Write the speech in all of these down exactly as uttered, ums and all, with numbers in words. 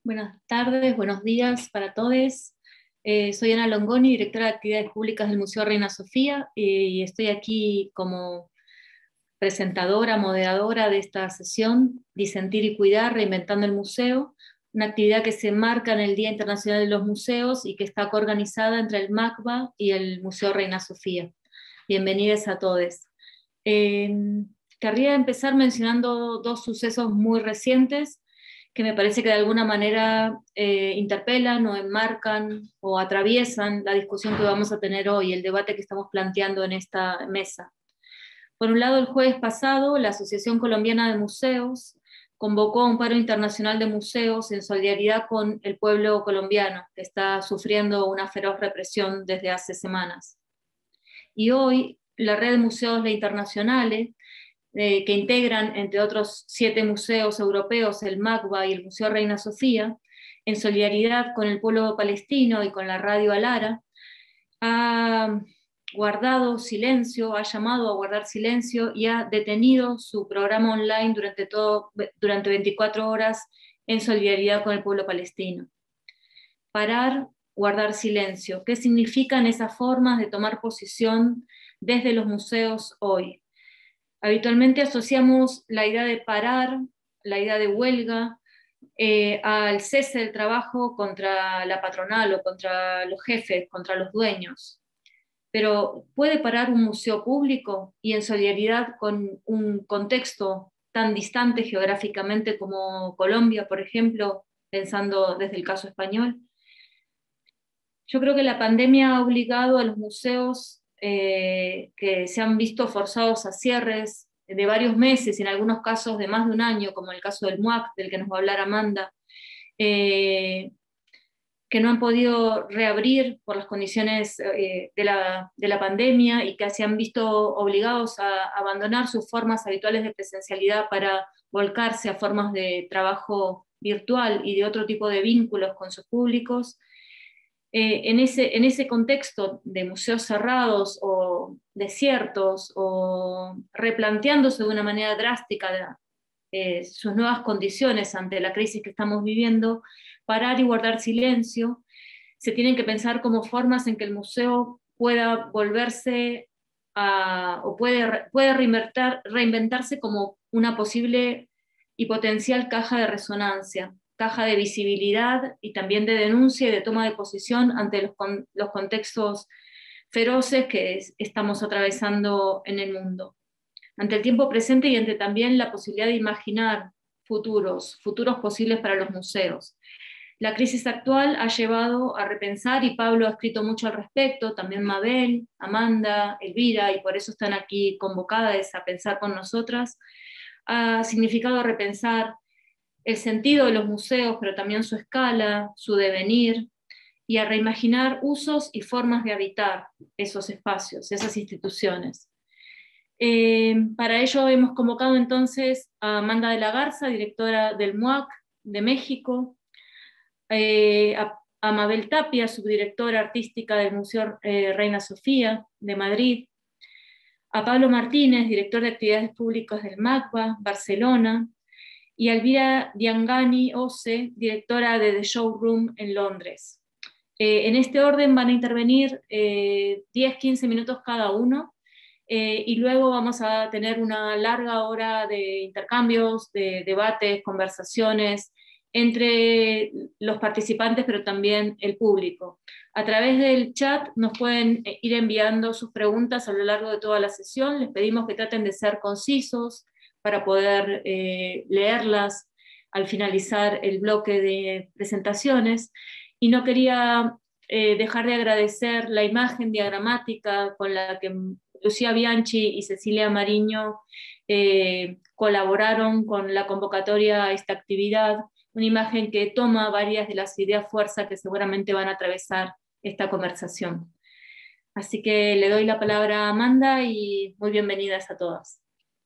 Buenas tardes, buenos días para todos. Eh, soy Ana Longoni, directora de Actividades Públicas del Museo Reina Sofía, eh, y estoy aquí como presentadora, moderadora de esta sesión, Disentir y Cuidar, Reinventando el Museo, una actividad que se enmarca en el Día Internacional de los Museos y que está coorganizada entre el MACBA y el Museo Reina Sofía. Bienvenidos a todos. Eh, querría empezar mencionando dos sucesos muy recientes que me parece que de alguna manera eh, interpelan o enmarcan o atraviesan la discusión que vamos a tener hoy, el debate que estamos planteando en esta mesa. Por un lado, el jueves pasado, la Asociación Colombiana de Museos convocó a un paro internacional de museos en solidaridad con el pueblo colombiano, que está sufriendo una feroz represión desde hace semanas. Y hoy, la red de museos La Internacionales, eh, que integran, entre otros siete museos europeos, el MACBA y el Museo Reina Sofía, en solidaridad con el pueblo palestino y con la radio Alara, ha guardado silencio, ha llamado a guardar silencio y ha detenido su programa online durante, todo, durante veinticuatro horas en solidaridad con el pueblo palestino. Parar, guardar silencio. ¿Qué significan esas formas de tomar posición desde los museos hoy? Habitualmente asociamos la idea de parar, la idea de huelga, eh, al cese del trabajo contra la patronal o contra los jefes, contra los dueños. Pero ¿puede parar un museo público y en solidaridad con un contexto tan distante geográficamente como Colombia, por ejemplo, pensando desde el caso español? Yo creo que la pandemia ha obligado a los museos eh, que se han visto forzados a cierres de varios meses, y en algunos casos de más de un año, como el caso del MUAC, del que nos va a hablar Amanda, eh, que no han podido reabrir por las condiciones eh, de, la, de la pandemia y que se han visto obligados a abandonar sus formas habituales de presencialidad para volcarse a formas de trabajo virtual y de otro tipo de vínculos con sus públicos. Eh, en, ese, en ese contexto de museos cerrados o desiertos o replanteándose de una manera drástica eh, sus nuevas condiciones ante la crisis que estamos viviendo, parar y guardar silencio, se tienen que pensar como formas en que el museo pueda volverse a, o puede, puede reinventar, reinventarse como una posible y potencial caja de resonancia, caja de visibilidad y también de denuncia y de toma de posición ante los, con, los contextos feroces que es, estamos atravesando en el mundo. Ante el tiempo presente y ante también la posibilidad de imaginar futuros, futuros posibles para los museos. La crisis actual ha llevado a repensar, y Pablo ha escrito mucho al respecto, también Mabel, Amanda, Elvira, y por eso están aquí convocadas a pensar con nosotras, ha significado repensar el sentido de los museos, pero también su escala, su devenir, y a reimaginar usos y formas de habitar esos espacios, esas instituciones. Eh, para ello hemos convocado entonces a Amanda de la Garza, directora del MUAC de México, eh, a, a Mabel Tapia, subdirectora artística del Museo eh, Reina Sofía de Madrid, a Pablo Martínez, director de Actividades Públicas del MACBA, Barcelona, y a Elvira Diangani Ose, directora de The Showroom en Londres. Eh, en este orden van a intervenir eh, diez a quince minutos cada uno, eh, y luego vamos a tener una larga hora de intercambios, de debates, conversaciones entre los participantes, pero también el público. A través del chat nos pueden ir enviando sus preguntas a lo largo de toda la sesión. Les pedimos que traten de ser concisos para poder eh, leerlas al finalizar el bloque de presentaciones. Y no quería eh, dejar de agradecer la imagen diagramática con la que Lucía Bianchi y Cecilia Mariño eh, colaboraron con la convocatoria a esta actividad, una imagen que toma varias de las ideas fuerza que seguramente van a atravesar esta conversación. Así que le doy la palabra a Amanda y muy bienvenidas a todas.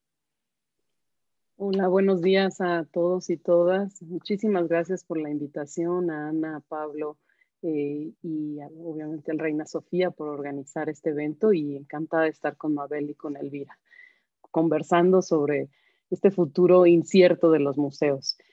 Hola, buenos días a todos y todas. Muchísimas gracias por la invitación, a Ana, a Pablo eh, y a, obviamente al Reina Sofía por organizar este evento, y encantada de estar con Mabel y con Elvira conversando sobre este futuro incierto de los museos.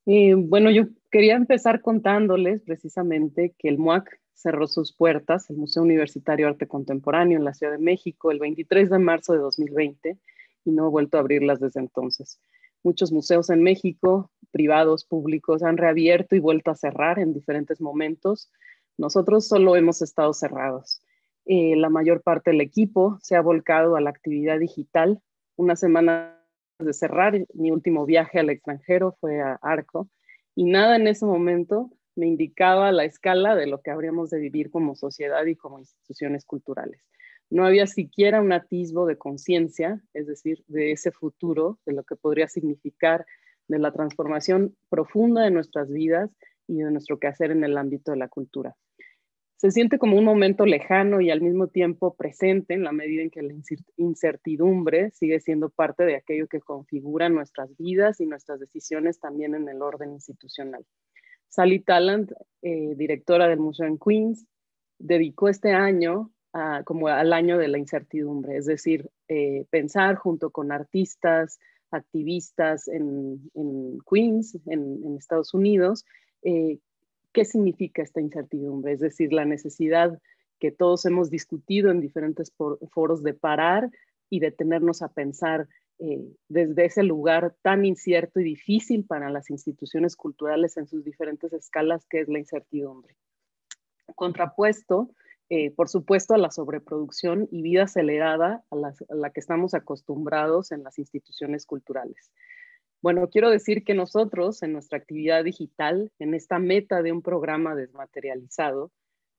Eh, bueno, yo quería empezar contándoles precisamente que el M U A C cerró sus puertas, el Museo Universitario de Arte Contemporáneo en la Ciudad de México, el veintitrés de marzo de dos mil veinte, y no ha vuelto a abrirlas desde entonces. Muchos museos en México, privados, públicos, han reabierto y vuelto a cerrar en diferentes momentos. Nosotros solo hemos estado cerrados. Eh, la mayor parte del equipo se ha volcado a la actividad digital. Una semana de cerrar, mi último viaje al extranjero fue a Arco, y nada en ese momento me indicaba la escala de lo que habríamos de vivir como sociedad y como instituciones culturales. No había siquiera un atisbo de conciencia, es decir, de ese futuro, de lo que podría significar, de la transformación profunda de nuestras vidas y de nuestro quehacer en el ámbito de la cultura. Se siente como un momento lejano y al mismo tiempo presente, en la medida en que la incertidumbre sigue siendo parte de aquello que configura nuestras vidas y nuestras decisiones también en el orden institucional. Sally Tallant, eh, directora del Museo en Queens, dedicó este año a, como al año de la incertidumbre, es decir, eh, pensar junto con artistas, activistas en, en Queens, en, en Estados Unidos, eh, qué significa esta incertidumbre, es decir, la necesidad que todos hemos discutido en diferentes foros de parar y detenernos a pensar eh, desde ese lugar tan incierto y difícil para las instituciones culturales en sus diferentes escalas, que es la incertidumbre. Contrapuesto, eh, por supuesto, a la sobreproducción y vida acelerada a la, a la que estamos acostumbrados en las instituciones culturales. Bueno, quiero decir que nosotros en nuestra actividad digital, en esta meta de un programa desmaterializado,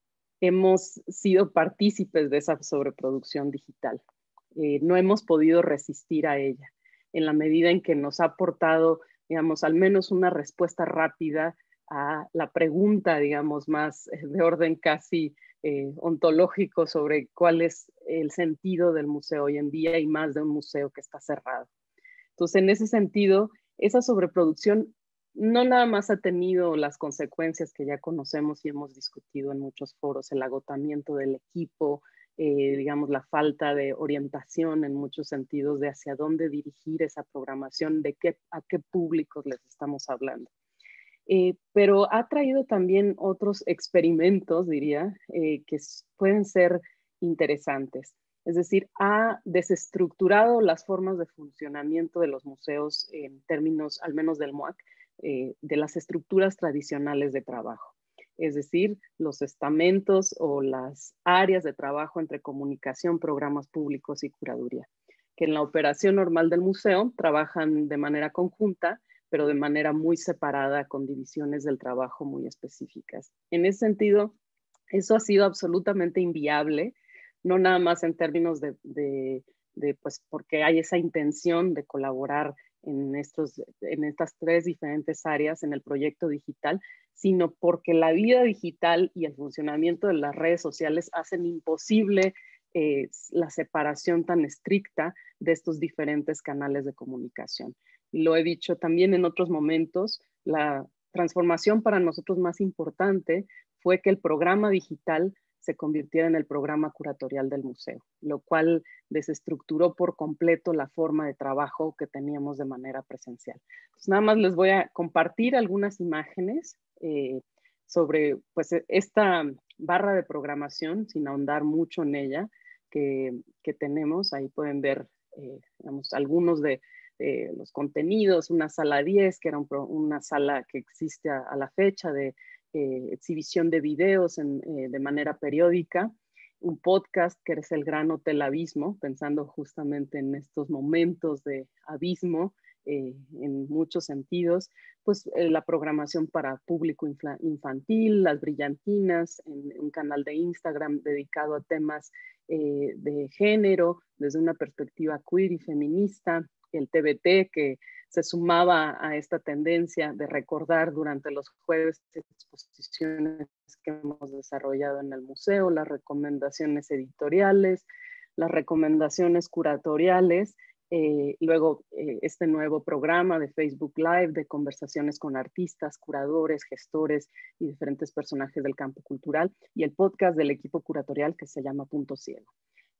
hemos sido partícipes de esa sobreproducción digital. Eh, no hemos podido resistir a ella, en la medida en que nos ha aportado, digamos, al menos una respuesta rápida a la pregunta, digamos, más de orden casi eh, ontológico sobre cuál es el sentido del museo hoy en día y más de un museo que está cerrado. Entonces, en ese sentido, esa sobreproducción no nada más ha tenido las consecuencias que ya conocemos y hemos discutido en muchos foros, el agotamiento del equipo, eh, digamos, la falta de orientación en muchos sentidos de hacia dónde dirigir esa programación, de qué, a qué públicos les estamos hablando. Eh, pero ha traído también otros experimentos, diría, eh, que pueden ser interesantes. Es decir, ha desestructurado las formas de funcionamiento de los museos en términos, al menos del M U A C, eh, de las estructuras tradicionales de trabajo. Es decir, los estamentos o las áreas de trabajo entre comunicación, programas públicos y curaduría, que en la operación normal del museo trabajan de manera conjunta, pero de manera muy separada, con divisiones del trabajo muy específicas. En ese sentido, eso ha sido absolutamente inviable, no nada más en términos de, de, de pues, porque hay esa intención de colaborar en, estos, en estas tres diferentes áreas en el proyecto digital, sino porque la vida digital y el funcionamiento de las redes sociales hacen imposible eh, la separación tan estricta de estos diferentes canales de comunicación. Lo he dicho también en otros momentos, la transformación para nosotros más importante fue que el programa digital se convirtiera en el programa curatorial del museo, lo cual desestructuró por completo la forma de trabajo que teníamos de manera presencial. Entonces, nada más les voy a compartir algunas imágenes eh, sobre pues, esta barra de programación, sin ahondar mucho en ella, que, que tenemos. Ahí pueden ver eh, digamos, algunos de Eh, los contenidos, una sala diez, que era un pro, una sala que existe a, a la fecha de eh, exhibición de videos en, eh, de manera periódica, un podcast que es el Gran Hotel Abismo, pensando justamente en estos momentos de abismo eh, en muchos sentidos, pues eh, la programación para público infantil, las brillantinas, en, en un canal de Instagram dedicado a temas eh, de género desde una perspectiva queer y feminista, el T B T, que se sumaba a esta tendencia de recordar durante los jueves exposiciones que hemos desarrollado en el museo, las recomendaciones editoriales, las recomendaciones curatoriales, eh, luego eh, este nuevo programa de Facebook Live de conversaciones con artistas, curadores, gestores y diferentes personajes del campo cultural, y el podcast del equipo curatorial que se llama Punto Ciego.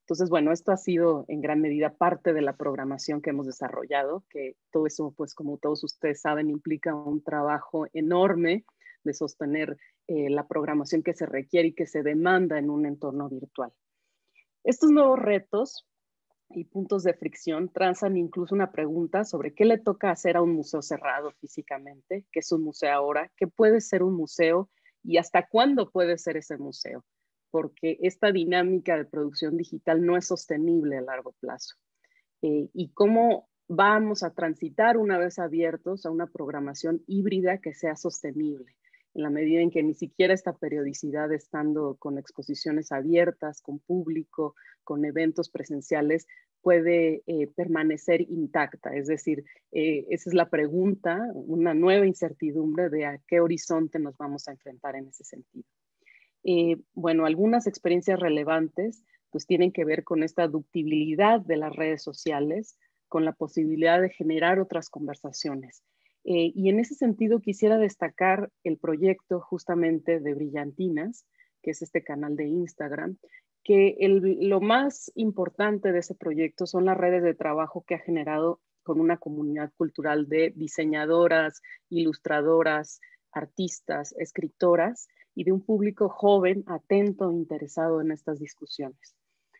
Entonces, bueno, esto ha sido en gran medida parte de la programación que hemos desarrollado, que todo eso, pues como todos ustedes saben, implica un trabajo enorme de sostener eh, la programación que se requiere y que se demanda en un entorno virtual. Estos nuevos retos y puntos de fricción transan incluso una pregunta sobre qué le toca hacer a un museo cerrado físicamente, qué es un museo ahora, qué puede ser un museo y hasta cuándo puede ser ese museo, porque esta dinámica de producción digital no es sostenible a largo plazo. Eh, y cómo vamos a transitar una vez abiertos a una programación híbrida que sea sostenible, en la medida en que ni siquiera esta periodicidad, estando con exposiciones abiertas, con público, con eventos presenciales, puede eh, permanecer intacta. Es decir, eh, esa es la pregunta, una nueva incertidumbre de a qué horizonte nos vamos a enfrentar en ese sentido. Eh, bueno, algunas experiencias relevantes pues tienen que ver con esta ductibilidad de las redes sociales, con la posibilidad de generar otras conversaciones. Eh, y en ese sentido quisiera destacar el proyecto justamente de Brillantinas, que es este canal de Instagram, que el, lo más importante de ese proyecto son las redes de trabajo que ha generado con una comunidad cultural de diseñadoras, ilustradoras, artistas, escritoras y de un público joven, atento, interesado en estas discusiones.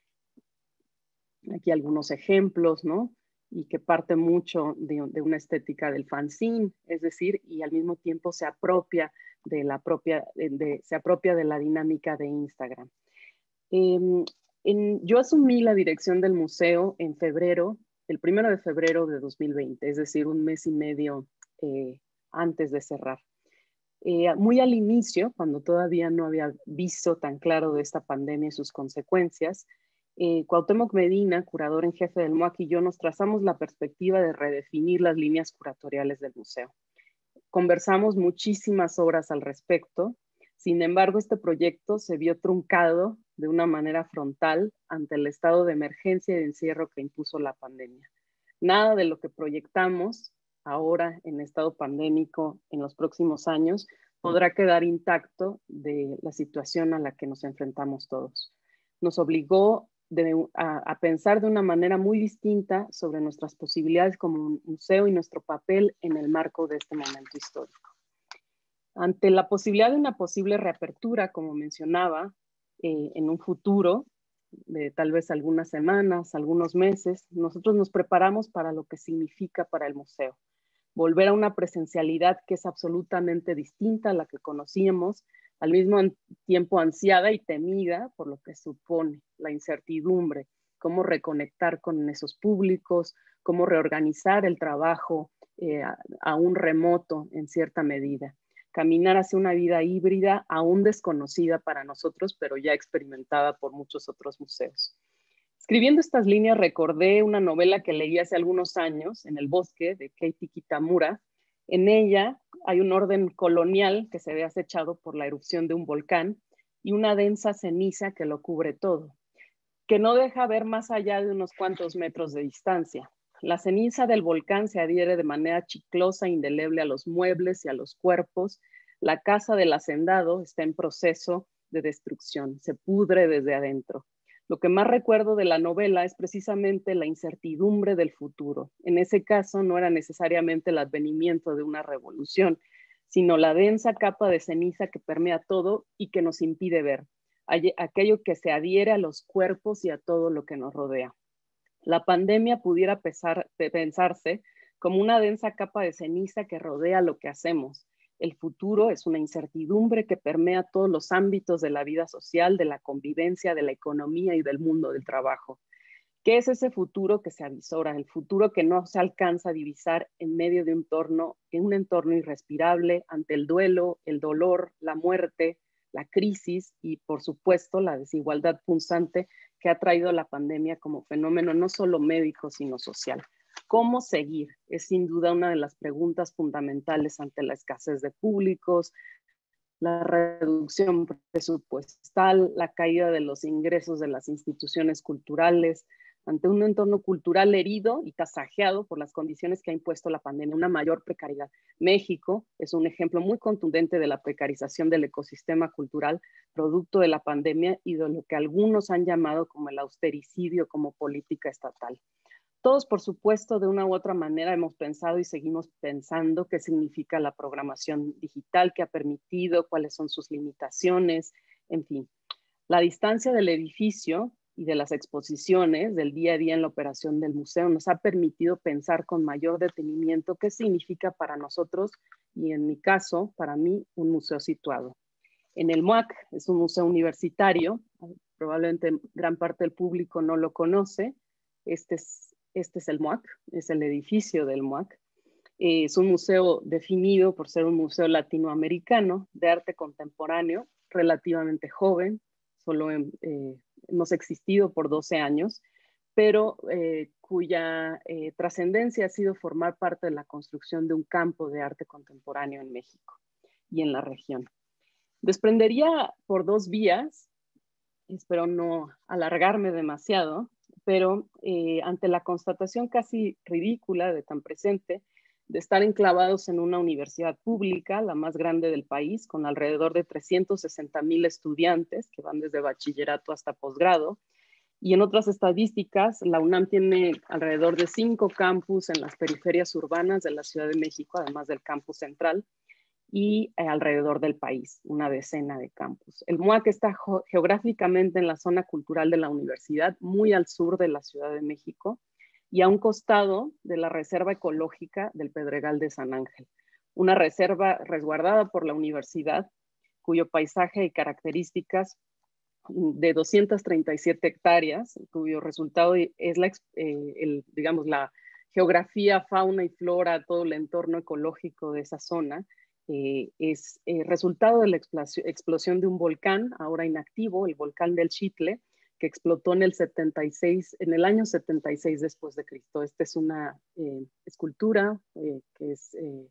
Aquí algunos ejemplos, ¿no? Y que parte mucho de, de una estética del fanzine, es decir, y al mismo tiempo se apropia de la, propia, de, se apropia de la dinámica de Instagram. Eh, en, yo asumí la dirección del museo en febrero, el primero de febrero de dos mil veinte, es decir, un mes y medio eh, antes de cerrar. Eh, muy al inicio, cuando todavía no había visto tan claro de esta pandemia y sus consecuencias, eh, Cuauhtémoc Medina, curador en jefe del M O A C, y yo nos trazamos la perspectiva de redefinir las líneas curatoriales del museo. Conversamos muchísimas horas al respecto. Sin embargo, este proyecto se vio truncado de una manera frontal ante el estado de emergencia y de encierro que impuso la pandemia. Nada de lo que proyectamos ahora en estado pandémico en los próximos años podrá quedar intacto de la situación a la que nos enfrentamos todos. Nos obligó de, a, a pensar de una manera muy distinta sobre nuestras posibilidades como museo y nuestro papel en el marco de este momento histórico. Ante la posibilidad de una posible reapertura, como mencionaba, eh, en un futuro, de tal vez algunas semanas, algunos meses, nosotros nos preparamos para lo que significa para el museo. Volver a una presencialidad que es absolutamente distinta a la que conocíamos, al mismo tiempo ansiada y temida por lo que supone la incertidumbre, cómo reconectar con esos públicos, cómo reorganizar el trabajo eh, a, a un remoto en cierta medida. Caminar hacia una vida híbrida aún desconocida para nosotros, pero ya experimentada por muchos otros museos. Escribiendo estas líneas recordé una novela que leí hace algunos años, En el bosque, de Keiki Kitamura. En ella hay un orden colonial que se ve acechado por la erupción de un volcán y una densa ceniza que lo cubre todo, que no deja ver más allá de unos cuantos metros de distancia. La ceniza del volcán se adhiere de manera chiclosa e indeleble a los muebles y a los cuerpos. La casa del hacendado está en proceso de destrucción, se pudre desde adentro. Lo que más recuerdo de la novela es precisamente la incertidumbre del futuro. En ese caso no era necesariamente el advenimiento de una revolución, sino la densa capa de ceniza que permea todo y que nos impide ver, aquello que se adhiere a los cuerpos y a todo lo que nos rodea. La pandemia pudiera pesar, pensarse como una densa capa de ceniza que rodea lo que hacemos. El futuro es una incertidumbre que permea todos los ámbitos de la vida social, de la convivencia, de la economía y del mundo del trabajo. ¿Qué es ese futuro que se avisora? El futuro que no se alcanza a divisar en medio de un entorno, en un entorno irrespirable ante el duelo, el dolor, la muerte, la crisis y, por supuesto, la desigualdad punzante que ha traído la pandemia como fenómeno no solo médico, sino social. ¿Cómo seguir? Es sin duda una de las preguntas fundamentales ante la escasez de públicos, la reducción presupuestal, la caída de los ingresos de las instituciones culturales, ante un entorno cultural herido y tasajeado por las condiciones que ha impuesto la pandemia, una mayor precariedad. México es un ejemplo muy contundente de la precarización del ecosistema cultural producto de la pandemia y de lo que algunos han llamado como el austericidio como política estatal. Todos, por supuesto, de una u otra manera hemos pensado y seguimos pensando qué significa la programación digital que ha permitido, cuáles son sus limitaciones, en fin. La distancia del edificio y de las exposiciones del día a día en la operación del museo nos ha permitido pensar con mayor detenimiento qué significa para nosotros y en mi caso, para mí, un museo situado. En el MUAC, es un museo universitario, probablemente gran parte del público no lo conoce, este es, este es el MUAC, es el edificio del MUAC. Eh, es un museo definido por ser un museo latinoamericano de arte contemporáneo, relativamente joven, solo en, eh, hemos existido por doce años, pero eh, cuya eh, trascendencia ha sido formar parte de la construcción de un campo de arte contemporáneo en México y en la región. Desprendería por dos vías, espero no alargarme demasiado, pero eh, ante la constatación casi ridícula de tan presente, de estar enclavados en una universidad pública, la más grande del país, con alrededor de trescientos sesenta mil estudiantes que van desde bachillerato hasta posgrado. Y en otras estadísticas, la UNAM tiene alrededor de cinco campus en las periferias urbanas de la Ciudad de México, además del campus central, y eh, alrededor del país, una decena de campus. El MUAC está geográficamente en la zona cultural de la universidad, muy al sur de la Ciudad de México, y a un costado de la Reserva Ecológica del Pedregal de San Ángel, una reserva resguardada por la universidad, cuyo paisaje y características de doscientas treinta y siete hectáreas, cuyo resultado es la, eh, el, digamos, la geografía, fauna y flora, todo el entorno ecológico de esa zona, eh, es eh, resultado de la explosión de un volcán, ahora inactivo, el volcán del Xitle, que explotó en el setenta y seis, en el año setenta y seis después de Cristo. Esta es una eh, escultura eh, que es eh,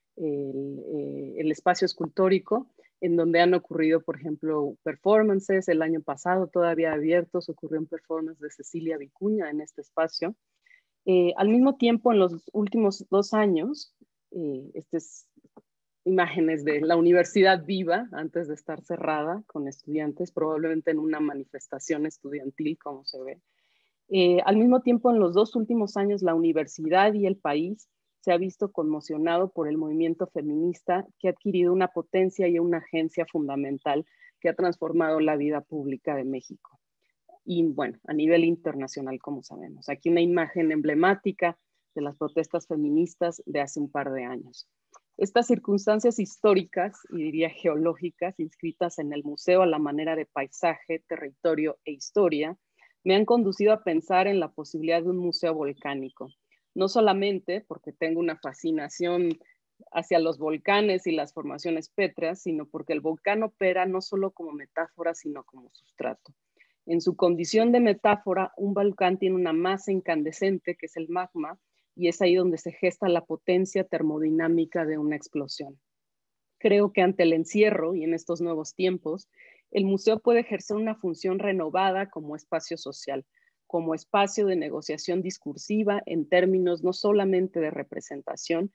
el, eh, el espacio escultórico, en donde han ocurrido, por ejemplo, performances. El año pasado, todavía abiertos, ocurrió un performance de Cecilia Vicuña en este espacio. Eh, al mismo tiempo, en los últimos dos años, eh, estas imágenes de la universidad viva, antes de estar cerrada con estudiantes, probablemente en una manifestación estudiantil, como se ve. Eh, al mismo tiempo, en los dos últimos años, la universidad y el país se ha visto conmocionado por el movimiento feminista que ha adquirido una potencia y una agencia fundamental que ha transformado la vida pública de México. Y bueno, a nivel internacional, como sabemos. Aquí una imagen emblemática de las protestas feministas de hace un par de años. Estas circunstancias históricas y diría geológicas inscritas en el museo a la manera de paisaje, territorio e historia me han conducido a pensar en la posibilidad de un museo volcánico. No solamente porque tengo una fascinación hacia los volcanes y las formaciones pétreas, sino porque el volcán opera no solo como metáfora, sino como sustrato. En su condición de metáfora, un volcán tiene una masa incandescente, que es el magma, y es ahí donde se gesta la potencia termodinámica de una explosión. Creo que ante el encierro y en estos nuevos tiempos, el museo puede ejercer una función renovada como espacio social, como espacio de negociación discursiva en términos no solamente de representación,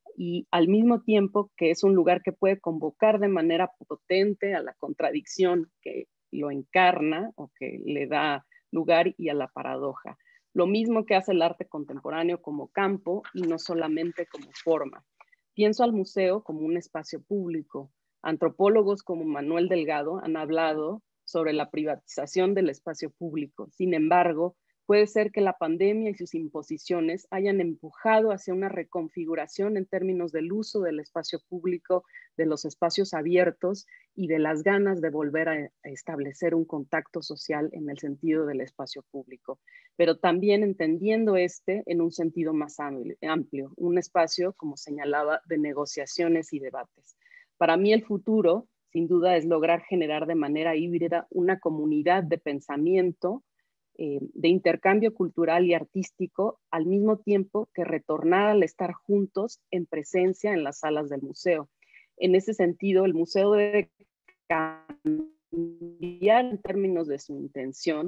y al mismo tiempo que es un lugar que puede convocar de manera potente a la contradicción que lo encarna o que le da lugar y a la paradoja. Lo mismo que hace el arte contemporáneo como campo y no solamente como forma. Pienso al museo como un espacio público. Antropólogos como Manuel Delgado han hablado sobre la privatización del espacio público. Sin embargo, puede ser que la pandemia y sus imposiciones hayan empujado hacia una reconfiguración en términos del uso del espacio público, de los espacios abiertos y de las ganas de volver a establecer un contacto social en el sentido del espacio público, pero también entendiendo este en un sentido más amplio, un espacio, como señalaba, de negociaciones y debates. Para mí el futuro, sin duda, es lograr generar de manera híbrida una comunidad de pensamiento, eh, de intercambio cultural y artístico, al mismo tiempo que retornar al estar juntos en presencia en las salas del museo. En ese sentido, el museo debe cambiar en términos de su intención,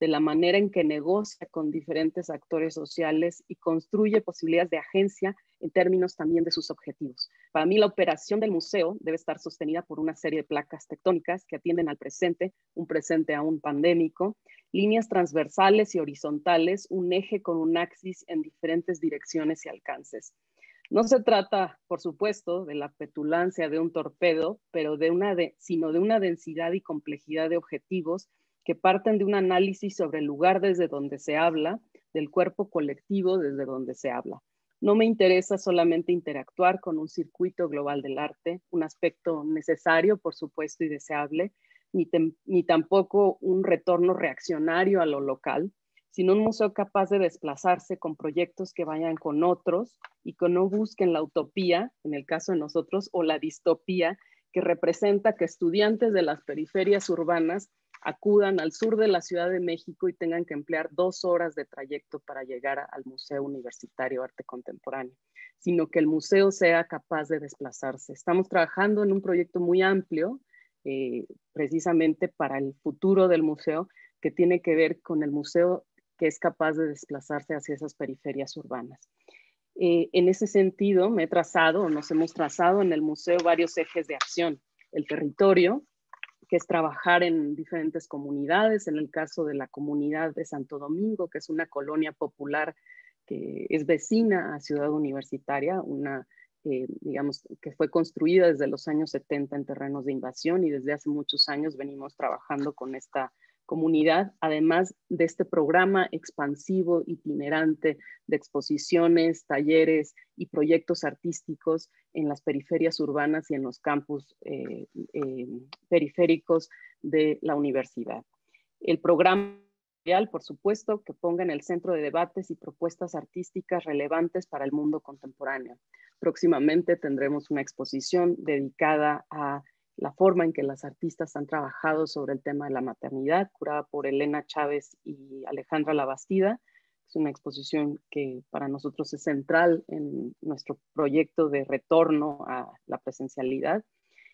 de la manera en que negocia con diferentes actores sociales y construye posibilidades de agencia en términos también de sus objetivos. Para mí, la operación del museo debe estar sostenida por una serie de placas tectónicas que atienden al presente, un presente aún pandémico, líneas transversales y horizontales, un eje con un axis en diferentes direcciones y alcances. No se trata, por supuesto, de la petulancia de un torpedo, pero de una de, sino de una densidad y complejidad de objetivos que parten de un análisis sobre el lugar desde donde se habla, del cuerpo colectivo desde donde se habla. No me interesa solamente interactuar con un circuito global del arte, un aspecto necesario, por supuesto, y deseable, ni, ni tampoco un retorno reaccionario a lo local, sino un museo capaz de desplazarse con proyectos que vayan con otros y que no busquen la utopía, en el caso de nosotros, o la distopía, que representa que estudiantes de las periferias urbanas acudan al sur de la Ciudad de México y tengan que emplear dos horas de trayecto para llegar a, al Museo Universitario de Arte Contemporáneo, sino que el museo sea capaz de desplazarse. Estamos trabajando en un proyecto muy amplio, eh, precisamente para el futuro del museo, que tiene que ver con el museo que es capaz de desplazarse hacia esas periferias urbanas. Eh, en ese sentido, me he trazado, nos hemos trazado en el museo varios ejes de acción. El territorio, que es trabajar en diferentes comunidades, en el caso de la comunidad de Santo Domingo, que es una colonia popular que es vecina a Ciudad Universitaria, una, eh, digamos, que fue construida desde los años setenta en terrenos de invasión y desde hace muchos años venimos trabajando con esta comunidad, además de este programa expansivo, itinerante de exposiciones, talleres y proyectos artísticos en las periferias urbanas y en los campus eh, eh, periféricos de la universidad. El programa, por supuesto, que ponga en el centro de debates y propuestas artísticas relevantes para el mundo contemporáneo. Próximamente tendremos una exposición dedicada a la forma en que las artistas han trabajado sobre el tema de la maternidad, curada por Elena Chávez y Alejandra Labastida. Es una exposición que para nosotros es central en nuestro proyecto de retorno a la presencialidad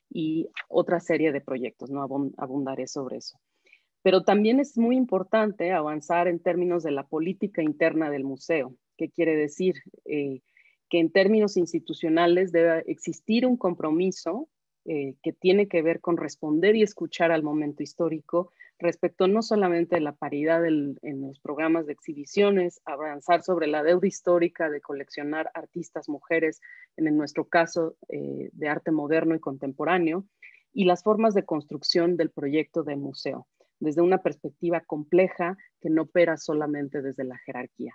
y otra serie de proyectos, no abundaré sobre eso. Pero también es muy importante avanzar en términos de la política interna del museo. ¿Qué quiere decir? Eh, que en términos institucionales debe existir un compromiso Eh, que tiene que ver con responder y escuchar al momento histórico respecto no solamente de la paridad del, en los programas de exhibiciones, avanzar sobre la deuda histórica de coleccionar artistas mujeres, en, en nuestro caso eh, de arte moderno y contemporáneo, y las formas de construcción del proyecto de museo, desde una perspectiva compleja que no opera solamente desde la jerarquía.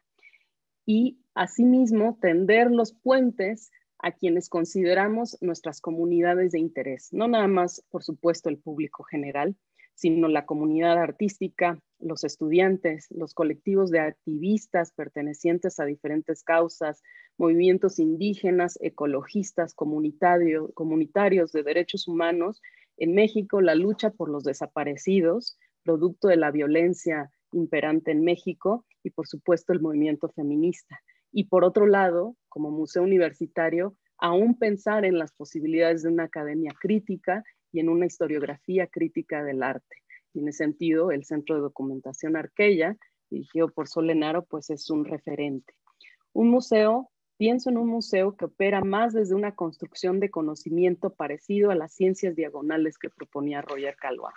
Y asimismo tender los puentes a quienes consideramos nuestras comunidades de interés, no nada más, por supuesto, el público general, sino la comunidad artística, los estudiantes, los colectivos de activistas pertenecientes a diferentes causas, movimientos indígenas, ecologistas, comunitario, comunitarios de derechos humanos. En México, la lucha por los desaparecidos, producto de la violencia imperante en México, y por supuesto el movimiento feminista. Y por otro lado, como museo universitario, aún pensar en las posibilidades de una academia crítica y en una historiografía crítica del arte. Y en ese sentido, el Centro de Documentación Arqueya, dirigido por Solenaro, pues es un referente. Un museo, pienso en un museo que opera más desde una construcción de conocimiento parecido a las ciencias diagonales que proponía Roger Caillois.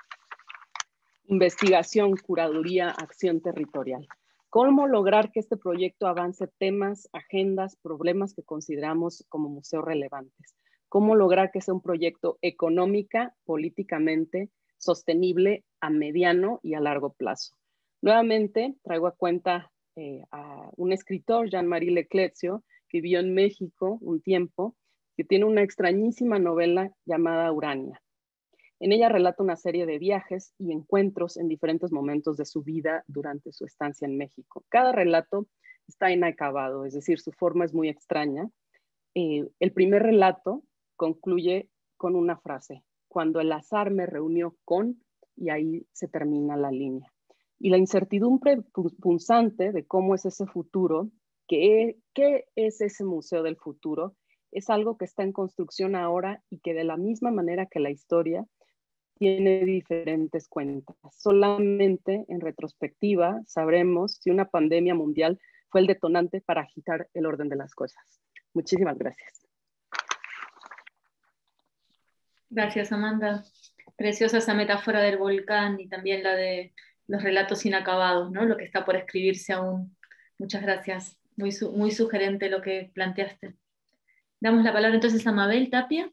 Investigación, curaduría, acción territorial. ¿Cómo lograr que este proyecto avance temas, agendas, problemas que consideramos como museo relevantes? ¿Cómo lograr que sea un proyecto económica, políticamente sostenible a mediano y a largo plazo? Nuevamente, traigo a cuenta eh, a un escritor, Jean-Marie Leclercq, que vivió en México un tiempo, que tiene una extrañísima novela llamada Urania. En ella relata una serie de viajes y encuentros en diferentes momentos de su vida durante su estancia en México. Cada relato está inacabado, es decir, su forma es muy extraña. Eh, el primer relato concluye con una frase: cuando el azar me reunió con, y ahí se termina la línea. Y la incertidumbre punzante de cómo es ese futuro, qué, qué es ese museo del futuro, es algo que está en construcción ahora y que de la misma manera que la historia, tiene diferentes cuentas. Solamente en retrospectiva sabremos si una pandemia mundial fue el detonante para agitar el orden de las cosas. Muchísimas gracias. Gracias, Amanda. Preciosa esa metáfora del volcán y también la de los relatos inacabados, ¿no? Lo que está por escribirse aún. Muchas gracias. Muy, su muy sugerente lo que planteaste. Damos la palabra entonces a Mabel Tapia.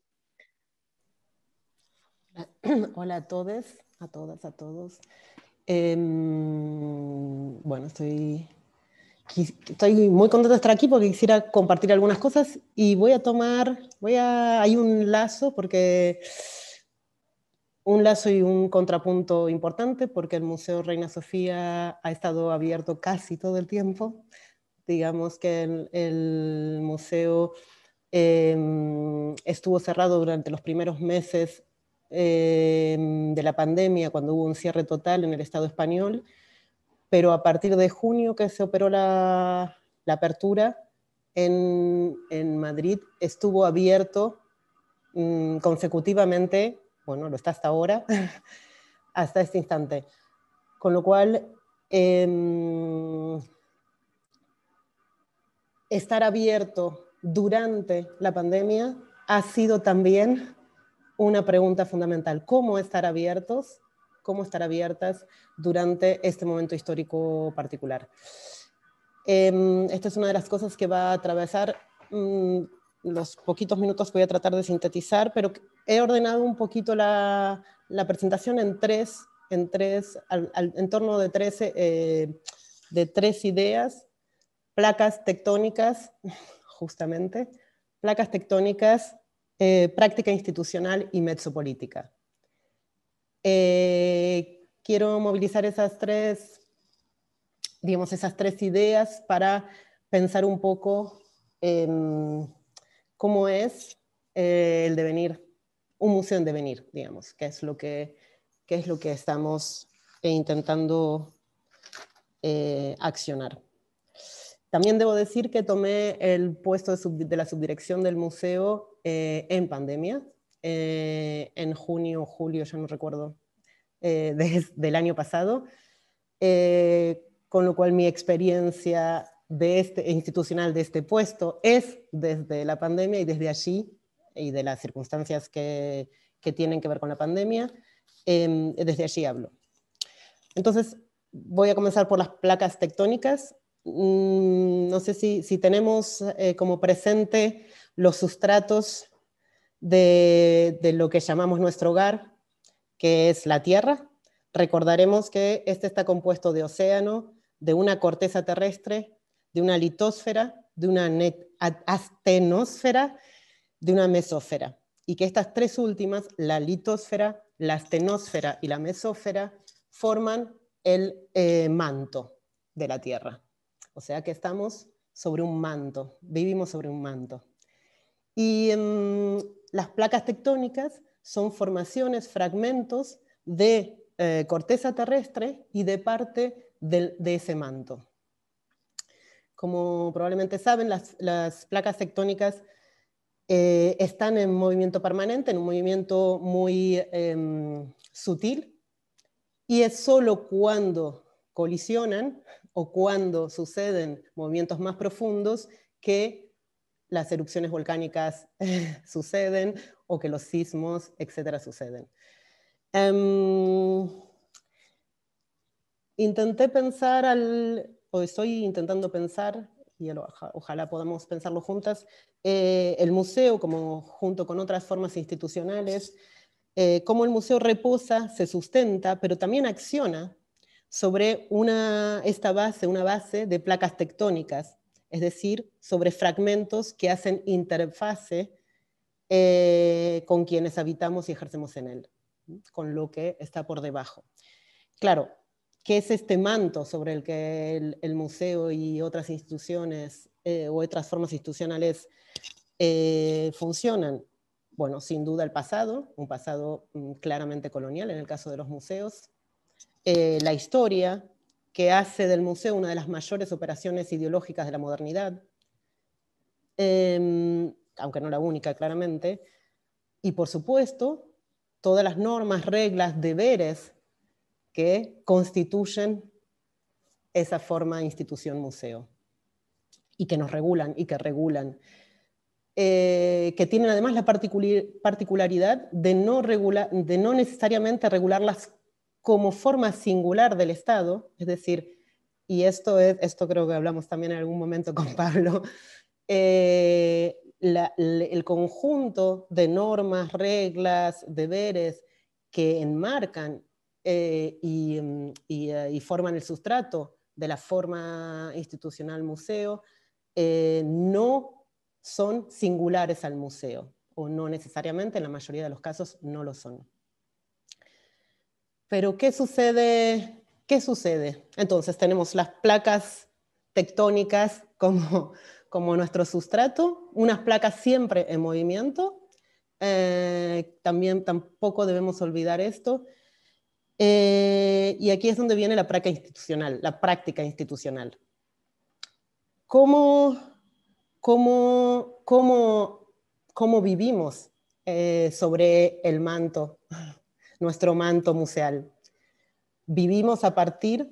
Hola a todos, a todas, a todos. Eh, bueno, estoy, estoy muy contenta de estar aquí porque quisiera compartir algunas cosas y voy a tomar, voy a, hay un lazo porque un lazo y un contrapunto importante porque el Museo Reina Sofía ha estado abierto casi todo el tiempo. Digamos que el, el museo eh, estuvo cerrado durante los primeros meses eh, de la pandemia, cuando hubo un cierre total en el Estado español, pero a partir de junio que se operó la, la apertura, en, en Madrid estuvo abierto mmm, consecutivamente, bueno, lo está hasta ahora, hasta este instante. Con lo cual, eh, estar abierto durante la pandemia ha sido también una pregunta fundamental. ¿Cómo estar abiertos? ¿Cómo estar abiertas durante este momento histórico particular? Eh, esta es una de las cosas que va a atravesar mmm, los poquitos minutos que voy a tratar de sintetizar, pero he ordenado un poquito la, la presentación en tres, en, tres al, al, en torno de tres, eh, de tres ideas, placas tectónicas, justamente, placas tectónicas, eh, práctica institucional y mezzopolítica. Eh, quiero movilizar esas tres, digamos, esas tres ideas para pensar un poco eh, cómo es eh, el devenir, un museo en devenir, digamos, que es lo que, que, es lo que estamos intentando eh, accionar. También debo decir que tomé el puesto de, sub, de la subdirección del museo eh, en pandemia, eh, en junio o julio, ya no recuerdo, eh, de, del año pasado, eh, con lo cual mi experiencia de este, institucional de este puesto es desde la pandemia y desde allí, y de las circunstancias que, que tienen que ver con la pandemia, eh, desde allí hablo. Entonces, voy a comenzar por las placas tectónicas. No sé si, si tenemos eh, como presente los sustratos de, de lo que llamamos nuestro hogar, que es la Tierra. Recordaremos que este está compuesto de océano, de una corteza terrestre, de una litosfera, de una astenosfera, de una mesósfera. Y que estas tres últimas, la litosfera, la astenosfera y la mesósfera, forman el eh, manto de la Tierra. O sea que estamos sobre un manto, vivimos sobre un manto. Y um, las placas tectónicas son formaciones, fragmentos de eh, corteza terrestre y de parte de, de ese manto. Como probablemente saben, las, las placas tectónicas eh, están en movimiento permanente, en un movimiento muy eh, sutil, y es solo cuando colisionan o cuando suceden movimientos más profundos que las erupciones volcánicas suceden o que los sismos, etcétera, suceden. Um, intenté pensar, al, o estoy intentando pensar, y ojalá podamos pensarlo juntas, eh, el museo como junto con otras formas institucionales, eh, cómo el museo reposa, se sustenta, pero también acciona sobre una, esta base, una base de placas tectónicas, es decir, sobre fragmentos que hacen interfase eh, con quienes habitamos y ejercemos en él, con lo que está por debajo. Claro, ¿qué es este manto sobre el que el, el museo y otras instituciones eh, o otras formas institucionales eh, funcionan? Bueno, sin duda el pasado, un pasado mm, claramente colonial en el caso de los museos, eh, la historia, que hace del museo una de las mayores operaciones ideológicas de la modernidad, eh, aunque no la única, claramente, y por supuesto, todas las normas, reglas, deberes que constituyen esa forma de institución museo y que nos regulan y que regulan. Eh, que tienen además la particularidad de no, regular, de no necesariamente regularlas como forma singular del Estado, es decir, y esto, es, esto creo que hablamos también en algún momento con Pablo, eh, la, el conjunto de normas, reglas, deberes que enmarcan eh, y, y, y forman el sustrato de la forma institucional museo, eh, no son singulares al museo, o no necesariamente, en la mayoría de los casos no lo son. Pero ¿qué sucede? ¿Qué sucede? Entonces tenemos las placas tectónicas como, como nuestro sustrato, unas placas siempre en movimiento, eh, también tampoco debemos olvidar esto, eh, y aquí es donde viene la práctica institucional, la práctica institucional. ¿Cómo, cómo, cómo, cómo vivimos eh, sobre el manto, nuestro manto museal? Vivimos a partir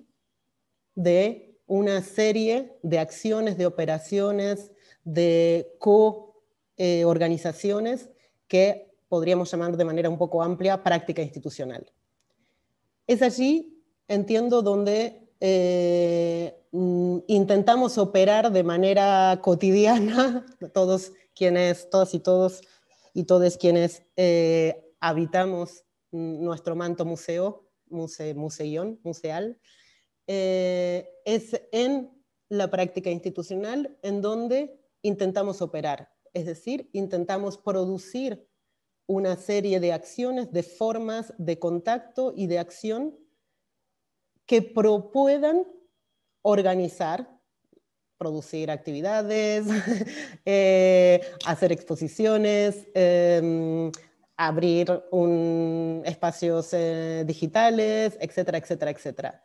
de una serie de acciones, de operaciones, de co-organizaciones que podríamos llamar de manera un poco amplia práctica institucional. Es allí, entiendo, donde eh, intentamos operar de manera cotidiana, todos quienes, todas y todos y todos quienes eh, habitamos nuestro manto museo, muse, museión, museal, eh, es en la práctica institucional en donde intentamos operar, es decir, intentamos producir una serie de acciones, de formas de contacto y de acción que puedan organizar, producir actividades, eh, hacer exposiciones, eh, abrir un, espacios eh, digitales, etcétera, etcétera, etcétera.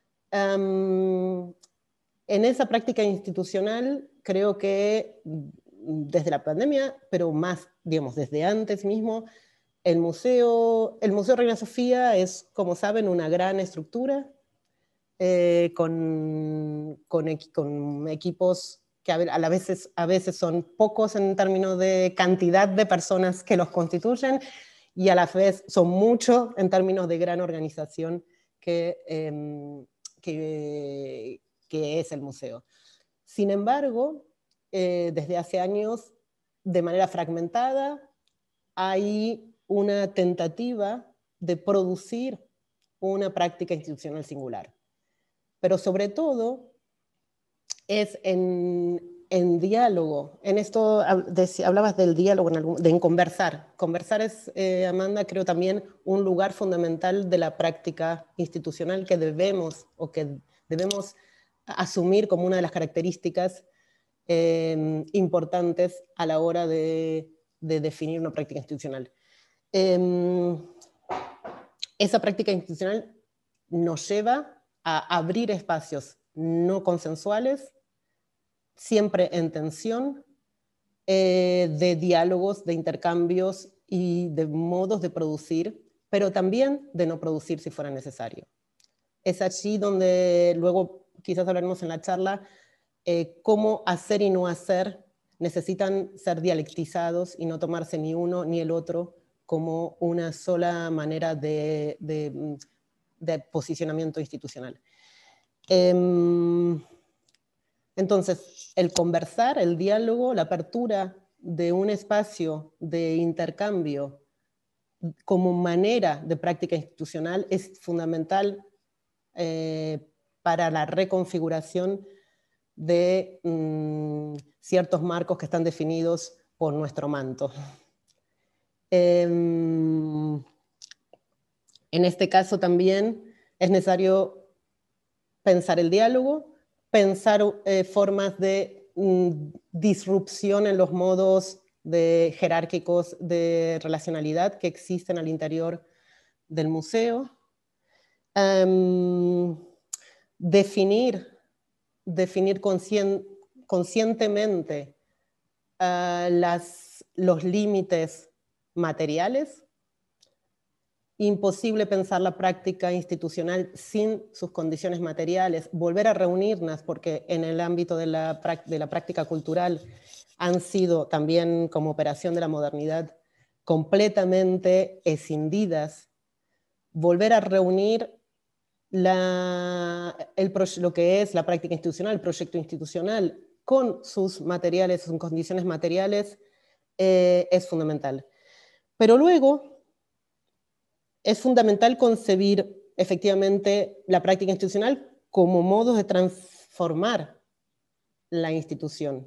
Um, en esa práctica institucional creo que desde la pandemia, pero más, digamos, desde antes mismo, el museo, el Museo Reina Sofía es, como saben, una gran estructura eh, con, con, con equipos que a, la veces, a veces son pocos en términos de cantidad de personas que los constituyen y a la vez son muchos en términos de gran organización que, eh, que, que es el museo. Sin embargo, eh, desde hace años, de manera fragmentada, hay una tentativa de producir una práctica institucional singular. Pero sobre todo es en, en diálogo. En esto hablabas del diálogo, en, algún, de en conversar. Conversar es, eh, Amanda, creo también un lugar fundamental de la práctica institucional que debemos, o que debemos asumir como una de las características eh, importantes a la hora de, de definir una práctica institucional. Eh, esa práctica institucional nos lleva a abrir espacios no consensuales, siempre en tensión, eh, de diálogos, de intercambios y de modos de producir, pero también de no producir si fuera necesario. Es allí donde luego quizás hablaremos en la charla eh, cómo hacer y no hacer necesitan ser dialectizados y no tomarse ni uno ni el otro como una sola manera de, de, de posicionamiento institucional. Eh, entonces, el conversar, el diálogo, la apertura de un espacio de intercambio como manera de práctica institucional es fundamental eh, para la reconfiguración de mmm, ciertos marcos que están definidos por nuestro manto. Eh, en este caso también es necesario pensar el diálogo, pensar eh, formas de mmm, disrupción en los modos de jerárquicos de relacionalidad que existen al interior del museo, um, definir, definir conscien, conscientemente uh, las, los límites materiales, imposible pensar la práctica institucional sin sus condiciones materiales, volver a reunirnos, porque en el ámbito de la, de la práctica cultural han sido también, como operación de la modernidad, completamente escindidas, volver a reunir la, el, lo que es la práctica institucional, el proyecto institucional, con sus materiales, sus condiciones materiales, eh, es fundamental. Pero luego es fundamental concebir efectivamente la práctica institucional como modo de transformar la institución.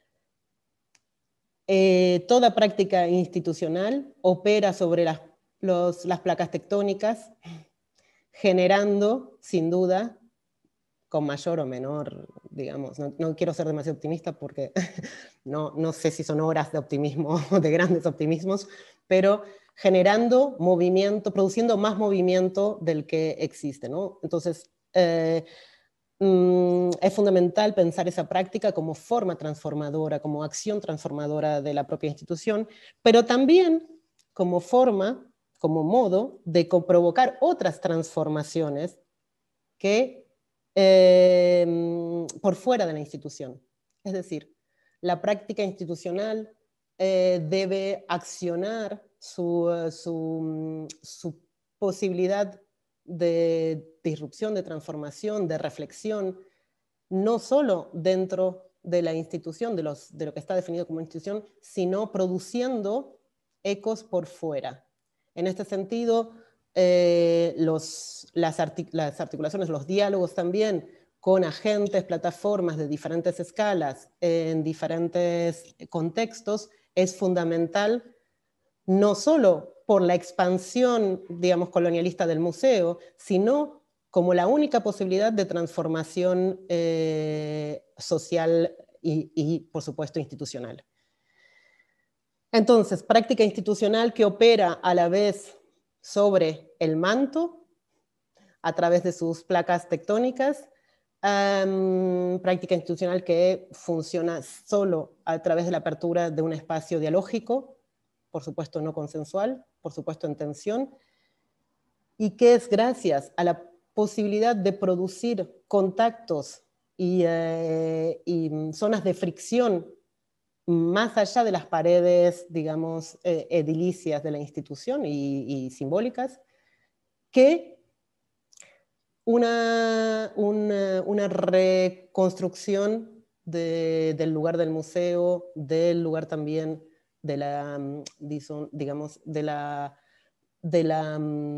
Eh, toda práctica institucional opera sobre las, los, las placas tectónicas, generando, sin duda, con mayor o menor, digamos, no, no quiero ser demasiado optimista porque no, no sé si son horas de optimismo o de grandes optimismos, pero generando movimiento, produciendo más movimiento del que existe, ¿no? Entonces, eh, mm, es fundamental pensar esa práctica como forma transformadora, como acción transformadora de la propia institución, pero también como forma, como modo de provocar otras transformaciones que eh, por fuera de la institución. Es decir, la práctica institucional eh, debe accionar su, su, su posibilidad de disrupción, de transformación, de reflexión, no solo dentro de la institución, de, los, de lo que está definido como institución, sino produciendo ecos por fuera. En este sentido, eh, los, las, artic las articulaciones, los diálogos también con agentes, plataformas de diferentes escalas, en diferentes contextos, es fundamental, no solo por la expansión, digamos, colonialista del museo, sino como la única posibilidad de transformación eh, social y, y, por supuesto, institucional. Entonces, práctica institucional que opera a la vez sobre el manto, a través de sus placas tectónicas, um, práctica institucional que funciona solo a través de la apertura de un espacio dialógico, por supuesto no consensual, por supuesto en tensión, y que es gracias a la posibilidad de producir contactos y, eh, y zonas de fricción más allá de las paredes, digamos, eh, edilicias de la institución y, y simbólicas, que una, una, una reconstrucción de, del lugar del museo, del lugar también de la, digamos, de la, de la,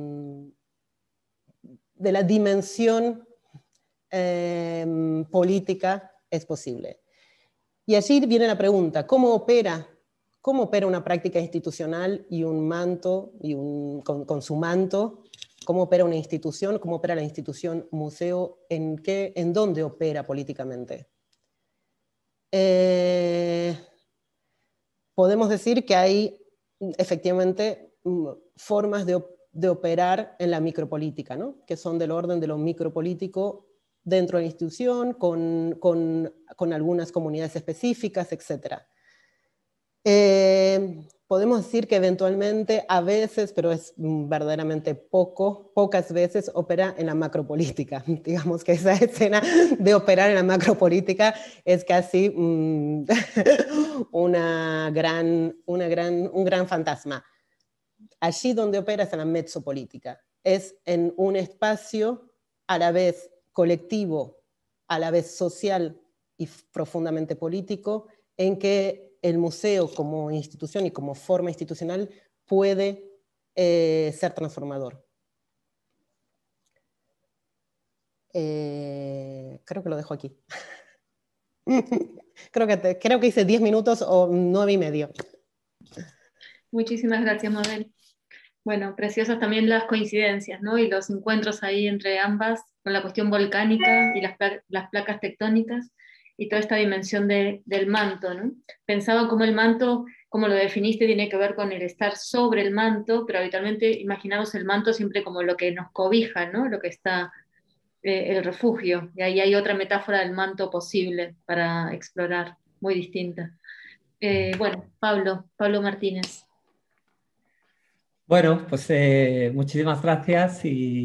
de la dimensión eh, política es posible. Y allí viene la pregunta, ¿cómo opera, cómo opera una práctica institucional y un manto, y un, con, con su manto? ¿Cómo opera una institución? ¿Cómo opera la institución museo? ¿En, qué, en dónde opera políticamente? Eh, podemos decir que hay efectivamente formas de, de operar en la micropolítica, ¿no? Que son del orden de lo micropolítico dentro de la institución, con, con, con algunas comunidades específicas, etcétera. Eh, podemos decir que eventualmente, a veces, pero es verdaderamente poco, pocas veces opera en la macropolítica. Digamos que esa escena de operar en la macropolítica es casi mmm, una gran, una gran, un gran fantasma. Allí donde opera es en la mezzopolítica. Es en un espacio a la vez colectivo, a la vez social y profundamente político, en que el museo como institución y como forma institucional puede eh, ser transformador. Eh, creo que lo dejo aquí. creo, que te, creo que hice diez minutos o nueve y medio. Muchísimas gracias, Mabel. Bueno, preciosas también las coincidencias, ¿no? Y los encuentros ahí entre ambas, con la cuestión volcánica y las, pla las placas tectónicas, y toda esta dimensión de, del manto, ¿no? Pensaba cómo el manto, como lo definiste, tiene que ver con el estar sobre el manto, pero habitualmente imaginamos el manto siempre como lo que nos cobija, ¿no? Lo que está, eh, el refugio, y ahí hay otra metáfora del manto posible para explorar, muy distinta. Eh, bueno, Pablo, Pablo Martínez. Bueno, pues eh, muchísimas gracias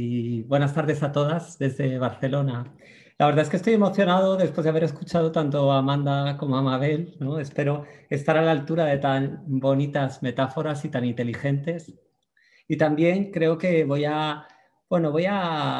y buenas tardes a todas desde Barcelona. La verdad es que estoy emocionado después de haber escuchado tanto a Amanda como a Mabel, ¿no? Espero estar a la altura de tan bonitas metáforas y tan inteligentes. Y también creo que voy a, bueno, voy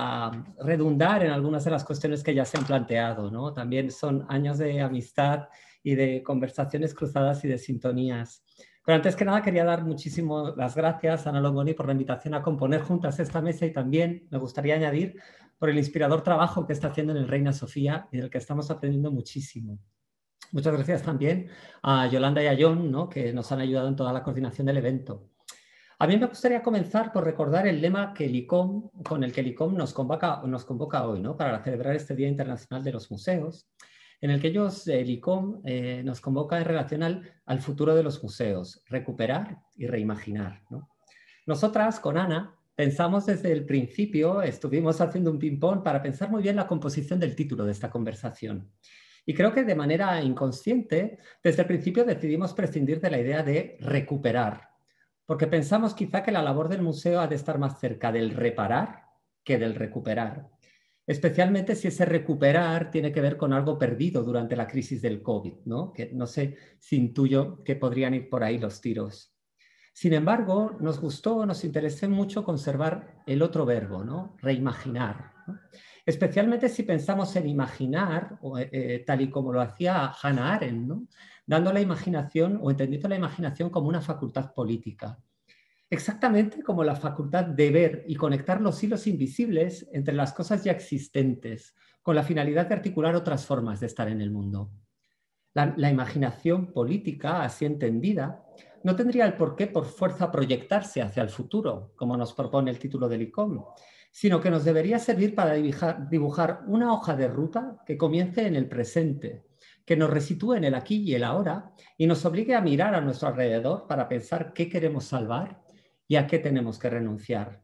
a redundar en algunas de las cuestiones que ya se han planteado, ¿no? También son años de amistad y de conversaciones cruzadas y de sintonías. Pero antes que nada quería dar muchísimas las gracias a Ana Longoni por la invitación a componer juntas esta mesa y también me gustaría añadir por el inspirador trabajo que está haciendo en el Reina Sofía y del que estamos aprendiendo muchísimo. Muchas gracias también a Yolanda y a John, ¿no? Que nos han ayudado en toda la coordinación del evento. A mí me gustaría comenzar por recordar el lema que el I C O M, con el que el I C O M nos convoca, nos convoca hoy, ¿no? Para celebrar este Día Internacional de los Museos, en el que ellos, el I C O M, eh, nos convoca en relación al, al futuro de los museos, recuperar y reimaginar, ¿no? Nosotras, con Ana, pensamos desde el principio, estuvimos haciendo un ping-pong para pensar muy bien la composición del título de esta conversación. Y creo que de manera inconsciente, desde el principio decidimos prescindir de la idea de recuperar, porque pensamos quizá que la labor del museo ha de estar más cerca del reparar que del recuperar. Especialmente si ese recuperar tiene que ver con algo perdido durante la crisis del COVID, ¿no? Que no sé si intuyo que podrían ir por ahí los tiros. Sin embargo, nos gustó, nos interesó mucho conservar el otro verbo, ¿no? Reimaginar, ¿no? Especialmente si pensamos en imaginar, eh, tal y como lo hacía Hannah Arendt, ¿no? Dando la imaginación o entendiendo la imaginación como una facultad política. Exactamente como la facultad de ver y conectar los hilos invisibles entre las cosas ya existentes, con la finalidad de articular otras formas de estar en el mundo. La, la imaginación política, así entendida, no tendría el porqué por fuerza proyectarse hacia el futuro, como nos propone el título del I C O M, sino que nos debería servir para dibujar, dibujar una hoja de ruta que comience en el presente, que nos resitúe en el aquí y el ahora y nos obligue a mirar a nuestro alrededor para pensar qué queremos salvar y a qué tenemos que renunciar.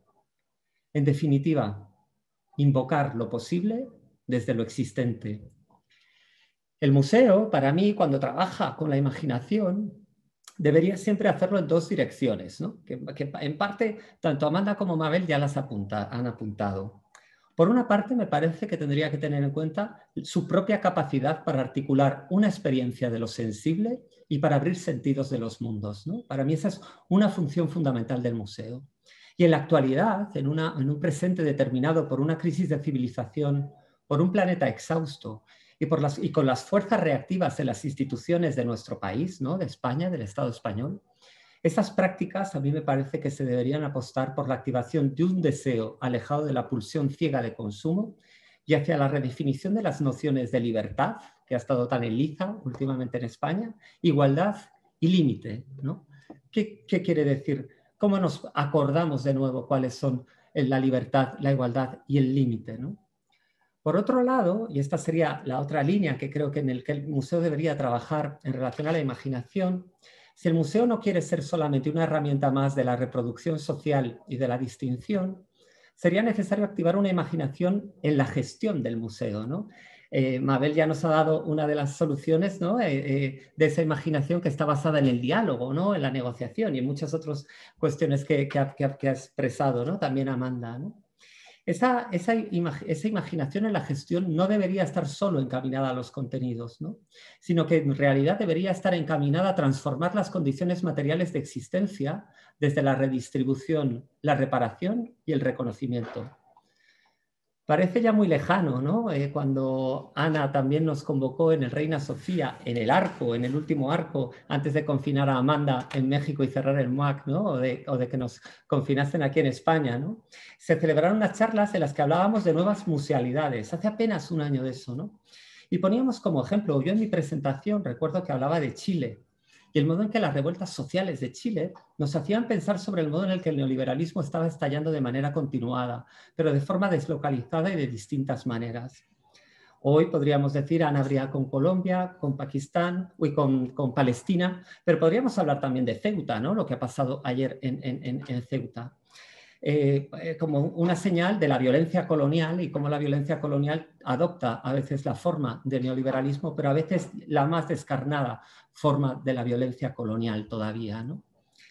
En definitiva, invocar lo posible desde lo existente. El museo, para mí, cuando trabaja con la imaginación, debería siempre hacerlo en dos direcciones, ¿no? que, que en parte tanto Amanda como Mabel ya las apunta, han apuntado. Por una parte, me parece que tendría que tener en cuenta su propia capacidad para articular una experiencia de lo sensible y para abrir sentidos de los mundos, ¿no? Para mí esa es una función fundamental del museo. Y en la actualidad, en, una, en un presente determinado por una crisis de civilización, por un planeta exhausto y, por las, y con las fuerzas reactivas de las instituciones de nuestro país, ¿no? De España, del Estado español, esas prácticas a mí me parece que se deberían apostar por la activación de un deseo alejado de la pulsión ciega de consumo y hacia la redefinición de las nociones de libertad, que ha estado tan en liza últimamente en España, igualdad y límite, ¿no? ¿Qué, qué quiere decir? ¿Cómo nos acordamos de nuevo cuáles son la libertad, la igualdad y el límite, ¿no? Por otro lado, y esta sería la otra línea que creo que en el que el museo debería trabajar en relación a la imaginación, si el museo no quiere ser solamente una herramienta más de la reproducción social y de la distinción, sería necesario activar una imaginación en la gestión del museo, ¿no? Eh, Mabel ya nos ha dado una de las soluciones, ¿no? eh, eh, de esa imaginación que está basada en el diálogo, ¿no? En la negociación y en muchas otras cuestiones que, que, ha, que, ha, que ha expresado, ¿no? También Amanda, ¿no? Esa, esa, imag esa imaginación en la gestión no debería estar solo encaminada a los contenidos, ¿no? Sino que en realidad debería estar encaminada a transformar las condiciones materiales de existencia desde la redistribución, la reparación y el reconocimiento. Parece ya muy lejano, ¿no? Eh, cuando Ana también nos convocó en el Reina Sofía, en el arco, en el último arco, antes de confinar a Amanda en México y cerrar el M U A C, ¿no? O de, o de que nos confinasen aquí en España, ¿no? Se celebraron unas charlas en las que hablábamos de nuevas musealidades, hace apenas un año de eso, ¿no? Y poníamos como ejemplo, yo en mi presentación recuerdo que hablaba de Chile, y el modo en que las revueltas sociales de Chile nos hacían pensar sobre el modo en el que el neoliberalismo estaba estallando de manera continuada, pero de forma deslocalizada y de distintas maneras. Hoy podríamos decir, Ana habría con Colombia, con Pakistán y con, con Palestina, pero podríamos hablar también de Ceuta, ¿no? Lo que ha pasado ayer en, en, en Ceuta. Eh, eh, como una señal de la violencia colonial y cómo la violencia colonial adopta a veces la forma del neoliberalismo, pero a veces la más descarnada forma de la violencia colonial todavía, ¿no?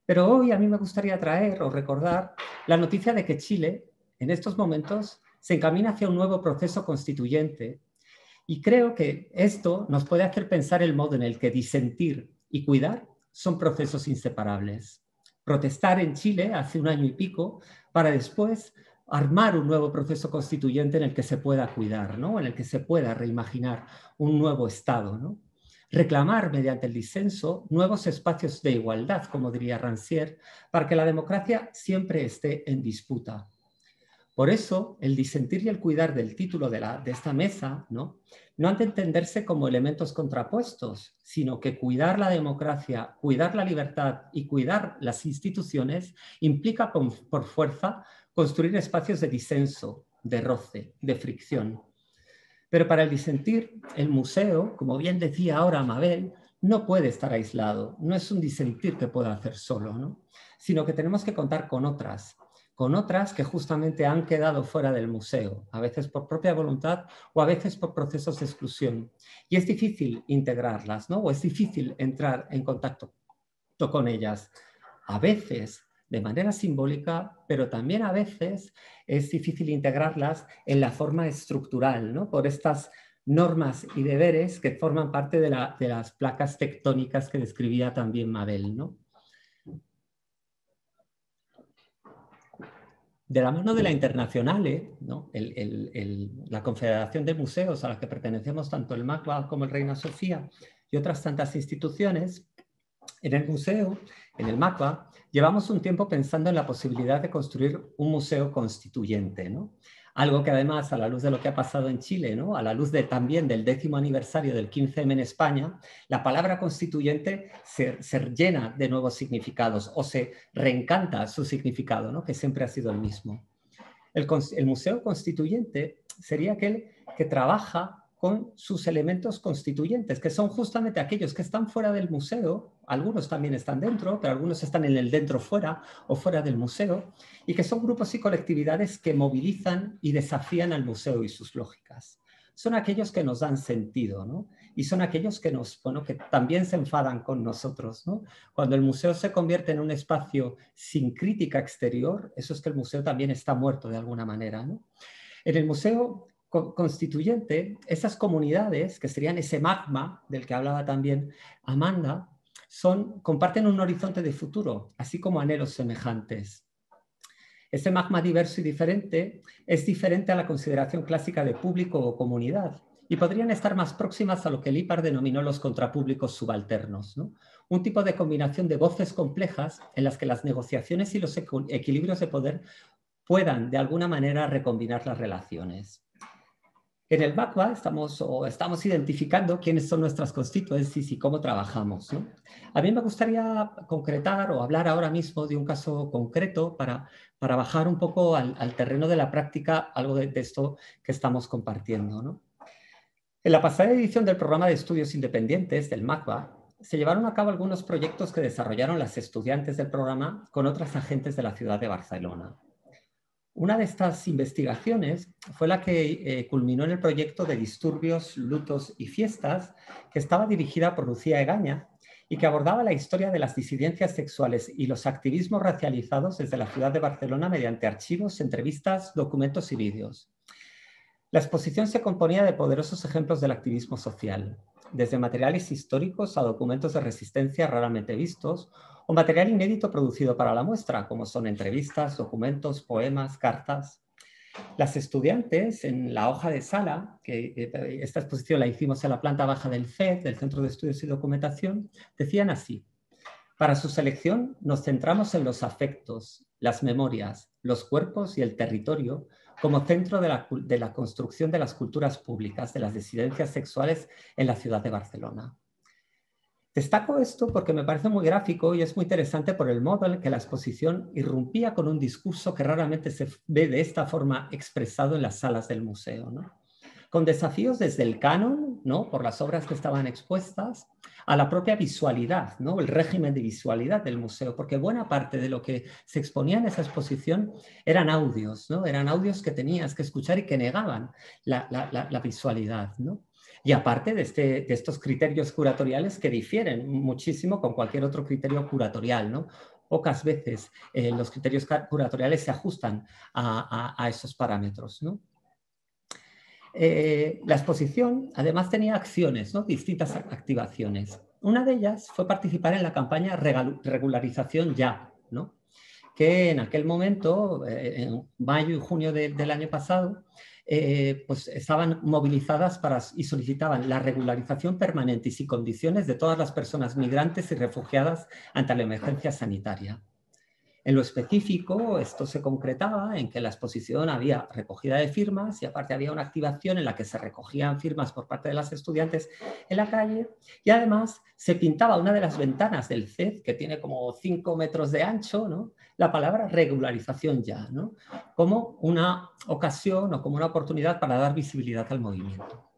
Pero hoy a mí me gustaría traer o recordar la noticia de que Chile, en estos momentos, se encamina hacia un nuevo proceso constituyente. Y creo que esto nos puede hacer pensar el modo en el que disentir y cuidar son procesos inseparables. Protestar en Chile hace un año y pico para después armar un nuevo proceso constituyente en el que se pueda cuidar, ¿no? En el que se pueda reimaginar un nuevo Estado, ¿no? Reclamar mediante el disenso nuevos espacios de igualdad, como diría Rancière, para que la democracia siempre esté en disputa. Por eso, el disentir y el cuidar del título de, la, de esta mesa, ¿no? no han de entenderse como elementos contrapuestos, sino que cuidar la democracia, cuidar la libertad y cuidar las instituciones implica con, por fuerza construir espacios de disenso, de roce, de fricción. Pero para el disentir, el museo, como bien decía ahora Mabel, no puede estar aislado, no es un disentir que pueda hacer solo, ¿no? Sino que tenemos que contar con otras, con otras que justamente han quedado fuera del museo, a veces por propia voluntad o a veces por procesos de exclusión. Y es difícil integrarlas, ¿no? O es difícil entrar en contacto con ellas. A veces de manera simbólica, pero también a veces es difícil integrarlas en la forma estructural, ¿no? Por estas normas y deberes que forman parte de, la, de las placas tectónicas que describía también Mabel, ¿no? De la mano de la Internacionale, ¿no? el, el, el, la Confederación de Museos a la que pertenecemos tanto el MACBA como el Reina Sofía y otras tantas instituciones, en el museo, en el MACBA, llevamos un tiempo pensando en la posibilidad de construir un museo constituyente, ¿no? Algo que además, a la luz de lo que ha pasado en Chile, ¿no? A la luz de, también del décimo aniversario del quince eme en España, la palabra constituyente se, se llena de nuevos significados o se reencanta su significado, ¿no? Que siempre ha sido el mismo. El, el museo constituyente sería aquel que trabaja con sus elementos constituyentes, que son justamente aquellos que están fuera del museo, algunos también están dentro, pero algunos están en el dentro fuera o fuera del museo, y que son grupos y colectividades que movilizan y desafían al museo y sus lógicas. Son aquellos que nos dan sentido, ¿no? Y son aquellos que, nos, bueno, que también se enfadan con nosotros, ¿no? Cuando el museo se convierte en un espacio sin crítica exterior, eso es que el museo también está muerto de alguna manera, ¿no? En el museo constituyente, esas comunidades, que serían ese magma del que hablaba también Amanda, son, comparten un horizonte de futuro, así como anhelos semejantes. Ese magma diverso y diferente es diferente a la consideración clásica de público o comunidad y podrían estar más próximas a lo que Lippard denominó los contrapúblicos subalternos, ¿no? Un tipo de combinación de voces complejas en las que las negociaciones y los equilibrios de poder puedan de alguna manera recombinar las relaciones. En el MACBA estamos, o estamos identificando quiénes son nuestras constituencies y cómo trabajamos, ¿no? A mí me gustaría concretar o hablar ahora mismo de un caso concreto para, para bajar un poco al, al terreno de la práctica algo de, de esto que estamos compartiendo, ¿no? En la pasada edición del programa de estudios independientes del MACBA se llevaron a cabo algunos proyectos que desarrollaron las estudiantes del programa con otras agentes de la ciudad de Barcelona. Una de estas investigaciones fue la que eh, culminó en el proyecto de disturbios, lutos y fiestas, que estaba dirigida por Lucía Egaña y que abordaba la historia de las disidencias sexuales y los activismos racializados desde la ciudad de Barcelona mediante archivos, entrevistas, documentos y vídeos. La exposición se componía de poderosos ejemplos del activismo social, desde materiales históricos a documentos de resistencia raramente vistos, o material inédito producido para la muestra, como son entrevistas, documentos, poemas, cartas. Las estudiantes, en la hoja de sala, que eh, esta exposición la hicimos en la planta baja del C E D, del Centro de Estudios y Documentación, decían así: para su selección nos centramos en los afectos, las memorias, los cuerpos y el territorio como centro de la, de la construcción de las culturas públicas de las disidencias sexuales en la ciudad de Barcelona. Destaco esto porque me parece muy gráfico y es muy interesante por el modo en que la exposición irrumpía con un discurso que raramente se ve de esta forma expresado en las salas del museo, ¿no? Con desafíos desde el canon, ¿no? Por las obras que estaban expuestas, a la propia visualidad, ¿no? El régimen de visualidad del museo, porque buena parte de lo que se exponía en esa exposición eran audios, ¿no? Eran audios que tenías que escuchar y que negaban la, la, la, la visualidad, ¿no? Y aparte de, este, de estos criterios curatoriales que difieren muchísimo con cualquier otro criterio curatorial, ¿no? pocas veces eh, los criterios curatoriales se ajustan a, a, a esos parámetros, ¿no? Eh, la exposición además tenía acciones, ¿no? Distintas activaciones. Una de ellas fue participar en la campaña Regularización Ya, ¿no? Que en aquel momento, eh, en mayo y junio de, del año pasado, eh, pues estaban movilizadas para, y solicitaban la regularización permanente y sin condiciones de todas las personas migrantes y refugiadas ante la emergencia sanitaria. En lo específico, esto se concretaba en que en la exposición había recogida de firmas y aparte había una activación en la que se recogían firmas por parte de las estudiantes en la calle y además se pintaba una de las ventanas del C E D, que tiene como cinco metros de ancho, ¿no? La palabra regularización ya, ¿no? Como una ocasión o como una oportunidad para dar visibilidad al movimiento.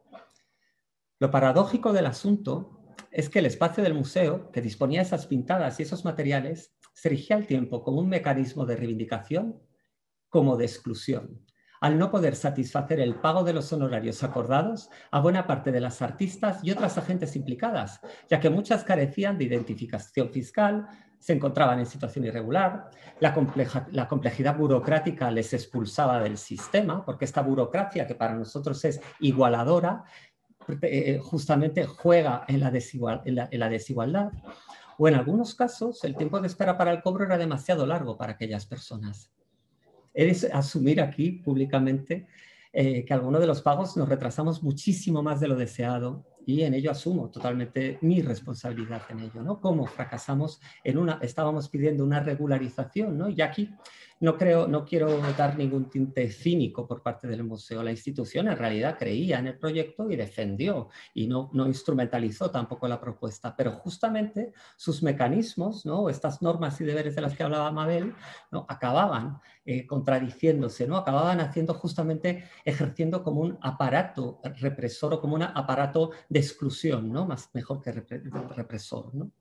Lo paradójico del asunto es que el espacio del museo, que disponía de esas pintadas y esos materiales, se erigía al tiempo como un mecanismo de reivindicación como de exclusión, al no poder satisfacer el pago de los honorarios acordados a buena parte de las artistas y otras agentes implicadas, ya que muchas carecían de identificación fiscal, se encontraban en situación irregular, la, compleja, la complejidad burocrática les expulsaba del sistema, porque esta burocracia que para nosotros es igualadora, justamente juega en la, desigual, en, la, en la desigualdad, o en algunos casos el tiempo de espera para el cobro era demasiado largo para aquellas personas. He de asumir aquí públicamente eh, que algunos de los pagos nos retrasamos muchísimo más de lo deseado y en ello asumo totalmente mi responsabilidad en ello, ¿no? Cómo fracasamos en una, estábamos pidiendo una regularización, ¿no? Y aquí no creo, no quiero dar ningún tinte cínico por parte del museo. La institución en realidad creía en el proyecto y defendió y no, no instrumentalizó tampoco la propuesta, pero justamente sus mecanismos, ¿no? Estas normas y deberes de las que hablaba Mabel, ¿no? Acababan eh, contradiciéndose, ¿no? Acababan haciendo justamente, ejerciendo como un aparato represor o como un aparato de exclusión, ¿no? Más, mejor que represor, ¿no?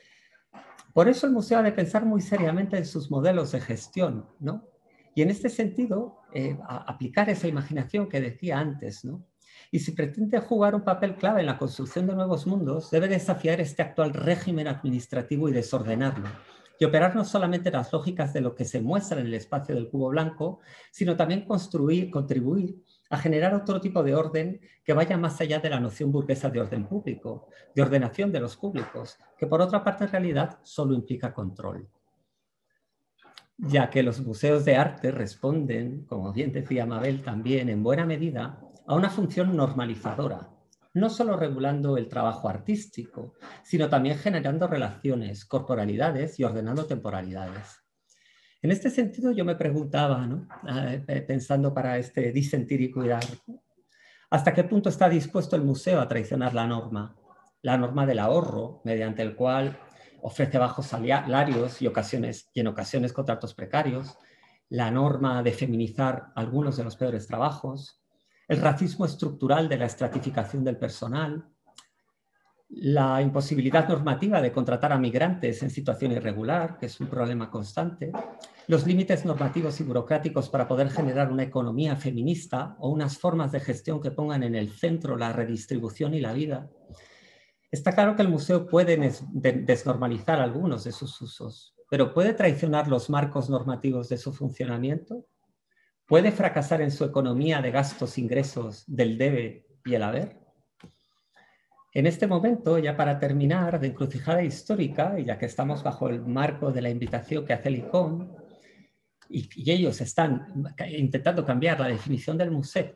Por eso el museo ha de pensar muy seriamente en sus modelos de gestión, ¿no? Y en este sentido, eh, aplicar esa imaginación que decía antes, ¿no? Y si pretende jugar un papel clave en la construcción de nuevos mundos, debe desafiar este actual régimen administrativo y desordenarlo, y operar no solamente las lógicas de lo que se muestra en el espacio del cubo blanco, sino también construir, contribuir a generar otro tipo de orden que vaya más allá de la noción burguesa de orden público, de ordenación de los públicos, que por otra parte en realidad solo implica control. Ya que los museos de arte responden, como bien decía Mabel también, en buena medida, a una función normalizadora, no solo regulando el trabajo artístico, sino también generando relaciones, corporalidades y ordenando temporalidades. En este sentido yo me preguntaba, ¿no? eh, pensando para este disentir y cuidar, ¿hasta qué punto está dispuesto el museo a traicionar la norma? La norma del ahorro, mediante el cual ofrece bajos salarios y, ocasiones, y en ocasiones contratos precarios, la norma de feminizar algunos de los peores trabajos, el racismo estructural de la estratificación del personal, la imposibilidad normativa de contratar a migrantes en situación irregular, que es un problema constante, los límites normativos y burocráticos para poder generar una economía feminista o unas formas de gestión que pongan en el centro la redistribución y la vida. Está claro que el museo puede desnormalizar algunos de sus usos, pero ¿puede traicionar los marcos normativos de su funcionamiento? ¿Puede fracasar en su economía de gastos-ingresos del debe y el haber? En este momento, ya para terminar, de encrucijada histórica, y ya que estamos bajo el marco de la invitación que hace el I C O M, y, y ellos están intentando cambiar la definición del museo,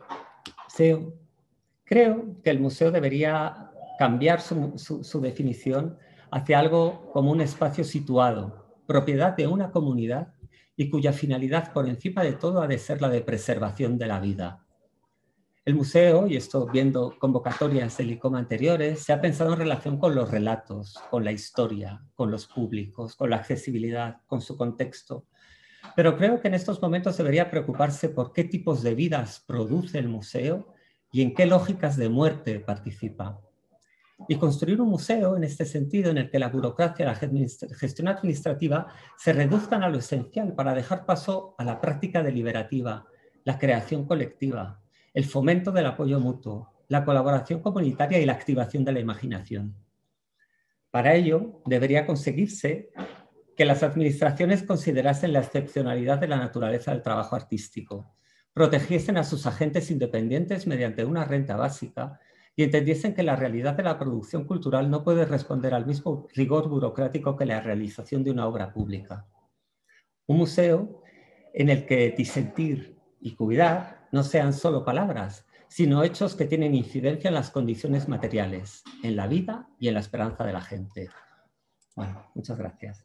creo que el museo debería cambiar su, su, su definición hacia algo como un espacio situado, propiedad de una comunidad y cuya finalidad por encima de todo ha de ser la de preservación de la vida. El museo, y esto viendo convocatorias del I C O M anteriores, se ha pensado en relación con los relatos, con la historia, con los públicos, con la accesibilidad, con su contexto. Pero creo que en estos momentos debería preocuparse por qué tipos de vidas produce el museo y en qué lógicas de muerte participa. Y construir un museo en este sentido en el que la burocracia y la gestión administrativa se reduzcan a lo esencial para dejar paso a la práctica deliberativa, la creación colectiva, el fomento del apoyo mutuo, la colaboración comunitaria y la activación de la imaginación. Para ello, debería conseguirse que las administraciones considerasen la excepcionalidad de la naturaleza del trabajo artístico, protegiesen a sus agentes independientes mediante una renta básica y entendiesen que la realidad de la producción cultural no puede responder al mismo rigor burocrático que la realización de una obra pública. Un museo en el que disentir y cuidar no sean solo palabras, sino hechos que tienen incidencia en las condiciones materiales, en la vida y en la esperanza de la gente. Bueno, muchas gracias.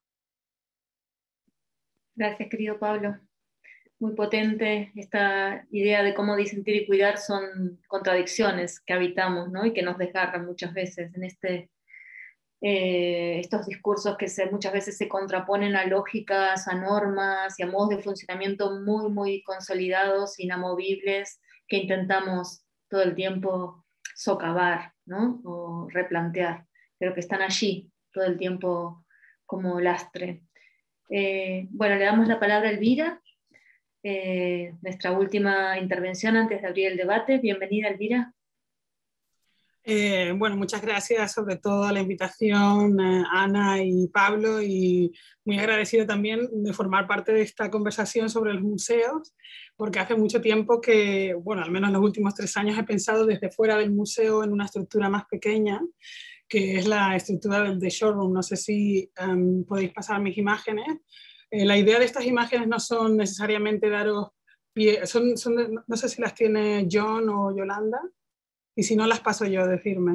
Gracias, querido Pablo. Muy potente esta idea de cómo disentir y cuidar son contradicciones que habitamos, ¿no? Y que nos desgarran muchas veces en este, eh, estos discursos que se, muchas veces se contraponen a lógicas, a normas y a modos de funcionamiento muy, muy consolidados, inamovibles, que intentamos todo el tiempo socavar, ¿no? O replantear, pero que están allí todo el tiempo como lastre. Eh, bueno, le damos la palabra a Elvira, eh, nuestra última intervención antes de abrir el debate. Bienvenida, Elvira. Eh, bueno, muchas gracias sobre todo a la invitación, eh, Ana y Pablo, y muy agradecido también de formar parte de esta conversación sobre los museos, porque hace mucho tiempo que, bueno, al menos en los últimos tres años he pensado desde fuera del museo en una estructura más pequeña, que es la estructura del The Showroom. No sé si um, podéis pasar mis imágenes. Eh, la idea de estas imágenes no son necesariamente daros pie, son, son de, no sé si las tiene John o Yolanda, y si no las paso yo, decirme.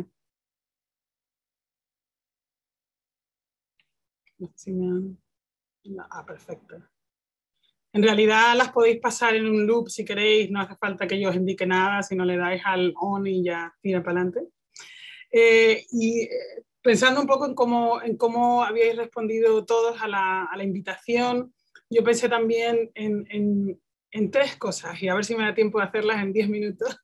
Si me han... Ah, perfecto. En realidad las podéis pasar en un loop si queréis, no hace falta que yo os indique nada, si no le dais al on y ya tira para adelante. Eh, y eh, pensando un poco en cómo, en cómo habíais respondido todos a la, a la invitación, yo pensé también en, en, en tres cosas, y a ver si me da tiempo de hacerlas en diez minutos.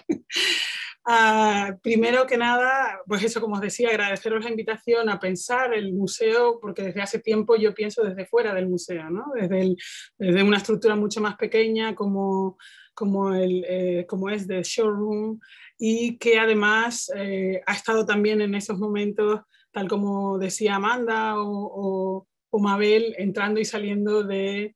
Uh, primero que nada, pues eso, como os decía, agradeceros la invitación a pensar el museo, porque desde hace tiempo yo pienso desde fuera del museo, ¿no? Desde, el, desde una estructura mucho más pequeña como, como, el, eh, como es The Showroom, y que además eh, ha estado también en esos momentos, tal como decía Amanda o, o, o Mabel, entrando y saliendo de...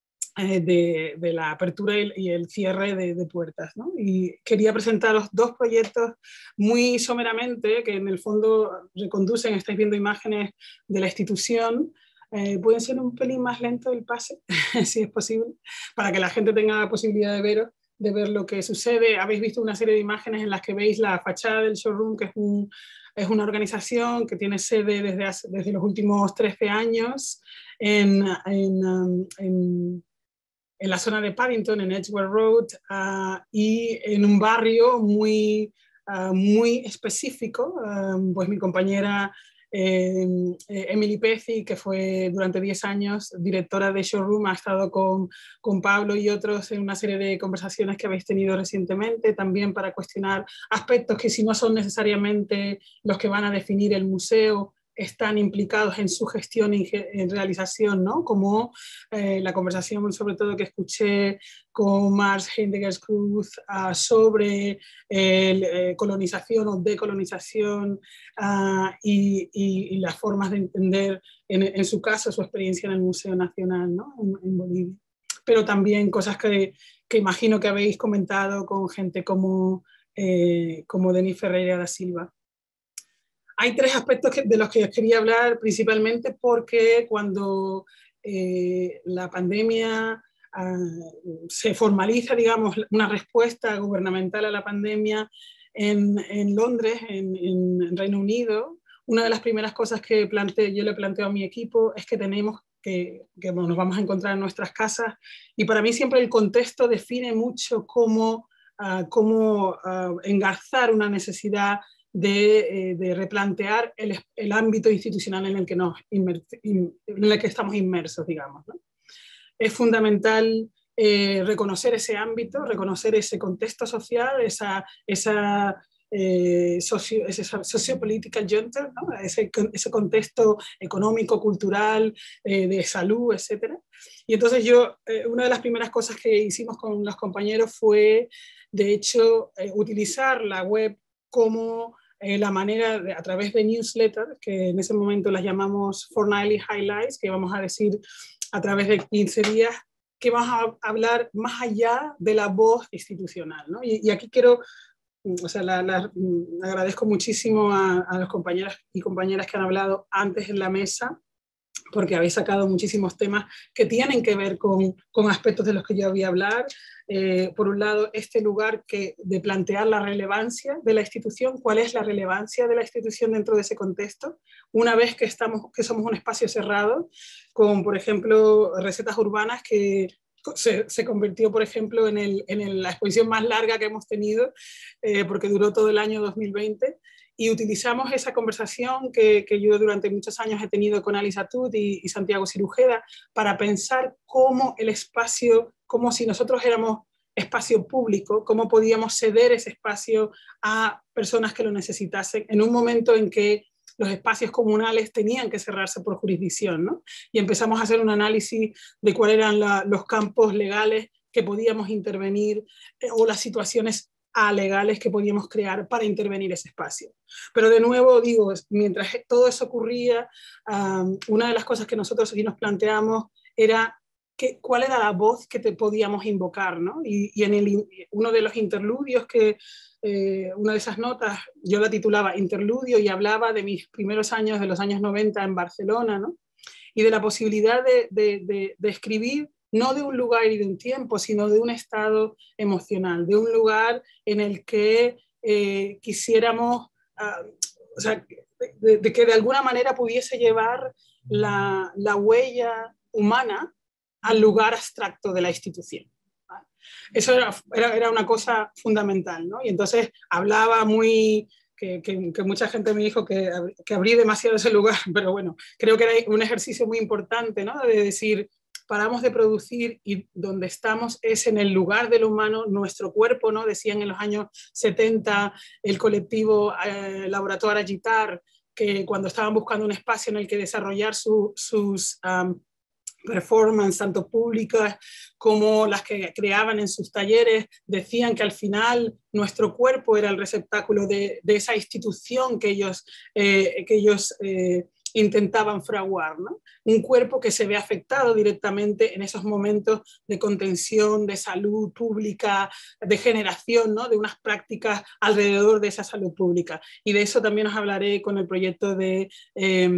De, de la apertura y el, y el cierre de, de puertas, ¿no? Y quería presentaros dos proyectos muy someramente, que en el fondo reconducen, estáis viendo imágenes de la institución. Eh, pueden ser un pelín más lento el pase, si es posible, para que la gente tenga la posibilidad de ver, de ver lo que sucede. Habéis visto una serie de imágenes en las que veis la fachada del showroom, que es, un, es una organización que tiene sede desde, hace, desde los últimos trece años en, en, um, en en la zona de Paddington, en Edgware Road, uh, y en un barrio muy, uh, muy específico. Um, pues mi compañera eh, Emily Pezzi, que fue durante diez años directora de Showroom, ha estado con, con Pablo y otros en una serie de conversaciones que habéis tenido recientemente, también para cuestionar aspectos que si no son necesariamente los que van a definir el museo, están implicados en su gestión y en realización, ¿no? Como eh, la conversación sobre todo que escuché con Mars Heidegger Cruz uh, sobre eh, colonización o decolonización uh, y, y, y las formas de entender, en, en su caso, su experiencia en el Museo Nacional, ¿no? en, en Bolivia. Pero también cosas que, que imagino que habéis comentado con gente como, eh, como Denis Ferreira da Silva. Hay tres aspectos que, de los que os quería hablar principalmente porque cuando eh, la pandemia uh, se formaliza, digamos, una respuesta gubernamental a la pandemia en, en Londres, en, en Reino Unido, una de las primeras cosas que plante, yo le planteo a mi equipo es que tenemos que, que bueno, nos vamos a encontrar en nuestras casas, y para mí siempre el contexto define mucho cómo, uh, cómo uh, engarzar una necesidad De, de replantear el, el ámbito institucional en el que, nos inmer, in, en el que estamos inmersos, digamos, ¿no? Es fundamental eh, reconocer ese ámbito, reconocer ese contexto social, esa, esa, eh, socio, ese sociopolitical junta, ¿no? ese, ese contexto económico, cultural, eh, de salud, etcétera. Y entonces yo, eh, una de las primeras cosas que hicimos con los compañeros fue, de hecho, eh, utilizar la web como eh, la manera, de, a través de newsletters, que en ese momento las llamamos Fortnightly Highlights, que vamos a decir a través de quince días, que vamos a hablar más allá de la voz institucional, ¿no? Y, y aquí quiero, o sea, la, la, agradezco muchísimo a, a los compañeros y compañeras que han hablado antes en la mesa, porque habéis sacado muchísimos temas que tienen que ver con, con aspectos de los que yo voy a hablar. Eh, por un lado, este lugar que, de plantear la relevancia de la institución, cuál es la relevancia de la institución dentro de ese contexto, una vez que, estamos, que somos un espacio cerrado, con, por ejemplo, Recetas Urbanas, que se, se convirtió, por ejemplo, en, el, en el, la exposición más larga que hemos tenido, eh, porque duró todo el año dos mil veinte, y utilizamos esa conversación que, que yo durante muchos años he tenido con Alice Atud y, y Santiago Cirujeda para pensar cómo el espacio, como si nosotros éramos espacio público, cómo podíamos ceder ese espacio a personas que lo necesitasen en un momento en que los espacios comunales tenían que cerrarse por jurisdicción, ¿no? Y empezamos a hacer un análisis de cuáles eran la, los campos legales que podíamos intervenir eh, o las situaciones alegales que podíamos crear para intervenir ese espacio. Pero de nuevo digo, mientras todo eso ocurría, um, una de las cosas que nosotros aquí nos planteamos era que, cuál era la voz que te podíamos invocar, ¿no? Y, y en el, uno de los interludios que, eh, una de esas notas, yo la titulaba Interludio y hablaba de mis primeros años, de los años noventa en Barcelona, ¿no? Y de la posibilidad de, de, de, de escribir no de un lugar y de un tiempo, sino de un estado emocional, de un lugar en el que eh, quisiéramos, uh, o sea, de, de que de alguna manera pudiese llevar la, la huella humana al lugar abstracto de la institución. ¿Vale? Eso era, era, era una cosa fundamental, ¿no? Y entonces hablaba muy... Que, que, que mucha gente me dijo que, que abrí demasiado ese lugar, pero bueno, creo que era un ejercicio muy importante, ¿no? De decir, paramos de producir y donde estamos es en el lugar del humano, nuestro cuerpo, ¿no? Decían en los años setenta el colectivo eh, Laboratorio Agitar, que cuando estaban buscando un espacio en el que desarrollar su, sus um, performance, tanto públicas como las que creaban en sus talleres, decían que al final nuestro cuerpo era el receptáculo de, de esa institución que ellos, eh, que ellos eh, intentaban fraguar, ¿no? Un cuerpo que se ve afectado directamente en esos momentos de contención, de salud pública, de generación, ¿no? De unas prácticas alrededor de esa salud pública. Y de eso también os hablaré con el proyecto de, eh,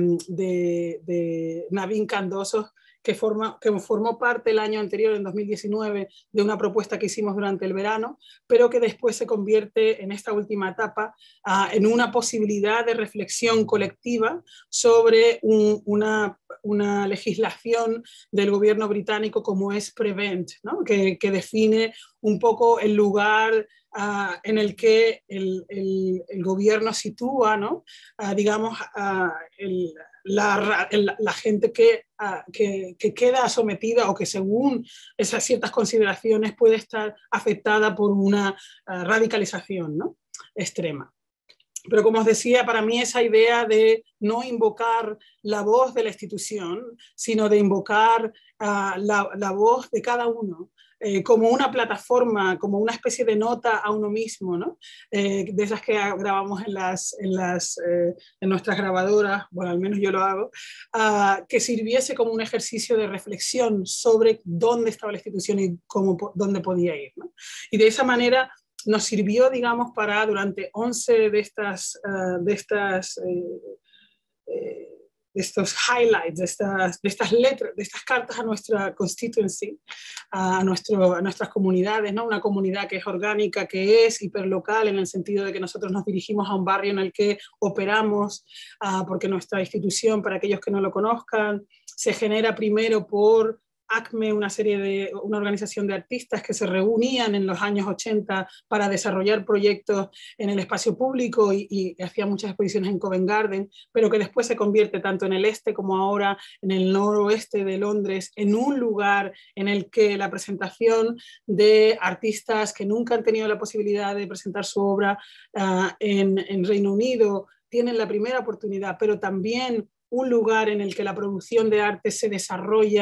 de, de Navin Candoso, que, forma, que formó parte el año anterior, en dos mil diecinueve, de una propuesta que hicimos durante el verano, pero que después se convierte en esta última etapa uh, en una posibilidad de reflexión colectiva sobre un, una, una legislación del gobierno británico como es Prevent, ¿no? que, que define un poco el lugar Uh, en el que el, el, el gobierno sitúa, ¿no? uh, digamos, uh, el, la, el, la gente que, uh, que, que queda sometida o que según esas ciertas consideraciones puede estar afectada por una uh, radicalización, ¿no? extrema. Pero como os decía, para mí esa idea de no invocar la voz de la institución, sino de invocar uh, la, la voz de cada uno, Eh, como una plataforma, como una especie de nota a uno mismo, ¿no? Eh, de esas que grabamos en, las, en, las, eh, en nuestras grabadoras, bueno, al menos yo lo hago, uh, que sirviese como un ejercicio de reflexión sobre dónde estaba la institución y cómo, dónde podía ir, ¿no? Y de esa manera nos sirvió, digamos, para durante once de estas, uh, de estas eh, eh, de estos highlights, de estas, de estas letras, de estas cartas a nuestra constituency, a, nuestro, a nuestras comunidades, ¿no? Una comunidad que es orgánica, que es hiperlocal en el sentido de que nosotros nos dirigimos a un barrio en el que operamos, uh, porque nuestra institución, para aquellos que no lo conozcan, se genera primero por ACME, una serie de, una organización de artistas que se reunían en los años ochenta para desarrollar proyectos en el espacio público y, y hacía muchas exposiciones en Covent Garden, pero que después se convierte tanto en el este como ahora en el noroeste de Londres, en un lugar en el que la presentación de artistas que nunca han tenido la posibilidad de presentar su obra uh, en, en Reino Unido tienen la primera oportunidad, pero también un lugar en el que la producción de arte se desarrolla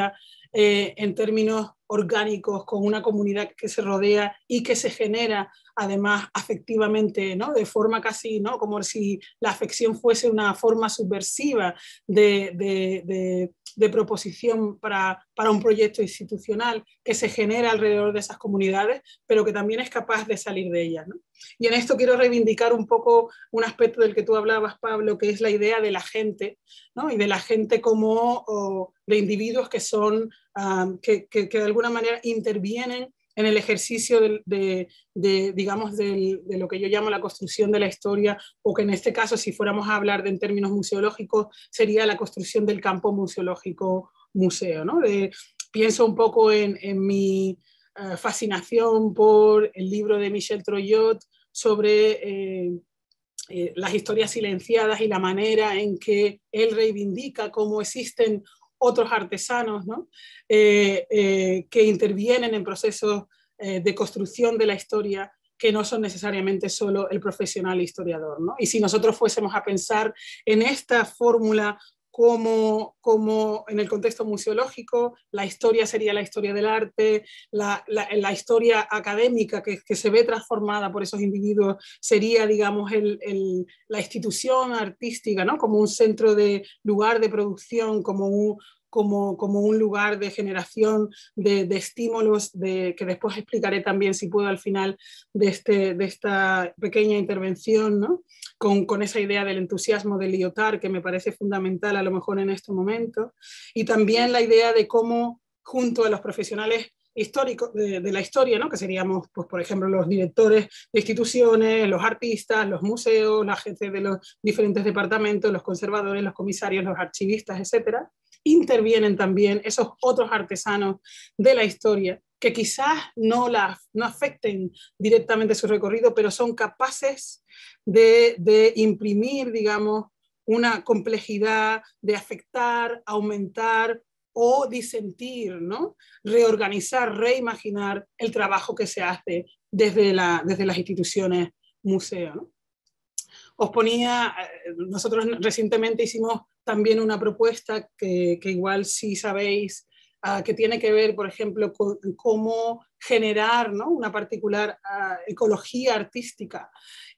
eh, en términos orgánicos, con una comunidad que se rodea y que se genera además afectivamente, ¿no? De forma casi, ¿no? Como si la afección fuese una forma subversiva de, de, de, de proposición para, para un proyecto institucional que se genera alrededor de esas comunidades, pero que también es capaz de salir de ellas, ¿no? Y en esto quiero reivindicar un poco un aspecto del que tú hablabas, Pablo, que es la idea de la gente, ¿no? Y de la gente como oh, de individuos que son, um, que, que, que de alguna manera intervienen en el ejercicio de, de, de digamos, de, de lo que yo llamo la construcción de la historia, o que en este caso, si fuéramos a hablar de, en términos museológicos, sería la construcción del campo museológico museo, ¿no? De, pienso un poco en, en mi uh, fascinación por el libro de Michel Troyot sobre eh, eh, las historias silenciadas y la manera en que él reivindica cómo existen otros artesanos, ¿no? eh, eh, que intervienen en procesos eh, de construcción de la historia que no son necesariamente solo el profesional historiador, ¿no? Y si nosotros fuésemos a pensar en esta fórmula como, como en el contexto museológico, la historia sería la historia del arte, la, la, la historia académica que, que se ve transformada por esos individuos sería, digamos, el, el, la institución artística, ¿no? Como un centro de lugar de producción, como un, como, como un lugar de generación de, de estímulos, de, que después explicaré también, si puedo, al final de, este, de esta pequeña intervención, ¿no? Con, con esa idea del entusiasmo de Lyotard, que me parece fundamental a lo mejor en este momento, y también la idea de cómo, junto a los profesionales históricos de, de la historia, ¿no? Que seríamos, pues, por ejemplo, los directores de instituciones, los artistas, los museos, la gente de los diferentes departamentos, los conservadores, los comisarios, los archivistas, etcétera, intervienen también esos otros artesanos de la historia que quizás no, la, no afecten directamente su recorrido, pero son capaces de, de imprimir, digamos, una complejidad, de afectar, aumentar o disentir, ¿no? Reorganizar, reimaginar el trabajo que se hace desde, la, desde las instituciones museo, ¿no? Os ponía, nosotros recientemente hicimos también una propuesta que, que igual sí sabéis, uh, que tiene que ver, por ejemplo, con cómo generar, ¿no? Una particular uh, ecología artística.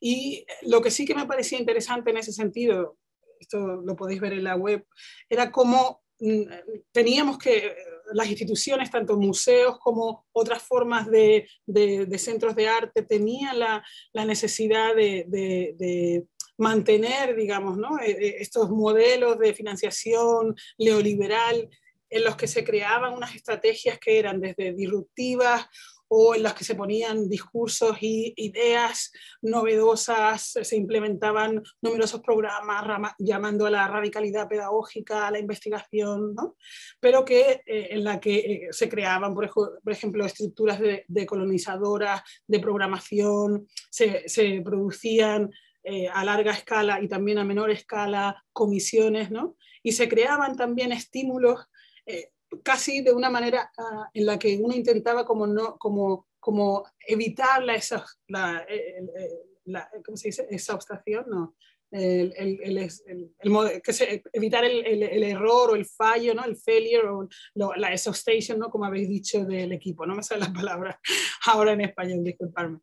Y lo que sí que me parecía interesante en ese sentido, esto lo podéis ver en la web, era cómo mm, teníamos que, las instituciones, tanto museos como otras formas de, de, de centros de arte, tenían la, la necesidad de, de, de mantener, digamos, ¿no? Estos modelos de financiación neoliberal en los que se creaban unas estrategias que eran desde disruptivas o en las que se ponían discursos y ideas novedosas, se implementaban numerosos programas llamando a la radicalidad pedagógica, a la investigación, ¿no? Pero que eh, en la que eh, se creaban, por, por ejemplo, estructuras de, de colonizadoras, de programación, se, se producían eh, a larga escala y también a menor escala comisiones, ¿no? Y se creaban también estímulos eh, casi de una manera uh, en la que uno intentaba como, no, como, como evitar la, la, el, la, ¿cómo se dice? Exhaustación, no. El, el, el, el, el, que se, evitar el, el, el error o el fallo, ¿no? El failure o lo, la exhaustion, ¿no? Como habéis dicho del equipo, no me sale la palabra ahora en español, disculparme.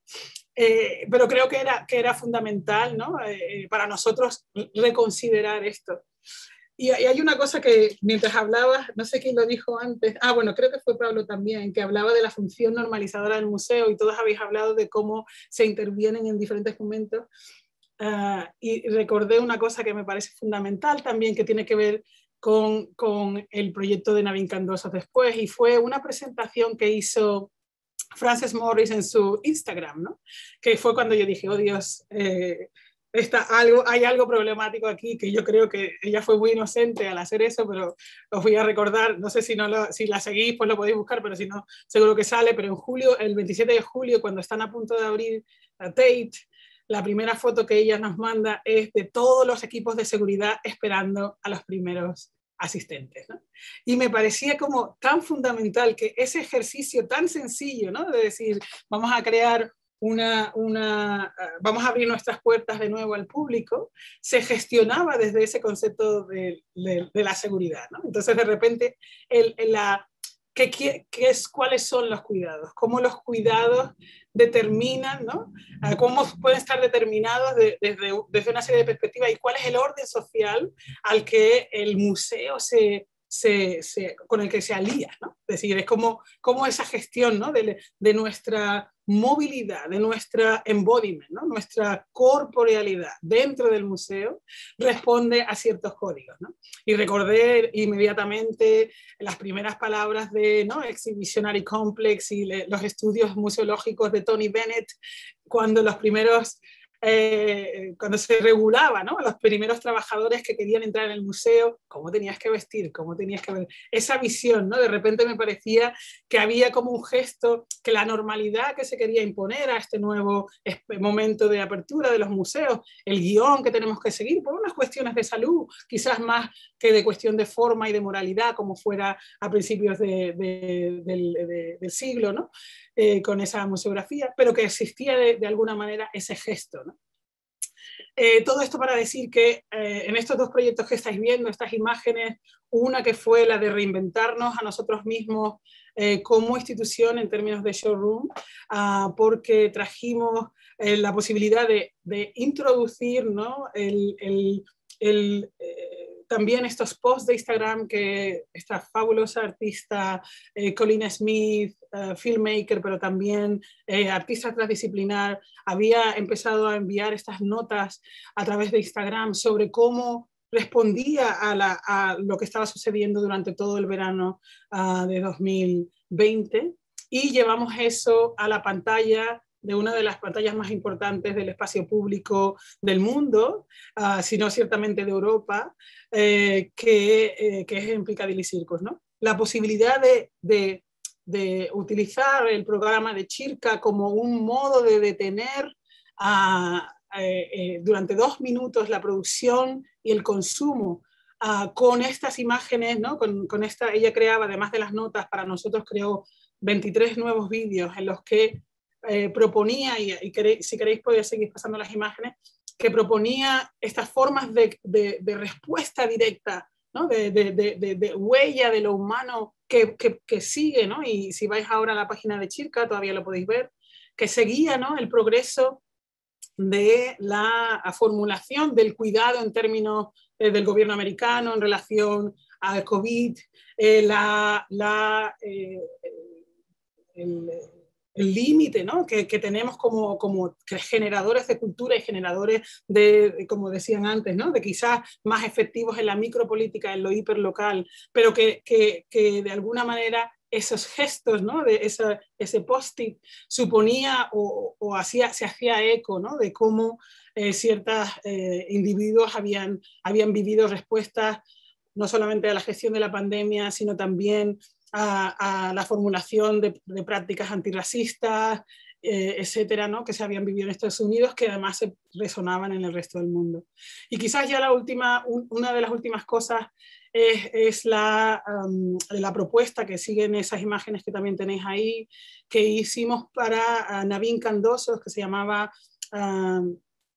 Eh, pero creo que era, que era fundamental, ¿no? Eh, para nosotros reconsiderar esto. Y hay una cosa que mientras hablabas, no sé quién lo dijo antes, ah, bueno, creo que fue Pablo también, que hablaba de la función normalizadora del museo y todos habéis hablado de cómo se intervienen en diferentes momentos. Uh, y recordé una cosa que me parece fundamental también, que tiene que ver con, con el proyecto de Navin Candosas después, y fue una presentación que hizo Frances Morris en su Instagram, ¿no? Que fue cuando yo dije, oh Dios, eh, Está algo, hay algo problemático aquí, que yo creo que ella fue muy inocente al hacer eso, pero os voy a recordar, no sé si, no lo, si la seguís, pues lo podéis buscar, pero si no, seguro que sale, pero en julio, el veintisiete de julio, cuando están a punto de abrir la Tate, la primera foto que ella nos manda es de todos los equipos de seguridad esperando a los primeros asistentes, ¿no? Y me parecía como tan fundamental que ese ejercicio tan sencillo, ¿no? De decir, vamos a crear Una, una, vamos a abrir nuestras puertas de nuevo al público, se gestionaba desde ese concepto de, de, de la seguridad, ¿no? Entonces, de repente, el, el, la, ¿Qué, qué, qué es, ¿Cuáles son los cuidados? ¿Cómo los cuidados determinan, ¿no? ¿Cómo pueden estar determinados de, desde, desde una serie de perspectivas? ¿Y cuál es el orden social al que el museo se, se, se, con el que se alía, ¿no? Es decir, es como, como esa gestión, ¿no? de, de nuestra movilidad, de nuestra embodiment, ¿no? Nuestra corporealidad dentro del museo responde a ciertos códigos, ¿no? Y recordé inmediatamente las primeras palabras de, ¿no? Exhibitionary Complex y le, los estudios museológicos de Tony Bennett, cuando los primeros Eh, cuando se regulaba, ¿no? Los primeros trabajadores que querían entrar en el museo, cómo tenías que vestir, cómo tenías que ver, esa visión, ¿no? De repente me parecía que había como un gesto, que la normalidad que se quería imponer a este nuevo momento de apertura de los museos, el guión que tenemos que seguir por unas cuestiones de salud, quizás más que de cuestión de forma y de moralidad, como fuera a principios de, de, de, de, del siglo, ¿no? Eh, con esa museografía, pero que existía de, de alguna manera ese gesto, ¿no? Eh, todo esto para decir que eh, en estos dos proyectos que estáis viendo, estas imágenes, una que fue la de reinventarnos a nosotros mismos eh, como institución en términos de showroom, uh, porque trajimos eh, la posibilidad de, de introducir, ¿no? el, el, el eh, también estos posts de Instagram que esta fabulosa artista eh, Colin Smith, uh, filmmaker, pero también eh, artista transdisciplinar, había empezado a enviar estas notas a través de Instagram sobre cómo respondía a, la, a lo que estaba sucediendo durante todo el verano uh, de dos mil veinte, y llevamos eso a la pantalla de una de las pantallas más importantes del espacio público del mundo, uh, sino ciertamente de Europa, eh, que, eh, que es en Piccadilly Circus, ¿no? La posibilidad de, de, de utilizar el programa de Circa como un modo de detener uh, eh, eh, durante dos minutos la producción y el consumo uh, con estas imágenes, ¿no? Con, con esta, ella creaba, además de las notas, para nosotros creó veintitrés nuevos vídeos en los que Eh, proponía, y, y queréis, si queréis podéis seguir pasando las imágenes, que proponía estas formas de, de, de respuesta directa, ¿no? de, de, de, de huella de lo humano que, que, que sigue, ¿no? Y si vais ahora a la página de Circa, todavía lo podéis ver, que seguía, ¿no? El progreso de la formulación del cuidado en términos eh, del gobierno americano en relación al COVID, eh, la, la, eh, el, el límite, ¿no? que, que tenemos como, como generadores de cultura y generadores de, como decían antes, ¿no? De quizás más efectivos en la micropolítica, en lo hiperlocal, pero que, que, que de alguna manera esos gestos, ¿no? De esa, ese post-it suponía o, o hacía, se hacía eco, ¿no? De cómo eh, ciertos eh, individuos habían, habían vivido respuestas no solamente a la gestión de la pandemia, sino también a, a la formulación de, de prácticas antirracistas, eh, etcétera, ¿no? Que se habían vivido en Estados Unidos, que además se resonaban en el resto del mundo. Y quizás ya la última, un, una de las últimas cosas es, es la, um, la propuesta que siguen esas imágenes que también tenéis ahí, que hicimos para uh, Naveen Candoso, que se llamaba uh,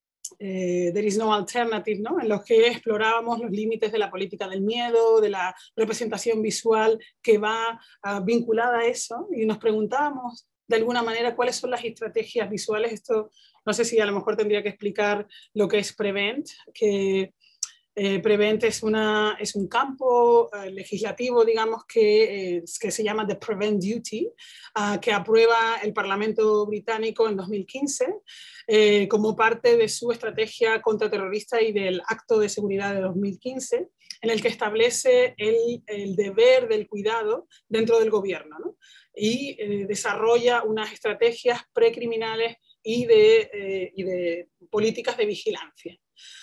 Eh, There is no alternative, ¿no? En los que explorábamos los límites de la política del miedo, de la representación visual que va uh, vinculada a eso, y nos preguntábamos de alguna manera cuáles son las estrategias visuales. Esto no sé si a lo mejor tendría que explicar lo que es Prevent, que eh, Prevent es, una, es un campo uh, legislativo, digamos, que, eh, que se llama The Prevent Duty, uh, que aprueba el Parlamento británico en dos mil quince, eh, como parte de su estrategia contraterrorista y del Acto de Seguridad de dos mil quince, en el que establece el, el deber del cuidado dentro del gobierno, ¿no? Y eh, desarrolla unas estrategias precriminales y de, eh, y de políticas de vigilancia.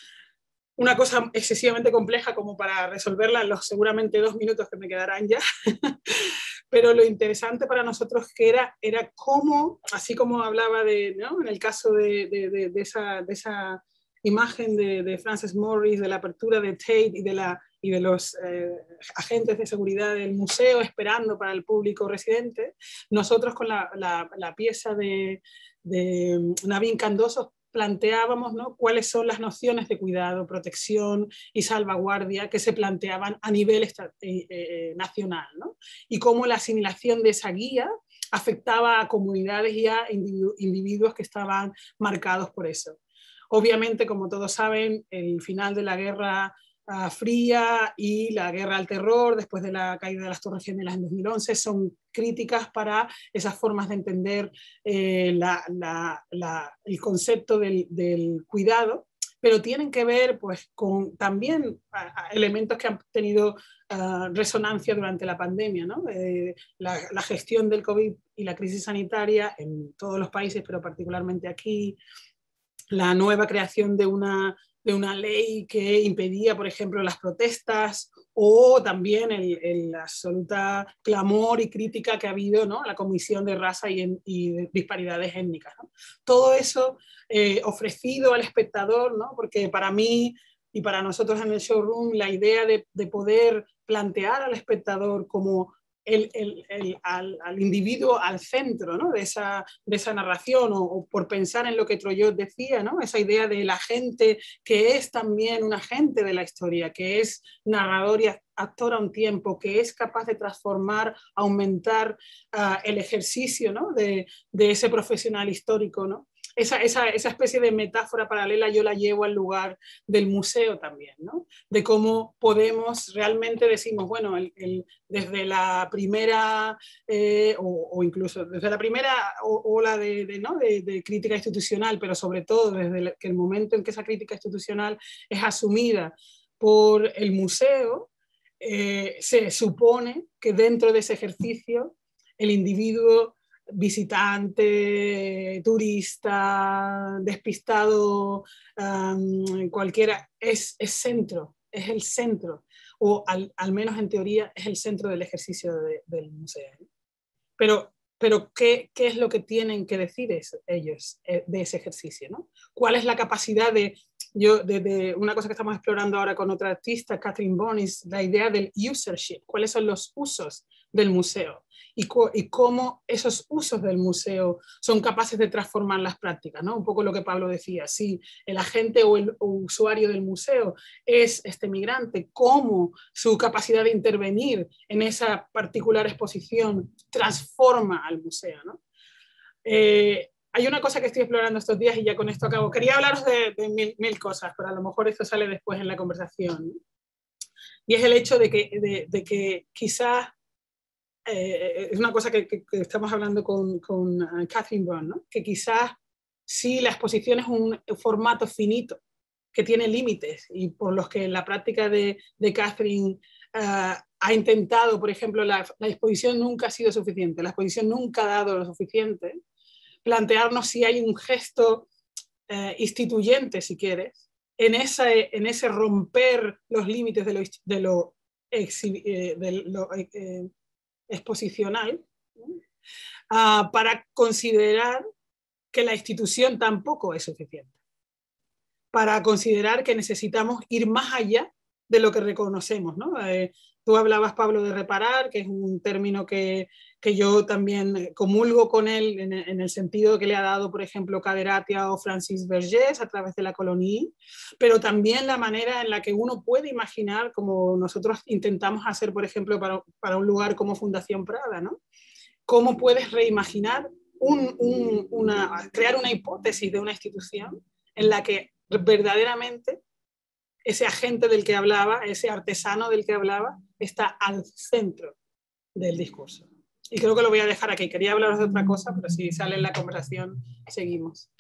Una cosa excesivamente compleja como para resolverla en los seguramente dos minutos que me quedarán ya, pero lo interesante para nosotros que era, era cómo, así como hablaba de, ¿no? En el caso de, de, de, de, esa, de esa imagen de, de Frances Morris, de la apertura de Tate y de, la, y de los eh, agentes de seguridad del museo esperando para el público residente, nosotros con la, la, la pieza de, de Naveen Candoso planteábamos, ¿no?, cuáles son las nociones de cuidado, protección y salvaguardia que se planteaban a nivel eh, eh, nacional, ¿no? Y cómo la asimilación de esa guía afectaba a comunidades y a individu individuos que estaban marcados por eso. Obviamente, como todos saben, el final de la Guerra uh, Fría y la guerra al terror después de la caída de las Torres Gemelas en dos mil once son críticas para esas formas de entender eh, la, la, la, el concepto del, del cuidado, pero tienen que ver pues, con también uh, elementos que han tenido uh, resonancia durante la pandemia, ¿no? Eh, la, la gestión del COVID y la crisis sanitaria en todos los países, pero particularmente aquí, la nueva creación de una, de una ley que impedía, por ejemplo, las protestas, o también el, el absoluta clamor y crítica que ha habido, ¿no?, a la Comisión de Raza y, en, y de Disparidades Étnicas, ¿no? Todo eso eh, ofrecido al espectador, ¿no?, porque para mí y para nosotros en el showroom la idea de, de poder plantear al espectador como El, el, el, al, al individuo al centro, ¿no?, de, esa, de esa narración, o, o por pensar en lo que Troyot decía, ¿no?, esa idea del agente que es también un agente de la historia, que es narrador y actor a un tiempo, que es capaz de transformar, aumentar uh, el ejercicio, ¿no?, de, de ese profesional histórico, ¿no? Esa, esa, esa especie de metáfora paralela yo la llevo al lugar del museo también, ¿no?, de cómo podemos realmente decimos, bueno, el, el, desde la primera, eh, o, o incluso desde la primera ola de, de, ¿no?, de, de crítica institucional, pero sobre todo desde el, que el momento en que esa crítica institucional es asumida por el museo, eh, se supone que dentro de ese ejercicio el individuo visitante, turista, despistado, um, cualquiera, es, es centro, es el centro, o al, al menos en teoría es el centro del ejercicio de, del museo. Pero, pero ¿qué, ¿qué es lo que tienen que decir es, ellos de ese ejercicio, ¿no? ¿Cuál es la capacidad de, yo, de, de una cosa que estamos explorando ahora con otra artista, Catherine Bonis, la idea del usership, cuáles son los usos del museo? Y, y cómo esos usos del museo son capaces de transformar las prácticas, ¿no? Un poco lo que Pablo decía, si el agente o el o usuario del museo es este migrante, cómo su capacidad de intervenir en esa particular exposición transforma al museo, ¿no? Eh, hay una cosa que estoy explorando estos días y ya con esto acabo. Quería hablaros de, de mil, mil cosas, pero a lo mejor esto sale después en la conversación, ¿no? Y es el hecho de que, de, de que quizás Eh, es una cosa que, que, que estamos hablando con, con uh, Catherine Brown, ¿no? Que quizás sí la exposición es un formato finito, que tiene límites, y por los que la práctica de, de Catherine uh, ha intentado, por ejemplo, la, la exposición nunca ha sido suficiente, la exposición nunca ha dado lo suficiente, plantearnos si hay un gesto uh, instituyente, si quieres, en, esa, en ese romper los límites de lo, de lo, eh, de lo eh, exposicional, uh, para considerar que la institución tampoco es suficiente, para considerar que necesitamos ir más allá de lo que reconocemos, ¿no? Eh, tú hablabas, Pablo, de reparar, que es un término que, que yo también comulgo con él en, en el sentido que le ha dado, por ejemplo, Caderatia o Francis Vergés a través de la colonie, pero también la manera en la que uno puede imaginar, como nosotros intentamos hacer, por ejemplo, para, para un lugar como Fundación Prada, ¿no? Cómo puedes reimaginar, un, un, una, crear una hipótesis de una institución en la que verdaderamente ese agente del que hablaba, ese artesano del que hablaba, está al centro del discurso. Y creo que lo voy a dejar aquí. Quería hablaros de otra cosa, pero si sale en la conversación, seguimos.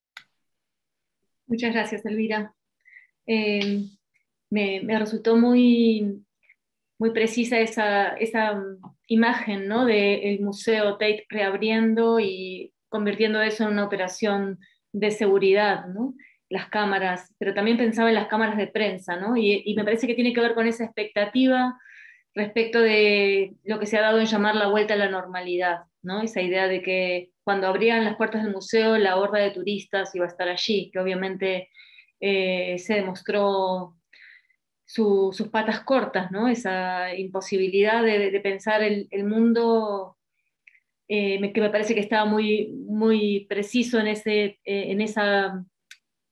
Muchas gracias, Elvira. Eh, me, me resultó muy, muy precisa esa, esa imagen, ¿no?, del Museo Tate reabriendo y convirtiendo eso en una operación de seguridad, ¿no?, las cámaras, pero también pensaba en las cámaras de prensa, ¿no? Y, y me parece que tiene que ver con esa expectativa respecto de lo que se ha dado en llamar la vuelta a la normalidad, ¿no? Esa idea de que cuando abrían las puertas del museo, la horda de turistas iba a estar allí, que obviamente eh, se demostró su, sus patas cortas, ¿no? Esa imposibilidad de, de pensar el, el mundo, eh, que me parece que estaba muy, muy preciso en, ese, eh, en esa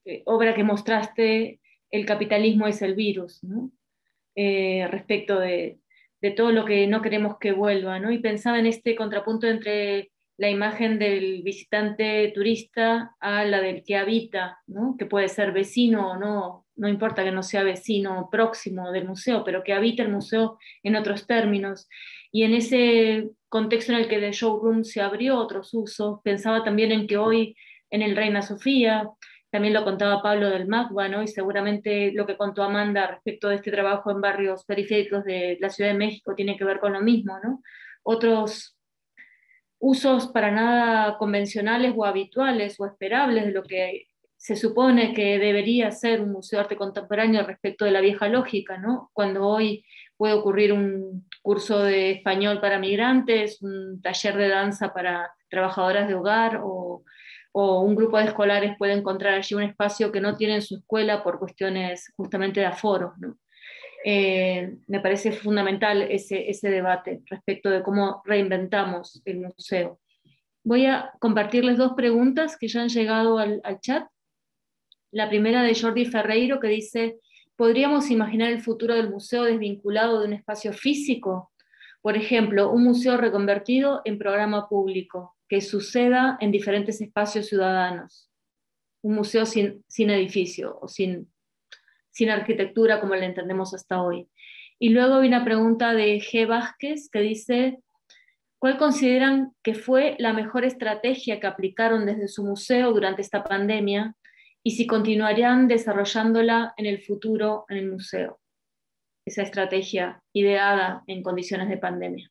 eh, obra que mostraste, El capitalismo es el virus, ¿no? Eh, respecto de, de todo lo que no queremos que vuelva, ¿no? Y pensaba en este contrapunto entre la imagen del visitante turista a la del que habita, ¿no? Que puede ser vecino o no, no importa que no sea vecino próximo del museo, pero que habita el museo en otros términos. Y en ese contexto en el que The Showroom se abrió otros usos, pensaba también en que hoy en el Reina Sofía, también lo contaba Pablo del MACBA, ¿no? Y seguramente lo que contó Amanda respecto de este trabajo en barrios periféricos de la Ciudad de México tiene que ver con lo mismo, ¿no? Otros usos para nada convencionales o habituales o esperables de lo que se supone que debería ser un museo de arte contemporáneo respecto de la vieja lógica, ¿no? Cuando hoy puede ocurrir un curso de español para migrantes, un taller de danza para trabajadoras de hogar, o, o un grupo de escolares puede encontrar allí un espacio que no tiene en su escuela por cuestiones justamente de aforo, ¿no? Eh, me parece fundamental ese, ese debate respecto de cómo reinventamos el museo. Voy a compartirles dos preguntas que ya han llegado al, al chat. La primera de Jordi Ferreiro, que dice: ¿podríamos imaginar el futuro del museo desvinculado de un espacio físico? Por ejemplo, un museo reconvertido en programa público, que suceda en diferentes espacios ciudadanos. Un museo sin, sin edificio o sin, sin arquitectura como la entendemos hasta hoy. Y luego hay una pregunta de G. Vázquez que dice: ¿cuál consideran que fue la mejor estrategia que aplicaron desde su museo durante esta pandemia y si continuarían desarrollándola en el futuro en el museo? Esa estrategia ideada en condiciones de pandemia.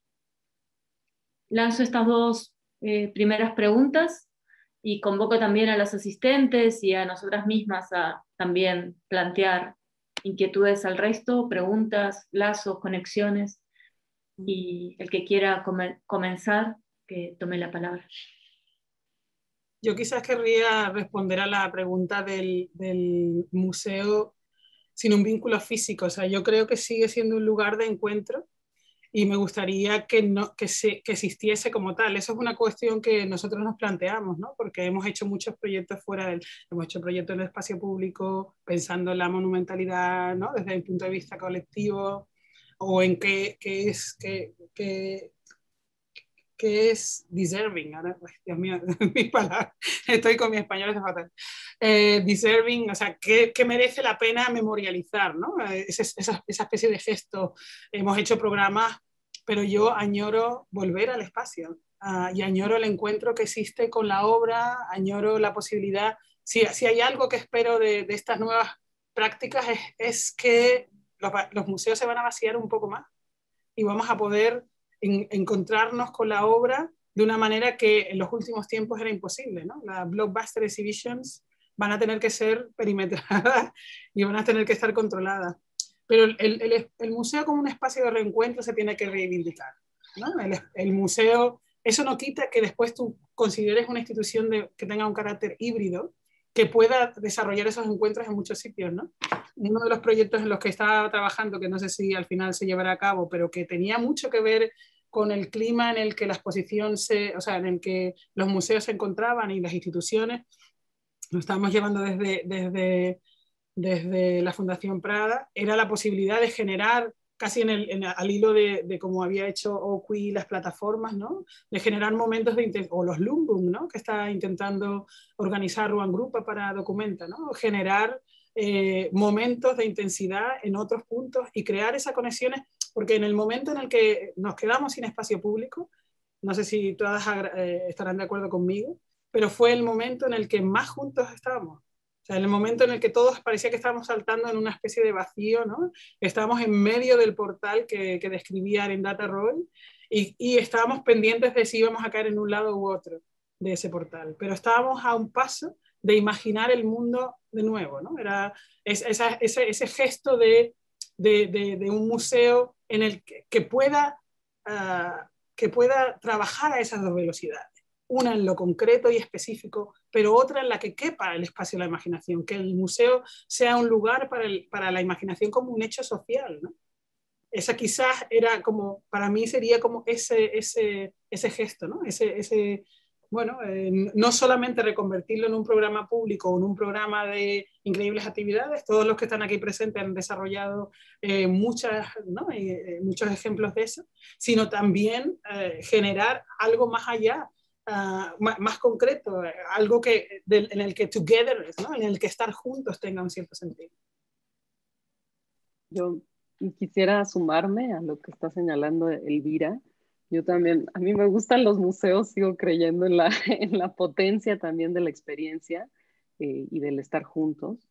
Lanzo estas dos eh, primeras preguntas y convoco también a las asistentes y a nosotras mismas a también plantear inquietudes al resto, preguntas, lazos, conexiones, y el que quiera come, comenzar, que tome la palabra. Yo quizás querría responder a la pregunta del, del museo sin un vínculo físico. O sea, yo creo que sigue siendo un lugar de encuentro y me gustaría que, no, que, se, que existiese como tal. Eso es una cuestión que nosotros nos planteamos, ¿no? Porque hemos hecho muchos proyectos fuera del... Hemos hecho proyectos en el espacio público pensando en la monumentalidad, ¿no? Desde el punto de vista colectivo, o en qué, qué es... Qué, qué, que es deserving, ahora, Dios mío, mi palabra, estoy con mi español, es fatal, eh, deserving, o sea, que, que merece la pena memorializar, ¿no? Esa, esa, esa especie de gesto. Hemos hecho programas, pero yo añoro volver al espacio, uh, y añoro el encuentro que existe con la obra, añoro la posibilidad, si, si hay algo que espero de, de estas nuevas prácticas es, es que los, los museos se van a vaciar un poco más y vamos a poder En, encontrarnos con la obra de una manera que en los últimos tiempos era imposible, ¿no? Las blockbuster exhibitions van a tener que ser perimetradas y van a tener que estar controladas. Pero el, el, el museo como un espacio de reencuentro se tiene que reivindicar, ¿no? El, el museo, eso no quita que después tú consideres una institución de, que tenga un carácter híbrido, que pueda desarrollar esos encuentros en muchos sitios, ¿no? Uno de los proyectos en los que estaba trabajando, que no sé si al final se llevará a cabo, pero que tenía mucho que ver con el clima en el que la exposición se, o sea, en el que los museos se encontraban y las instituciones, lo estábamos llevando desde, desde, desde la Fundación Prada, era la posibilidad de generar, casi en el, en, al hilo de, de cómo había hecho O C U I las plataformas, ¿no? De generar momentos de, o los Lumbum, ¿no? Que está intentando organizar Ruan Grupa para Documenta, ¿no? Generar eh, momentos de intensidad en otros puntos y crear esas conexiones, porque en el momento en el que nos quedamos sin espacio público, no sé si todas eh, estarán de acuerdo conmigo, pero fue el momento en el que más juntos estábamos. O sea, en el momento en el que todos parecía que estábamos saltando en una especie de vacío, ¿no? Estábamos en medio del portal que, que describía Arendata Roy y, y estábamos pendientes de si íbamos a caer en un lado u otro de ese portal. Pero estábamos a un paso de imaginar el mundo de nuevo, ¿no? Era esa, ese, ese gesto de, de, de, de un museo en el que, que, pueda, uh, que pueda trabajar a esas dos velocidades. Una en lo concreto y específico, pero otra en la que quepa el espacio de la imaginación, que el museo sea un lugar para, el, para la imaginación como un hecho social, ¿no? Esa quizás era como, para mí sería como ese, ese, ese gesto, ¿no? Ese, ese bueno, eh, no solamente reconvertirlo en un programa público o en un programa de increíbles actividades, todos los que están aquí presentes han desarrollado eh, muchas, ¿no? eh, muchos ejemplos de eso, sino también eh, generar algo más allá, uh, más, más concreto, eh, algo que, de, en el que togetherness, ¿no? En el que estar juntos tenga un cierto sentido. Yo quisiera sumarme a lo que está señalando Elvira. Yo también, a mí me gustan los museos, sigo creyendo en la, en la potencia también de la experiencia eh, y del estar juntos.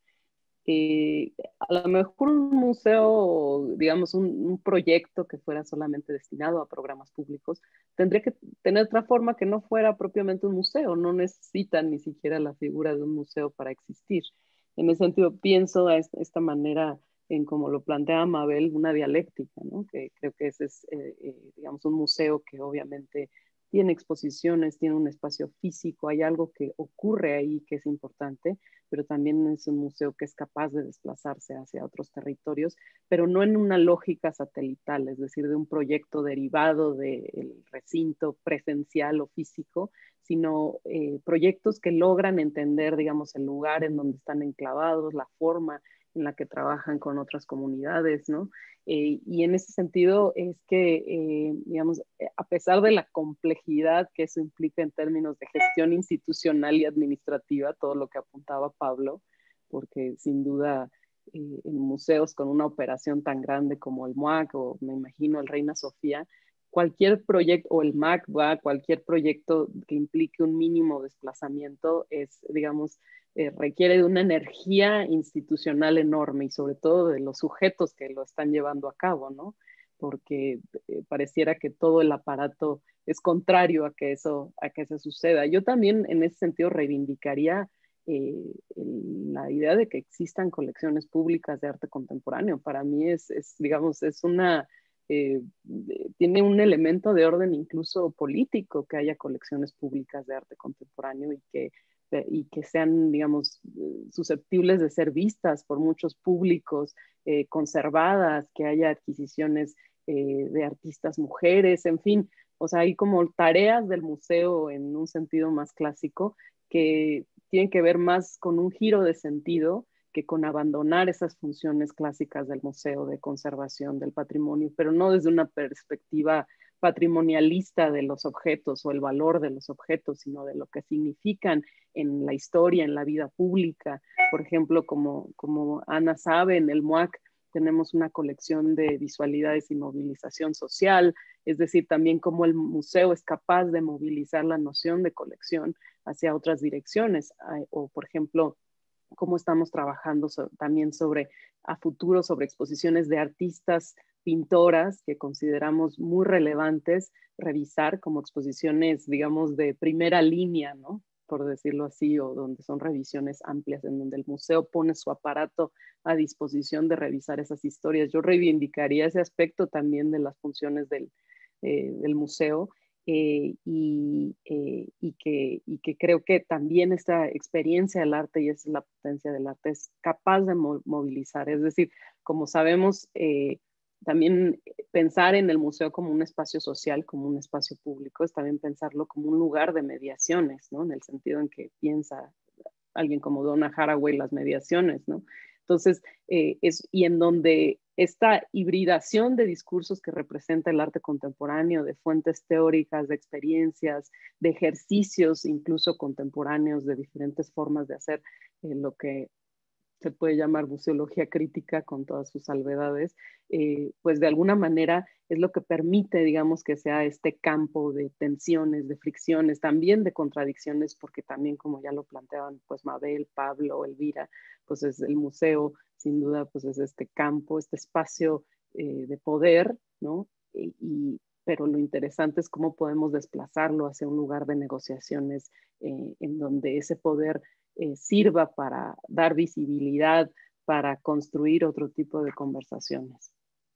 Eh, a lo mejor un museo, digamos, un, un proyecto que fuera solamente destinado a programas públicos, tendría que tener otra forma que no fuera propiamente un museo, no necesitan ni siquiera la figura de un museo para existir. En ese sentido, pienso a esta, esta manera en como lo plantea Mabel, una dialéctica, ¿no? Que creo que ese es, eh, eh, digamos, un museo que obviamente tiene exposiciones, tiene un espacio físico, hay algo que ocurre ahí que es importante, pero también es un museo que es capaz de desplazarse hacia otros territorios, pero no en una lógica satelital, es decir, de un proyecto derivado del recinto presencial o físico, sino eh, proyectos que logran entender, digamos, el lugar en donde están enclavados, la forma en la que trabajan con otras comunidades, ¿no? Eh, y en ese sentido es que, eh, digamos, a pesar de la complejidad que eso implica en términos de gestión institucional y administrativa, todo lo que apuntaba Pablo, porque sin duda eh, en museos con una operación tan grande como el MUAC o me imagino el Reina Sofía, cualquier proyecto, o el M A C, ¿va? Cualquier proyecto que implique un mínimo desplazamiento es, digamos, Eh, requiere de una energía institucional enorme y sobre todo de los sujetos que lo están llevando a cabo, ¿no? Porque eh, pareciera que todo el aparato es contrario a que eso, a que eso suceda. Yo también en ese sentido reivindicaría eh, el, la idea de que existan colecciones públicas de arte contemporáneo. Para mí es, es digamos, es una... Eh, tiene un elemento de orden incluso político que haya colecciones públicas de arte contemporáneo y que y que sean, digamos, susceptibles de ser vistas por muchos públicos, eh, conservadas, que haya adquisiciones eh, de artistas mujeres, en fin, o sea, hay como tareas del museo en un sentido más clásico que tienen que ver más con un giro de sentido que con abandonar esas funciones clásicas del museo de conservación del patrimonio, pero no desde una perspectiva patrimonialista de los objetos o el valor de los objetos, sino de lo que significan en la historia, en la vida pública. Por ejemplo, como, como Ana sabe, en el MUAC tenemos una colección de visualidades y movilización social, es decir, también cómo el museo es capaz de movilizar la noción de colección hacia otras direcciones, o por ejemplo, cómo estamos trabajando so, también sobre a futuro, sobre exposiciones de artistas, pintoras que consideramos muy relevantes revisar como exposiciones, digamos, de primera línea, ¿no? Por decirlo así, o donde son revisiones amplias, en donde el museo pone su aparato a disposición de revisar esas historias. Yo reivindicaría ese aspecto también de las funciones del, eh, del museo. Eh, y, eh, y, que, y que creo que también esta experiencia del arte, y esa es la potencia del arte, es capaz de mo movilizar. Es decir, como sabemos, eh, también pensar en el museo como un espacio social, como un espacio público, es también pensarlo como un lugar de mediaciones, ¿no? En el sentido en que piensa alguien como Donna Haraway las mediaciones, ¿no? Entonces, eh, es, y en donde esta hibridación de discursos que representa el arte contemporáneo, de fuentes teóricas, de experiencias, de ejercicios incluso contemporáneos, de diferentes formas de hacer eh, lo que se puede llamar museología crítica con todas sus salvedades, eh, pues de alguna manera es lo que permite, digamos, que sea este campo de tensiones, de fricciones, también de contradicciones, porque también, como ya lo planteaban, pues Mabel, Pablo, Elvira, pues es el museo, sin duda, pues es este campo, este espacio eh, de poder, ¿no? Y, y, pero lo interesante es cómo podemos desplazarlo hacia un lugar de negociaciones eh, en donde ese poder Eh, sirva para dar visibilidad, para construir otro tipo de conversaciones.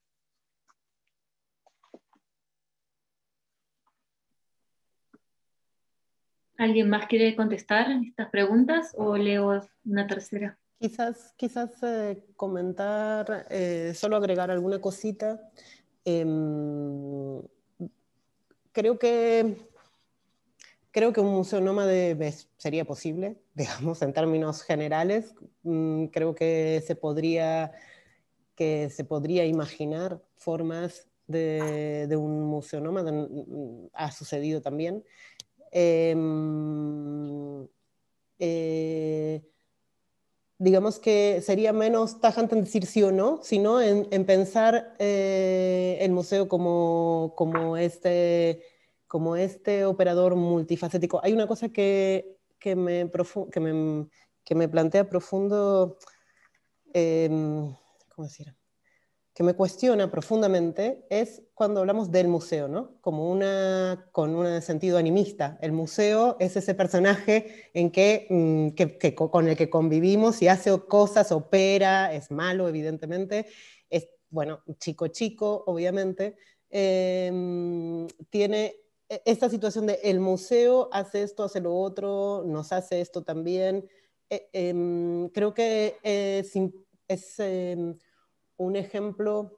¿Alguien más quiere contestar estas preguntas o leo una tercera? Quizás, quizás eh, comentar, eh, solo agregar alguna cosita. Eh, creo que creo que un museo nómade es, sería posible, digamos, en términos generales. Mm, creo que se podría, que se podría imaginar formas de, de un museo nómade. Ha sucedido también. Eh, eh, digamos que sería menos tajante en decir sí o no, sino en, en pensar eh, el museo como, como, este, como este operador multifacético. Hay una cosa que, que, me, que, me, que me plantea profundo, eh, ¿cómo decir? que me cuestiona profundamente es cuando hablamos del museo, ¿no? Como una, con un sentido animista. El museo es ese personaje en que, mmm, que, que, con el que convivimos y hace cosas, opera, es malo, evidentemente, es, bueno, chico chico, obviamente, eh, tiene esta situación de el museo hace esto, hace lo otro, nos hace esto también. Eh, eh, creo que es... es eh, un ejemplo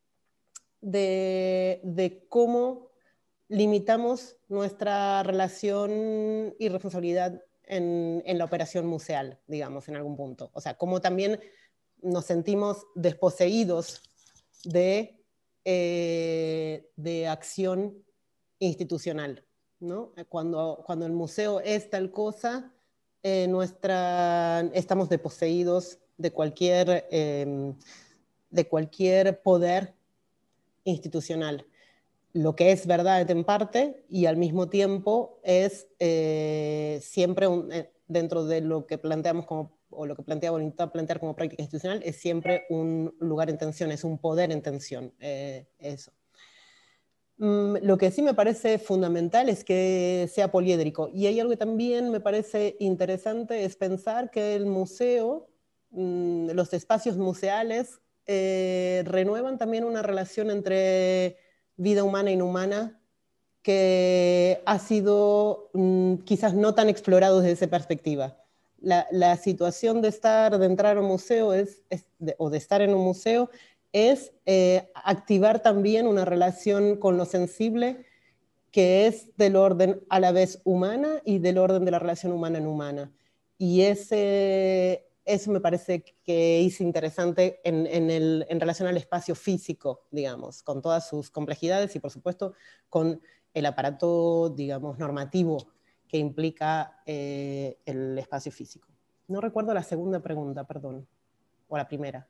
de, de cómo limitamos nuestra relación y responsabilidad en, en la operación museal, digamos, en algún punto. O sea, cómo también nos sentimos desposeídos de, eh, de acción institucional, ¿no? Cuando, cuando el museo es tal cosa, eh, nuestra, estamos desposeídos de cualquier... Eh, de cualquier poder institucional. Lo que es verdad en parte y al mismo tiempo es eh, siempre un, eh, dentro de lo que planteamos como, o lo que plantea Bonita plantear como práctica institucional, es siempre un lugar en tensión, es un poder en tensión. Eh, eso. Mm, lo que sí me parece fundamental es que sea poliédrico. Y hay algo que también me parece interesante, es pensar que el museo, mm, los espacios museales, eh, renuevan también una relación entre vida humana e inhumana que ha sido mm, quizás no tan explorado desde esa perspectiva. La, la situación de estar, de entrar a un museo es, es de, o de estar en un museo es eh, activar también una relación con lo sensible que es del orden a la vez humana y del orden de la relación humana en humana. Y ese, eso me parece que es interesante en, en, el, en relación al espacio físico, digamos, con todas sus complejidades y por supuesto con el aparato, digamos, normativo que implica eh, el espacio físico. No recuerdo la segunda pregunta, perdón, o la primera.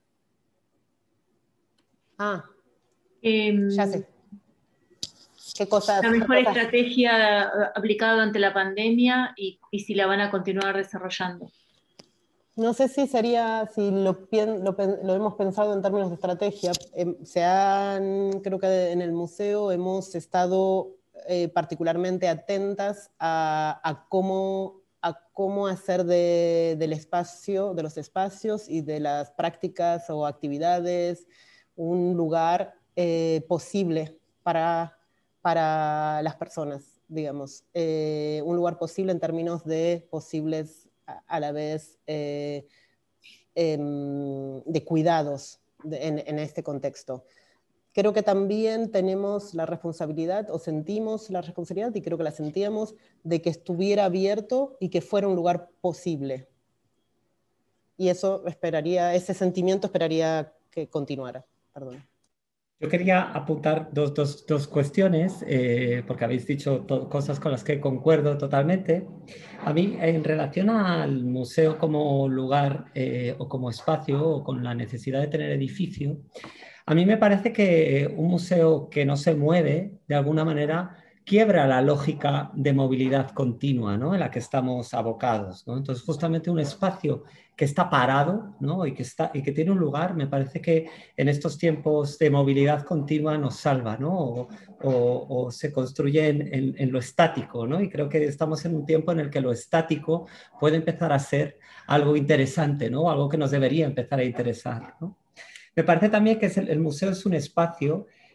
Ah, eh, ya sé. ¿Qué cosas? La mejor qué cosas? estrategia aplicada durante la pandemia y, y si la van a continuar desarrollando. No sé si sería, si lo, lo, lo hemos pensado en términos de estrategia. Eh, se han, creo que en el museo hemos estado eh, particularmente atentas a, a, cómo, a cómo hacer de, del espacio, de los espacios y de las prácticas o actividades un lugar eh, posible para, para las personas, digamos. Eh, un lugar posible en términos de posibles a la vez eh, eh, de cuidados de, en, en este contexto. Creo que también tenemos la responsabilidad, o sentimos la responsabilidad, y creo que la sentíamos, de que estuviera abierto y que fuera un lugar posible. Y eso esperaría, ese sentimiento esperaría que continuara. Perdón. Yo quería apuntar dos, dos, dos cuestiones, eh, porque habéis dicho cosas con las que concuerdo totalmente. A mí, en relación al museo como lugar eh, o como espacio, o con la necesidad de tener edificio, a mí me parece que un museo que no se mueve, de alguna manera, quiebra la lógica de movilidad continua, ¿no?, en la que estamos abocados, ¿no? Entonces, justamente un espacio que está parado, ¿no?, y, que está, y que tiene un lugar, me parece que en estos tiempos de movilidad continua nos salva, ¿no? O, o, o se construye en, en, en lo estático, ¿no? Y creo que estamos en un tiempo en el que lo estático puede empezar a ser algo interesante, ¿no? Algo que nos debería empezar a interesar, ¿no? Me parece también que es el, el museo es un espacio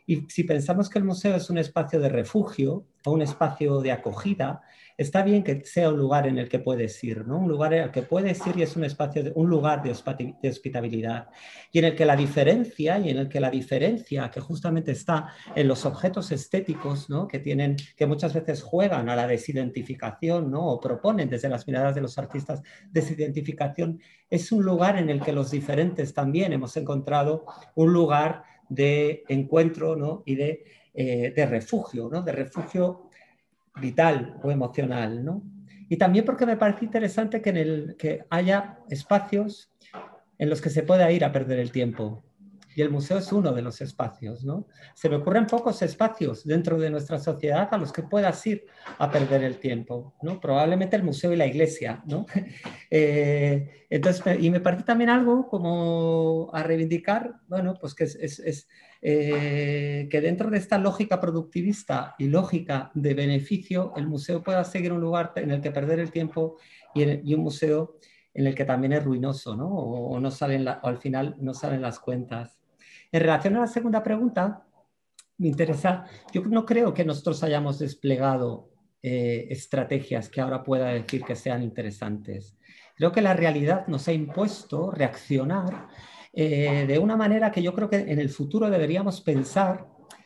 Y si pensamos que el museo es un espacio de refugio o un espacio de acogida, está bien que sea un lugar en el que puedes ir, ¿no? Un lugar en el que puedes ir y es un espacio, de, un lugar de, de hospitabilidad. Y en el que la diferencia, y en el que la diferencia que justamente está en los objetos estéticos, ¿no? Que tienen, que muchas veces juegan a la desidentificación, ¿no? O proponen desde las miradas de los artistas desidentificación, es un lugar en el que los diferentes también hemos encontrado un lugar de encuentro, ¿no? Y de, eh, de refugio, ¿no? De refugio vital o emocional, ¿no? Y también porque me parece interesante que, en el, que haya espacios en los que se pueda ir a perder el tiempo. Y el museo es uno de los espacios, ¿no? Se me ocurren pocos espacios dentro de nuestra sociedad a los que puedas ir a perder el tiempo, ¿no? Probablemente el museo y la iglesia, ¿no? Eh, entonces, y me parece también algo como a reivindicar, bueno, pues que es, es, es eh, que dentro de esta lógica productivista y lógica de beneficio, el museo pueda seguir un lugar en el que perder el tiempo y, en, y un museo en el que también es ruinoso, ¿no? O, o no salen la, o al final no salen las cuentas. En relación a la segunda pregunta, me interesa, yo no creo que nosotros hayamos desplegado eh, estrategias que ahora pueda decir que sean interesantes. Creo que la realidad nos ha impuesto reaccionar eh, de una manera que yo creo que en el futuro deberíamos pensar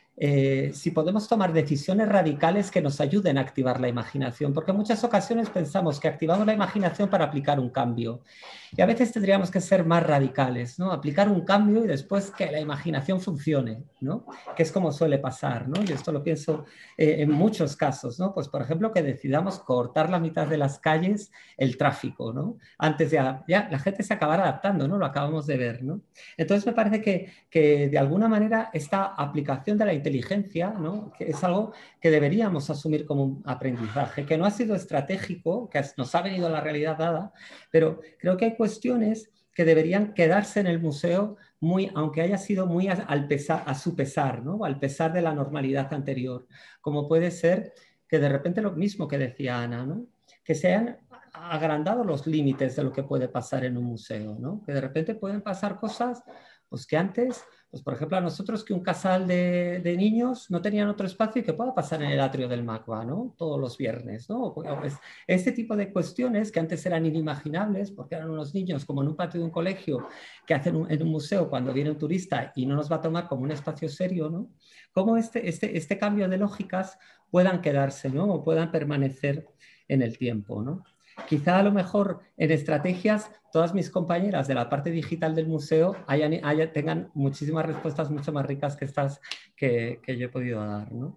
eh, si podemos tomar decisiones radicales que nos ayuden a activar la imaginación, porque en muchas ocasiones pensamos que activamos la imaginación para aplicar un cambio. Y a veces tendríamos que ser más radicales, ¿no? Aplicar un cambio y después que la imaginación funcione, ¿no? Que es como suele pasar, ¿no? Y esto lo pienso eh, en muchos casos, ¿no? Pues, por ejemplo, que decidamos cortar la mitad de las calles el tráfico, ¿no? Antes de, ya la gente se acabará adaptando, ¿no? Lo acabamos de ver, ¿no? Entonces, me parece que, que de alguna manera esta aplicación de la inteligencia, ¿no? Que es algo que deberíamos asumir como un aprendizaje, que no ha sido estratégico, que nos ha venido a la realidad dada, pero creo que hay cuestiones que deberían quedarse en el museo, muy, aunque haya sido muy a, al pesar, a su pesar, ¿no? Al pesar de la normalidad anterior, como puede ser que de repente lo mismo que decía Ana, ¿no? Que se hayan agrandado los límites de lo que puede pasar en un museo, ¿no? Que de repente pueden pasar cosas pues, que antes, pues, por ejemplo, a nosotros que un casal de, de niños no tenían otro espacio y que pueda pasar en el atrio del MACBA, ¿no? Todos los viernes, ¿no? Pues, este tipo de cuestiones que antes eran inimaginables porque eran unos niños como en un patio de un colegio que hacen un, en un museo cuando viene un turista y no nos va a tomar como un espacio serio, ¿no? Cómo este, este, este cambio de lógicas puedan quedarse, ¿no? O puedan permanecer en el tiempo, ¿no? Quizá a lo mejor en estrategias todas mis compañeras de la parte digital del museo hayan, hayan, tengan muchísimas respuestas mucho más ricas que estas que, que yo he podido dar, ¿no?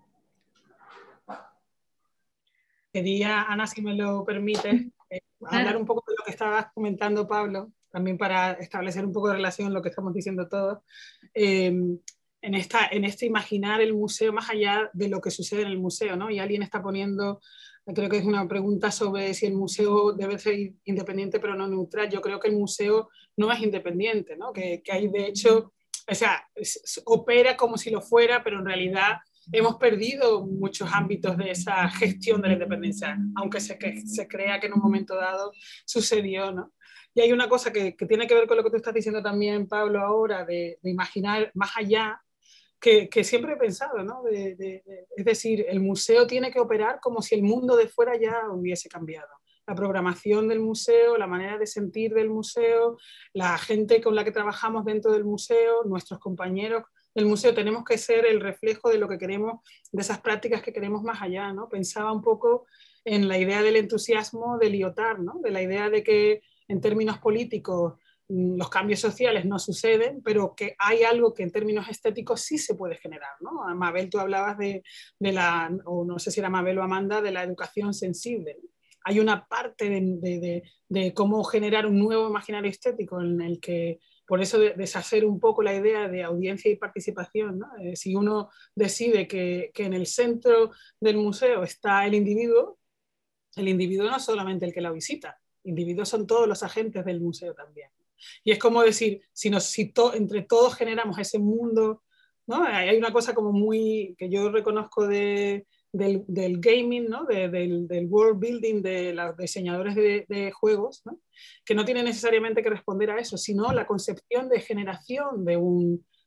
Quería, Ana, si me lo permites, eh, hablar un poco de lo que estabas comentando, Pablo, también para establecer un poco de relación con lo que estamos diciendo todos. Eh, en, esta, en este imaginar el museo más allá de lo que sucede en el museo, ¿no? Y alguien está poniendo, creo que es una pregunta sobre si el museo debe ser independiente pero no neutral. Yo creo que el museo no es independiente, ¿no? Que, que hay de hecho, o sea, es, opera como si lo fuera, pero en realidad hemos perdido muchos ámbitos de esa gestión de la independencia, aunque se, que, se crea que en un momento dado sucedió, ¿no? Y hay una cosa que, que tiene que ver con lo que tú estás diciendo también, Pablo, ahora, de, de imaginar más allá, que, que siempre he pensado, ¿no? De, de, de, es decir, el museo tiene que operar como si el mundo de fuera ya hubiese cambiado. La programación del museo, la manera de sentir del museo, la gente con la que trabajamos dentro del museo, nuestros compañeros del museo, tenemos que ser el reflejo de lo que queremos, de esas prácticas que queremos más allá, ¿no? Pensaba un poco en la idea del entusiasmo de Lyotard, ¿no? De la idea de que en términos políticos los cambios sociales no suceden, pero que hay algo que en términos estéticos sí se puede generar, ¿no? Mabel, tú hablabas de, de la, o no sé si era Mabel o Amanda, de la educación sensible, ¿no? Hay una parte de, de, de, de cómo generar un nuevo imaginario estético en el que, por eso de, deshacer un poco la idea de audiencia y participación, ¿no? Eh, si uno decide que, que en el centro del museo está el individuo, el individuo no es solamente el que la visita, individuos son todos los agentes del museo también. Y es como decir, si, nos, si to, entre todos generamos ese mundo, ¿no? Hay una cosa como muy, que yo reconozco de, del, del gaming, ¿no? De, del, del world building de los diseñadores de, de juegos, ¿no? Que no tiene necesariamente que responder a eso, sino la concepción de generación de un,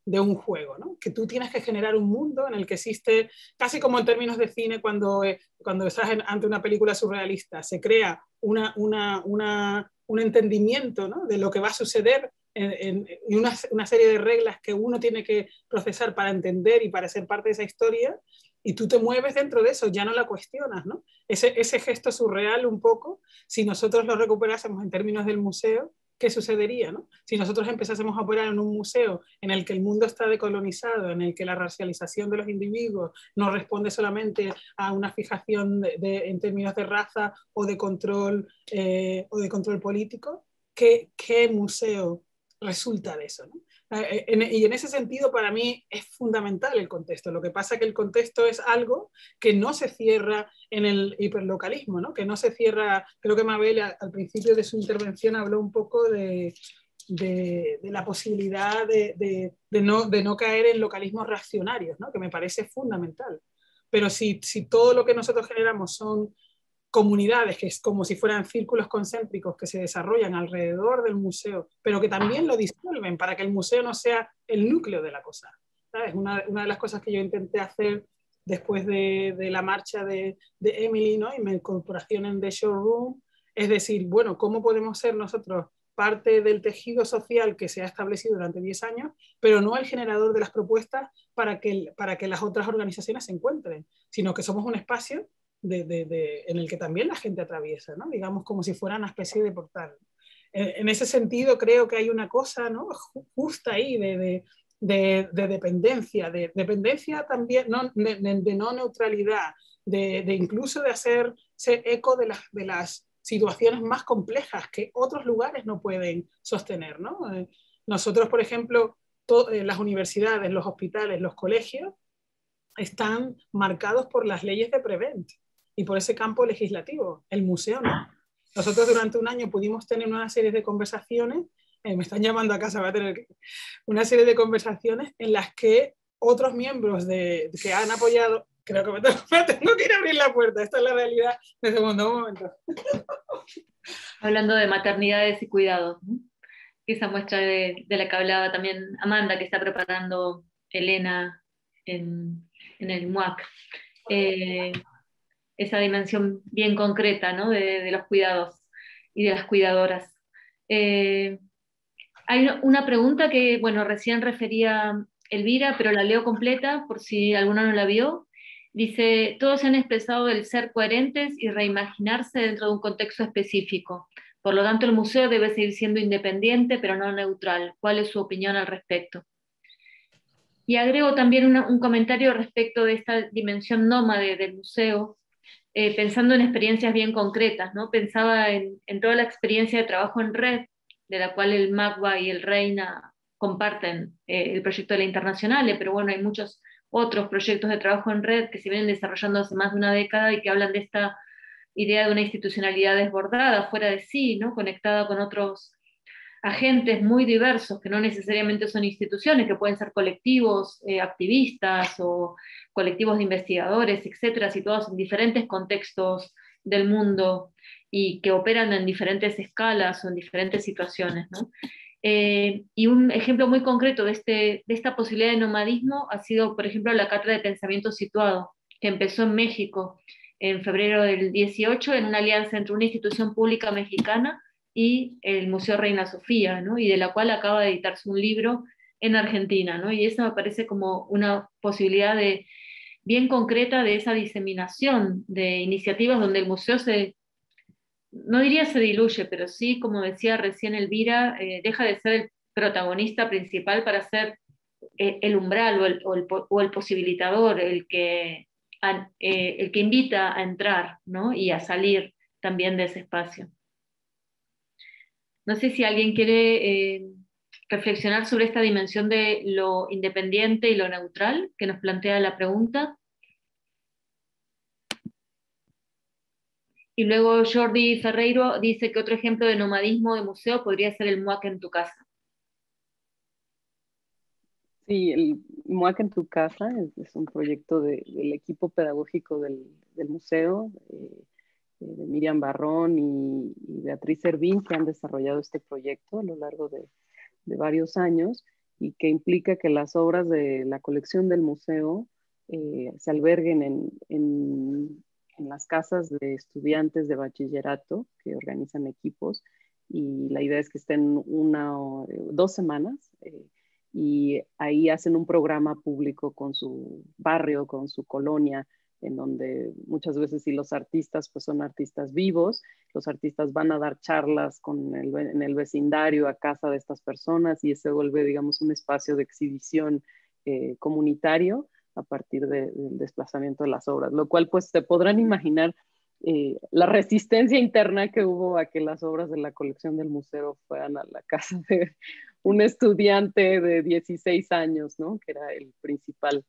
de un juego, ¿no? Que tú tienes que generar un mundo en el que existe, casi como en términos de cine, cuando, eh, cuando estás en, ante una película surrealista, se crea una, una, una, un entendimiento, ¿no?, de lo que va a suceder en, en, en una, una serie de reglas que uno tiene que procesar para entender y para ser parte de esa historia, y tú te mueves dentro de eso, ya no la cuestionas, ¿no? Ese, ese gesto surreal un poco, si nosotros lo recuperásemos en términos del museo, ¿qué sucedería, ¿no? Si nosotros empezásemos a operar en un museo en el que el mundo está decolonizado, en el que la racialización de los individuos no responde solamente a una fijación de, de, en términos de raza o de control, eh, o de control político, ¿qué, qué museo resulta de eso, ¿no? Eh, en, y en ese sentido, para mí es fundamental el contexto. Lo que pasa es que el contexto es algo que no se cierra en el hiperlocalismo, ¿no? Que no se cierra. Creo que Mabel al principio de su intervención habló un poco de, de, de la posibilidad de, de, de, no, de no caer en localismos reaccionarios, ¿no? Que me parece fundamental. Pero si, si todo lo que nosotros generamos son comunidades que es como si fueran círculos concéntricos que se desarrollan alrededor del museo, pero que también lo disuelven para que el museo no sea el núcleo de la cosa, ¿sabes? Una, una de las cosas que yo intenté hacer después de, de la marcha de, de Emily, ¿no?, y mi incorporación en The Showroom, es decir, bueno, ¿cómo podemos ser nosotros parte del tejido social que se ha establecido durante diez años, pero no el generador de las propuestas para que, para que las otras organizaciones se encuentren, sino que somos un espacio De, de, de, en el que también la gente atraviesa, ¿no? Digamos como si fuera una especie de portal. En, en ese sentido creo que hay una cosa, ¿no?, justa ahí de, de, de, de dependencia, de dependencia también, no, de, de, de no neutralidad, de, de incluso de hacerse eco de las, de las situaciones más complejas que otros lugares no pueden sostener, ¿no? Nosotros, por ejemplo, to, eh, las universidades, los hospitales, los colegios están marcados por las leyes de Prevent y por ese campo legislativo. El museo no. Nosotros durante un año pudimos tener una serie de conversaciones, eh, me están llamando a casa, voy a tener que, una serie de conversaciones en las que otros miembros de, que han apoyado, creo que me tengo, me tengo que ir a abrir la puerta, esta es la realidad de segundo momento. Hablando de maternidades y cuidados, ¿no?, esa muestra de, de la que hablaba también Amanda, que está preparando Elena en, en el M U A C. Eh, esa dimensión bien concreta, ¿no?, de, de los cuidados y de las cuidadoras. Eh, hay una pregunta que, bueno, recién refería Elvira, pero la leo completa por si alguno no la vio. Dice, todos se han expresado el ser coherentes y reimaginarse dentro de un contexto específico. Por lo tanto, el museo debe seguir siendo independiente, pero no neutral. ¿Cuál es su opinión al respecto? Y agrego también una, un comentario respecto de esta dimensión nómade del museo, eh, pensando en experiencias bien concretas, ¿no? Pensaba en, en toda la experiencia de trabajo en red, de la cual el MACBA y el Reina comparten eh, el proyecto de la Internacional, pero bueno, hay muchos otros proyectos de trabajo en red que se vienen desarrollando hace más de una década y que hablan de esta idea de una institucionalidad desbordada, fuera de sí, ¿no?, conectada con otros agentes muy diversos, que no necesariamente son instituciones, que pueden ser colectivos, eh, activistas o colectivos de investigadores, etcétera, situados en diferentes contextos del mundo y que operan en diferentes escalas o en diferentes situaciones, ¿no? Eh, y un ejemplo muy concreto de, este, de esta posibilidad de nomadismo ha sido, por ejemplo, la Cátedra de Pensamiento Situado, que empezó en México en febrero del dieciocho, en una alianza entre una institución pública mexicana y el Museo Reina Sofía, ¿no?, y de la cual acaba de editarse un libro en Argentina, ¿no? Y eso me parece como una posibilidad de, bien concreta de esa diseminación de iniciativas donde el museo se, no diría se diluye, pero sí, como decía recién Elvira, eh, deja de ser el protagonista principal para ser eh, el umbral o el, o, el, o el posibilitador, el que, a, eh, el que invita a entrar, ¿no?, y a salir también de ese espacio. No sé si alguien quiere eh, reflexionar sobre esta dimensión de lo independiente y lo neutral que nos plantea la pregunta. Y luego Jordi Ferreiro dice que otro ejemplo de nomadismo de museo podría ser el M U A C en tu casa. Sí, el M U A C en tu casa es, es un proyecto de, del equipo pedagógico del, del museo, eh, de Miriam Barrón y, y Beatriz Servín, que han desarrollado este proyecto a lo largo de, de varios años. y que implica que las obras de la colección del museo eh, se alberguen en, en, en las casas de estudiantes de bachillerato que organizan equipos, y la idea es que estén una o dos semanas eh, y ahí hacen un programa público con su barrio, con su colonia, en donde muchas veces si los artistas pues son artistas vivos, los artistas van a dar charlas con el, en el vecindario a casa de estas personas, y se vuelve, digamos, un espacio de exhibición eh, comunitario a partir de, del desplazamiento de las obras, lo cual pues se podrán imaginar eh, la resistencia interna que hubo a que las obras de la colección del museo fueran a la casa de un estudiante de dieciséis años, ¿no? Que era el principal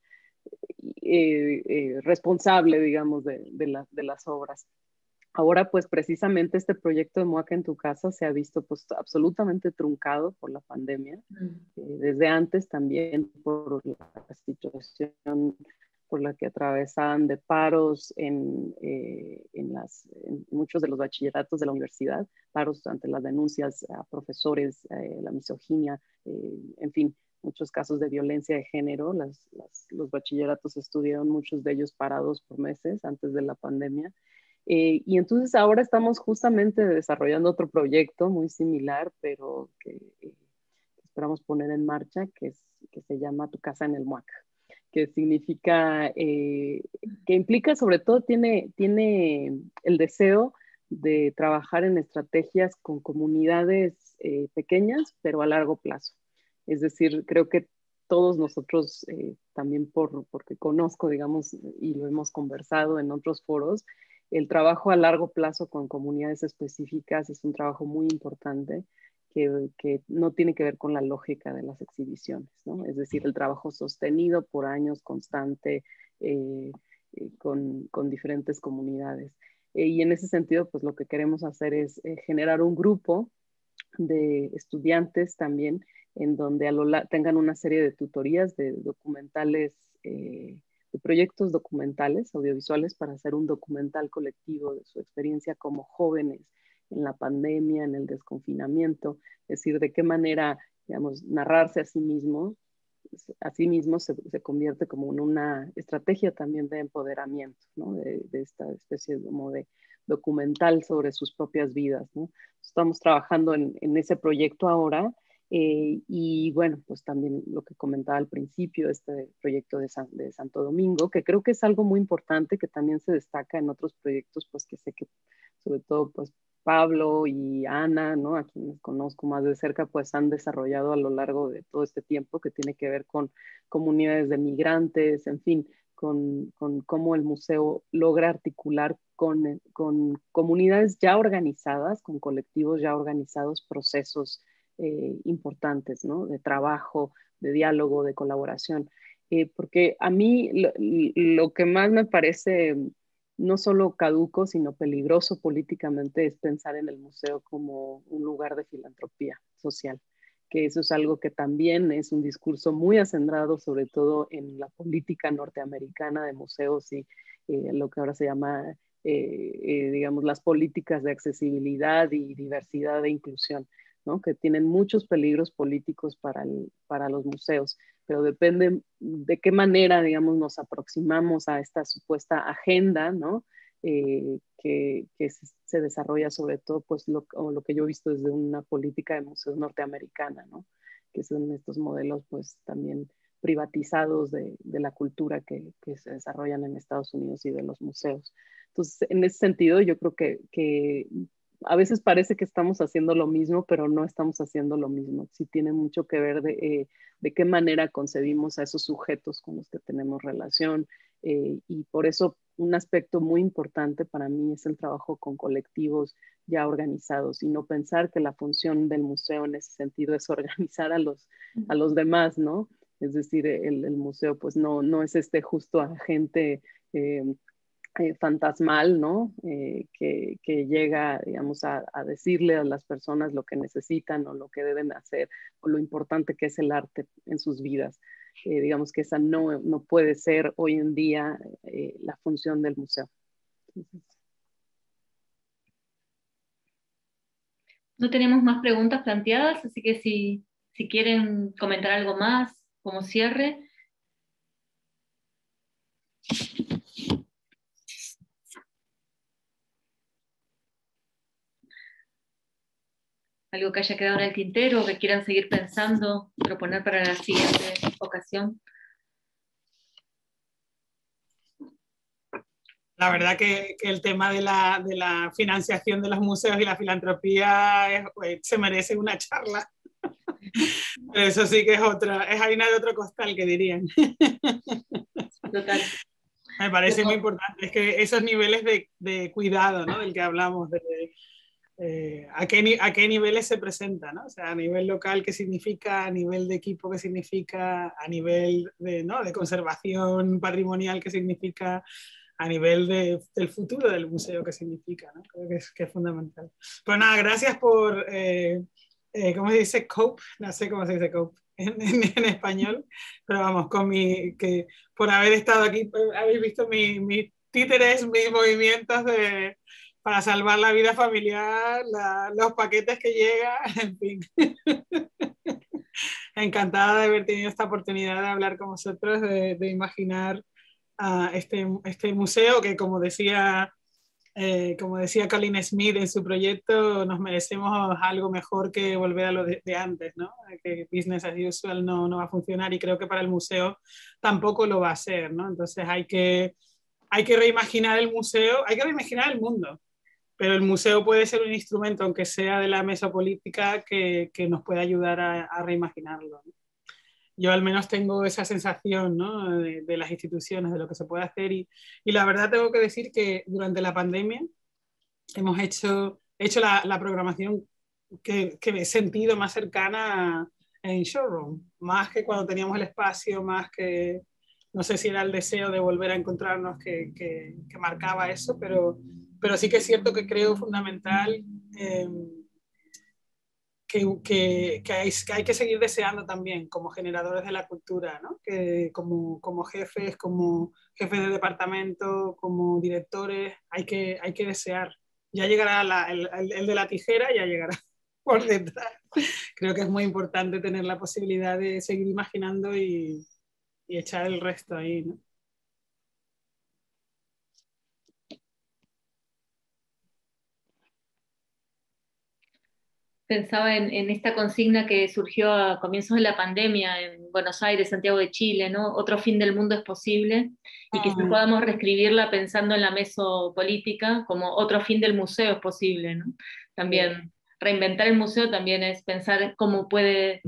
eh, eh, responsable, digamos, de, de, la, de las obras. Ahora, pues precisamente este proyecto de Muaca en tu casa se ha visto pues absolutamente truncado por la pandemia. Mm. Eh, desde antes también por la situación por la que atravesaban de paros en, eh, en, las, en muchos de los bachilleratos de la universidad, paros ante las denuncias a profesores, eh, la misoginia, eh, en fin, muchos casos de violencia de género. Las, las, los bachilleratos estuvieron, muchos de ellos parados por meses antes de la pandemia. Eh, y entonces ahora estamos justamente desarrollando otro proyecto muy similar, pero que eh, esperamos poner en marcha, que, es, que se llama Tu Casa en el Muaca, que significa, eh, que implica sobre todo, tiene, tiene el deseo de trabajar en estrategias con comunidades eh, pequeñas, pero a largo plazo. Es decir, creo que todos nosotros, eh, también por, porque conozco, digamos, y lo hemos conversado en otros foros, el trabajo a largo plazo con comunidades específicas es un trabajo muy importante que, que no tiene que ver con la lógica de las exhibiciones, ¿no? Es decir, el trabajo sostenido por años, constante, eh, eh, con, con diferentes comunidades. Eh, y en ese sentido, pues lo que queremos hacer es eh, generar un grupo de estudiantes también, en donde a lo tengan una serie de tutorías de documentales, eh, de proyectos documentales, audiovisuales, para hacer un documental colectivo de su experiencia como jóvenes en la pandemia, en el desconfinamiento, es decir, de qué manera, digamos, narrarse a sí mismo, a sí mismo se, se convierte como en una estrategia también de empoderamiento, ¿no? De, de esta especie como de documental sobre sus propias vidas, ¿no? Estamos trabajando en, en ese proyecto ahora. Eh, y bueno, pues también lo que comentaba al principio, este proyecto de, San, de Santo Domingo, que creo que es algo muy importante, que también se destaca en otros proyectos, pues que sé que sobre todo pues Pablo y Ana, ¿no? A quienes conozco más de cerca, pues han desarrollado a lo largo de todo este tiempo, que tiene que ver con comunidades de migrantes, en fin, con, con cómo el museo logra articular con, con comunidades ya organizadas, con colectivos ya organizados, procesos eh, importantes, ¿no? De trabajo, de diálogo, de colaboración. Eh, porque a mí lo, lo que más me parece no solo caduco, sino peligroso políticamente, es pensar en el museo como un lugar de filantropía social, que eso es algo que también es un discurso muy acendrado, sobre todo en la política norteamericana de museos y eh, lo que ahora se llama, eh, eh, digamos, las políticas de accesibilidad y diversidad e inclusión, ¿no? Que tienen muchos peligros políticos para, el, para los museos, pero depende de qué manera, digamos, nos aproximamos a esta supuesta agenda, ¿no? Eh, que, que se desarrolla sobre todo, pues, lo, o lo que yo he visto desde una política de museos norteamericana, ¿no? Que son estos modelos, pues, también privatizados de, de la cultura que, que se desarrollan en Estados Unidos y de los museos. Entonces, en ese sentido, yo creo que, que a veces parece que estamos haciendo lo mismo, pero no estamos haciendo lo mismo. Sí tiene mucho que ver de, eh, de qué manera concebimos a esos sujetos con los que tenemos relación, eh, y por eso un aspecto muy importante para mí es el trabajo con colectivos ya organizados, y no pensar que la función del museo en ese sentido es organizar a los, a los demás, ¿no? Es decir, el, el museo pues no, no es este justo agente eh, Eh, fantasmal, ¿no? Eh, que, que llega, digamos, a, a decirle a las personas lo que necesitan o lo que deben hacer, o lo importante que es el arte en sus vidas. Eh, digamos que esa no, no puede ser hoy en día eh, la función del museo. Entonces, no tenemos más preguntas planteadas, así que si si quieren comentar algo más como cierre. Algo que haya quedado en el tintero, que quieran seguir pensando, proponer para la siguiente ocasión. La verdad que, que el tema de la, de la financiación de los museos y la filantropía es, pues, se merece una charla. Pero eso sí que es otra, es harina de otro costal, que dirían. Total. Me parece Pero, muy importante. Es que esos niveles de, de cuidado, ¿no? Del que hablamos, de, eh, a, qué, a qué niveles se presenta, ¿no? O sea, a nivel local, qué significa, a nivel de equipo, qué significa, a nivel de, ¿no? de conservación patrimonial, qué significa, a nivel de, del futuro del museo, qué significa, ¿no? Creo que es, que es fundamental. Pues nada, gracias por, eh, eh, ¿cómo se dice? Cope, no sé cómo se dice cope en, en, en español, pero vamos, con mi, que por haber estado aquí, habéis visto mis mi títeres, mis movimientos de, para salvar la vida familiar, la, los paquetes que llegan, en fin. Encantada de haber tenido esta oportunidad de hablar con vosotros, de, de imaginar uh, este, este museo que, como decía, eh, como decía Colin Smith en su proyecto, nos merecemos algo mejor que volver a lo de, de antes, ¿no? Que business as usual no, no va a funcionar, y creo que para el museo tampoco lo va a ser, ¿no? Entonces hay que, hay que reimaginar el museo, hay que reimaginar el mundo. Pero el museo puede ser un instrumento, aunque sea de la mesa política, que, que nos puede ayudar a, a reimaginarlo, ¿no? Yo al menos tengo esa sensación, ¿no? de, de las instituciones, de lo que se puede hacer. Y, y la verdad tengo que decir que durante la pandemia hemos hecho, hecho la, la programación que, que he sentido más cercana en showroom, más que cuando teníamos el espacio, más que, no sé si era el deseo de volver a encontrarnos que, que, que marcaba eso, pero, pero sí que es cierto que creo fundamental eh, que, que, que, hay, que hay que seguir deseando también como generadores de la cultura, ¿no? Que como, como jefes, como jefes de departamento, como directores, hay que, hay que desear. Ya llegará la, el, el de la tijera, ya llegará por detrás. Creo que es muy importante tener la posibilidad de seguir imaginando y, y echar el resto ahí, ¿no? pensaba en, en esta consigna que surgió a comienzos de la pandemia en Buenos Aires, Santiago de Chile, ¿no? Otro fin del mundo es posible, y quizás podamos reescribirla pensando en la mesopolítica como otro fin del museo es posible, ¿no? También reinventar el museo también es pensar cómo puede,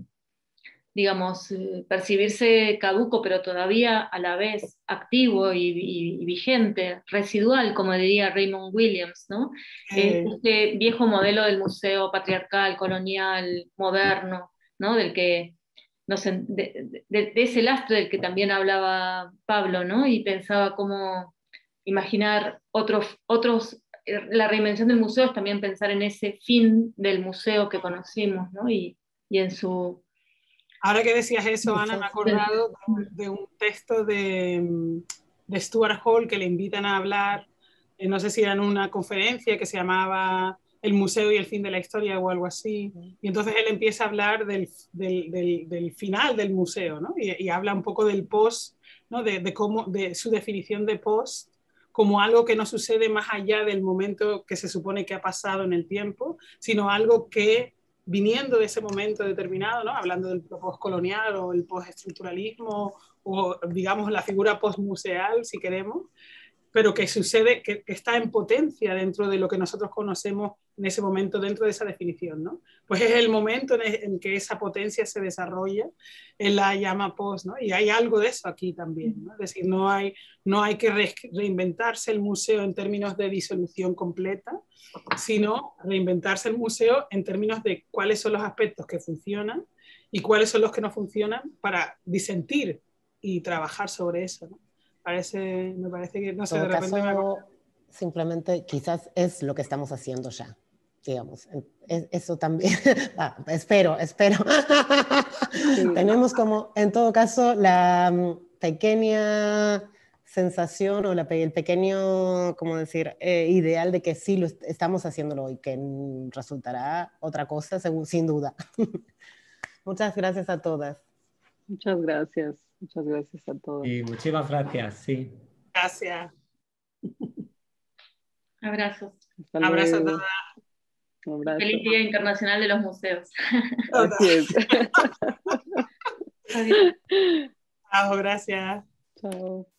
digamos, percibirse caduco, pero todavía a la vez activo y, y, y vigente, residual, como diría Raymond Williams, ¿no? Eh, Este viejo modelo del museo patriarcal, colonial, moderno, ¿no? Del que, no sé, de, de, de ese lastre del que también hablaba Pablo, ¿no? Y pensaba cómo imaginar otros, otros, la reinvención del museo es también pensar en ese fin del museo que conocimos, ¿no? Y, y en su... Ahora que decías eso, Ana, me he acordado de un texto de, de Stuart Hall que le invitan a hablar, eh, no sé si era en una conferencia que se llamaba El museo y el fin de la historia o algo así, y entonces él empieza a hablar del, del, del, del final del museo, ¿no? Y, y habla un poco del post, ¿no? de, de, cómo, de su definición de post como algo que no sucede más allá del momento que se supone que ha pasado en el tiempo, sino algo que viniendo de ese momento determinado, ¿no? Hablando del postcolonial o el postestructuralismo o, digamos, la figura postmuseal, si queremos, pero que sucede, que, que está en potencia dentro de lo que nosotros conocemos en ese momento, dentro de esa definición, ¿no? Pues es el momento en, el, en que esa potencia se desarrolla, él la llama post, ¿no? Y hay algo de eso aquí también, ¿no? Es decir, no hay, no hay que re, reinventarse el museo en términos de disolución completa, sino reinventarse el museo en términos de cuáles son los aspectos que funcionan y cuáles son los que no funcionan para disentir y trabajar sobre eso, ¿no? Parece, me parece que, no sé, de repente... En todo caso, me... simplemente quizás es lo que estamos haciendo ya, digamos. Es, eso también, ah, espero, espero. Sí. Tenemos como, en todo caso, la pequeña sensación o la, el pequeño, como decir, eh, ideal de que sí lo estamos haciéndolo y que resultará otra cosa, según, sin duda. Muchas gracias a todas. Muchas gracias, muchas gracias a todos. Y muchísimas gracias, sí. Gracias. Abrazos. Hasta Abrazo a luego. todas. Un abrazo. Feliz Día Internacional de los Museos. Así es. Adiós. Chao, gracias. Chao.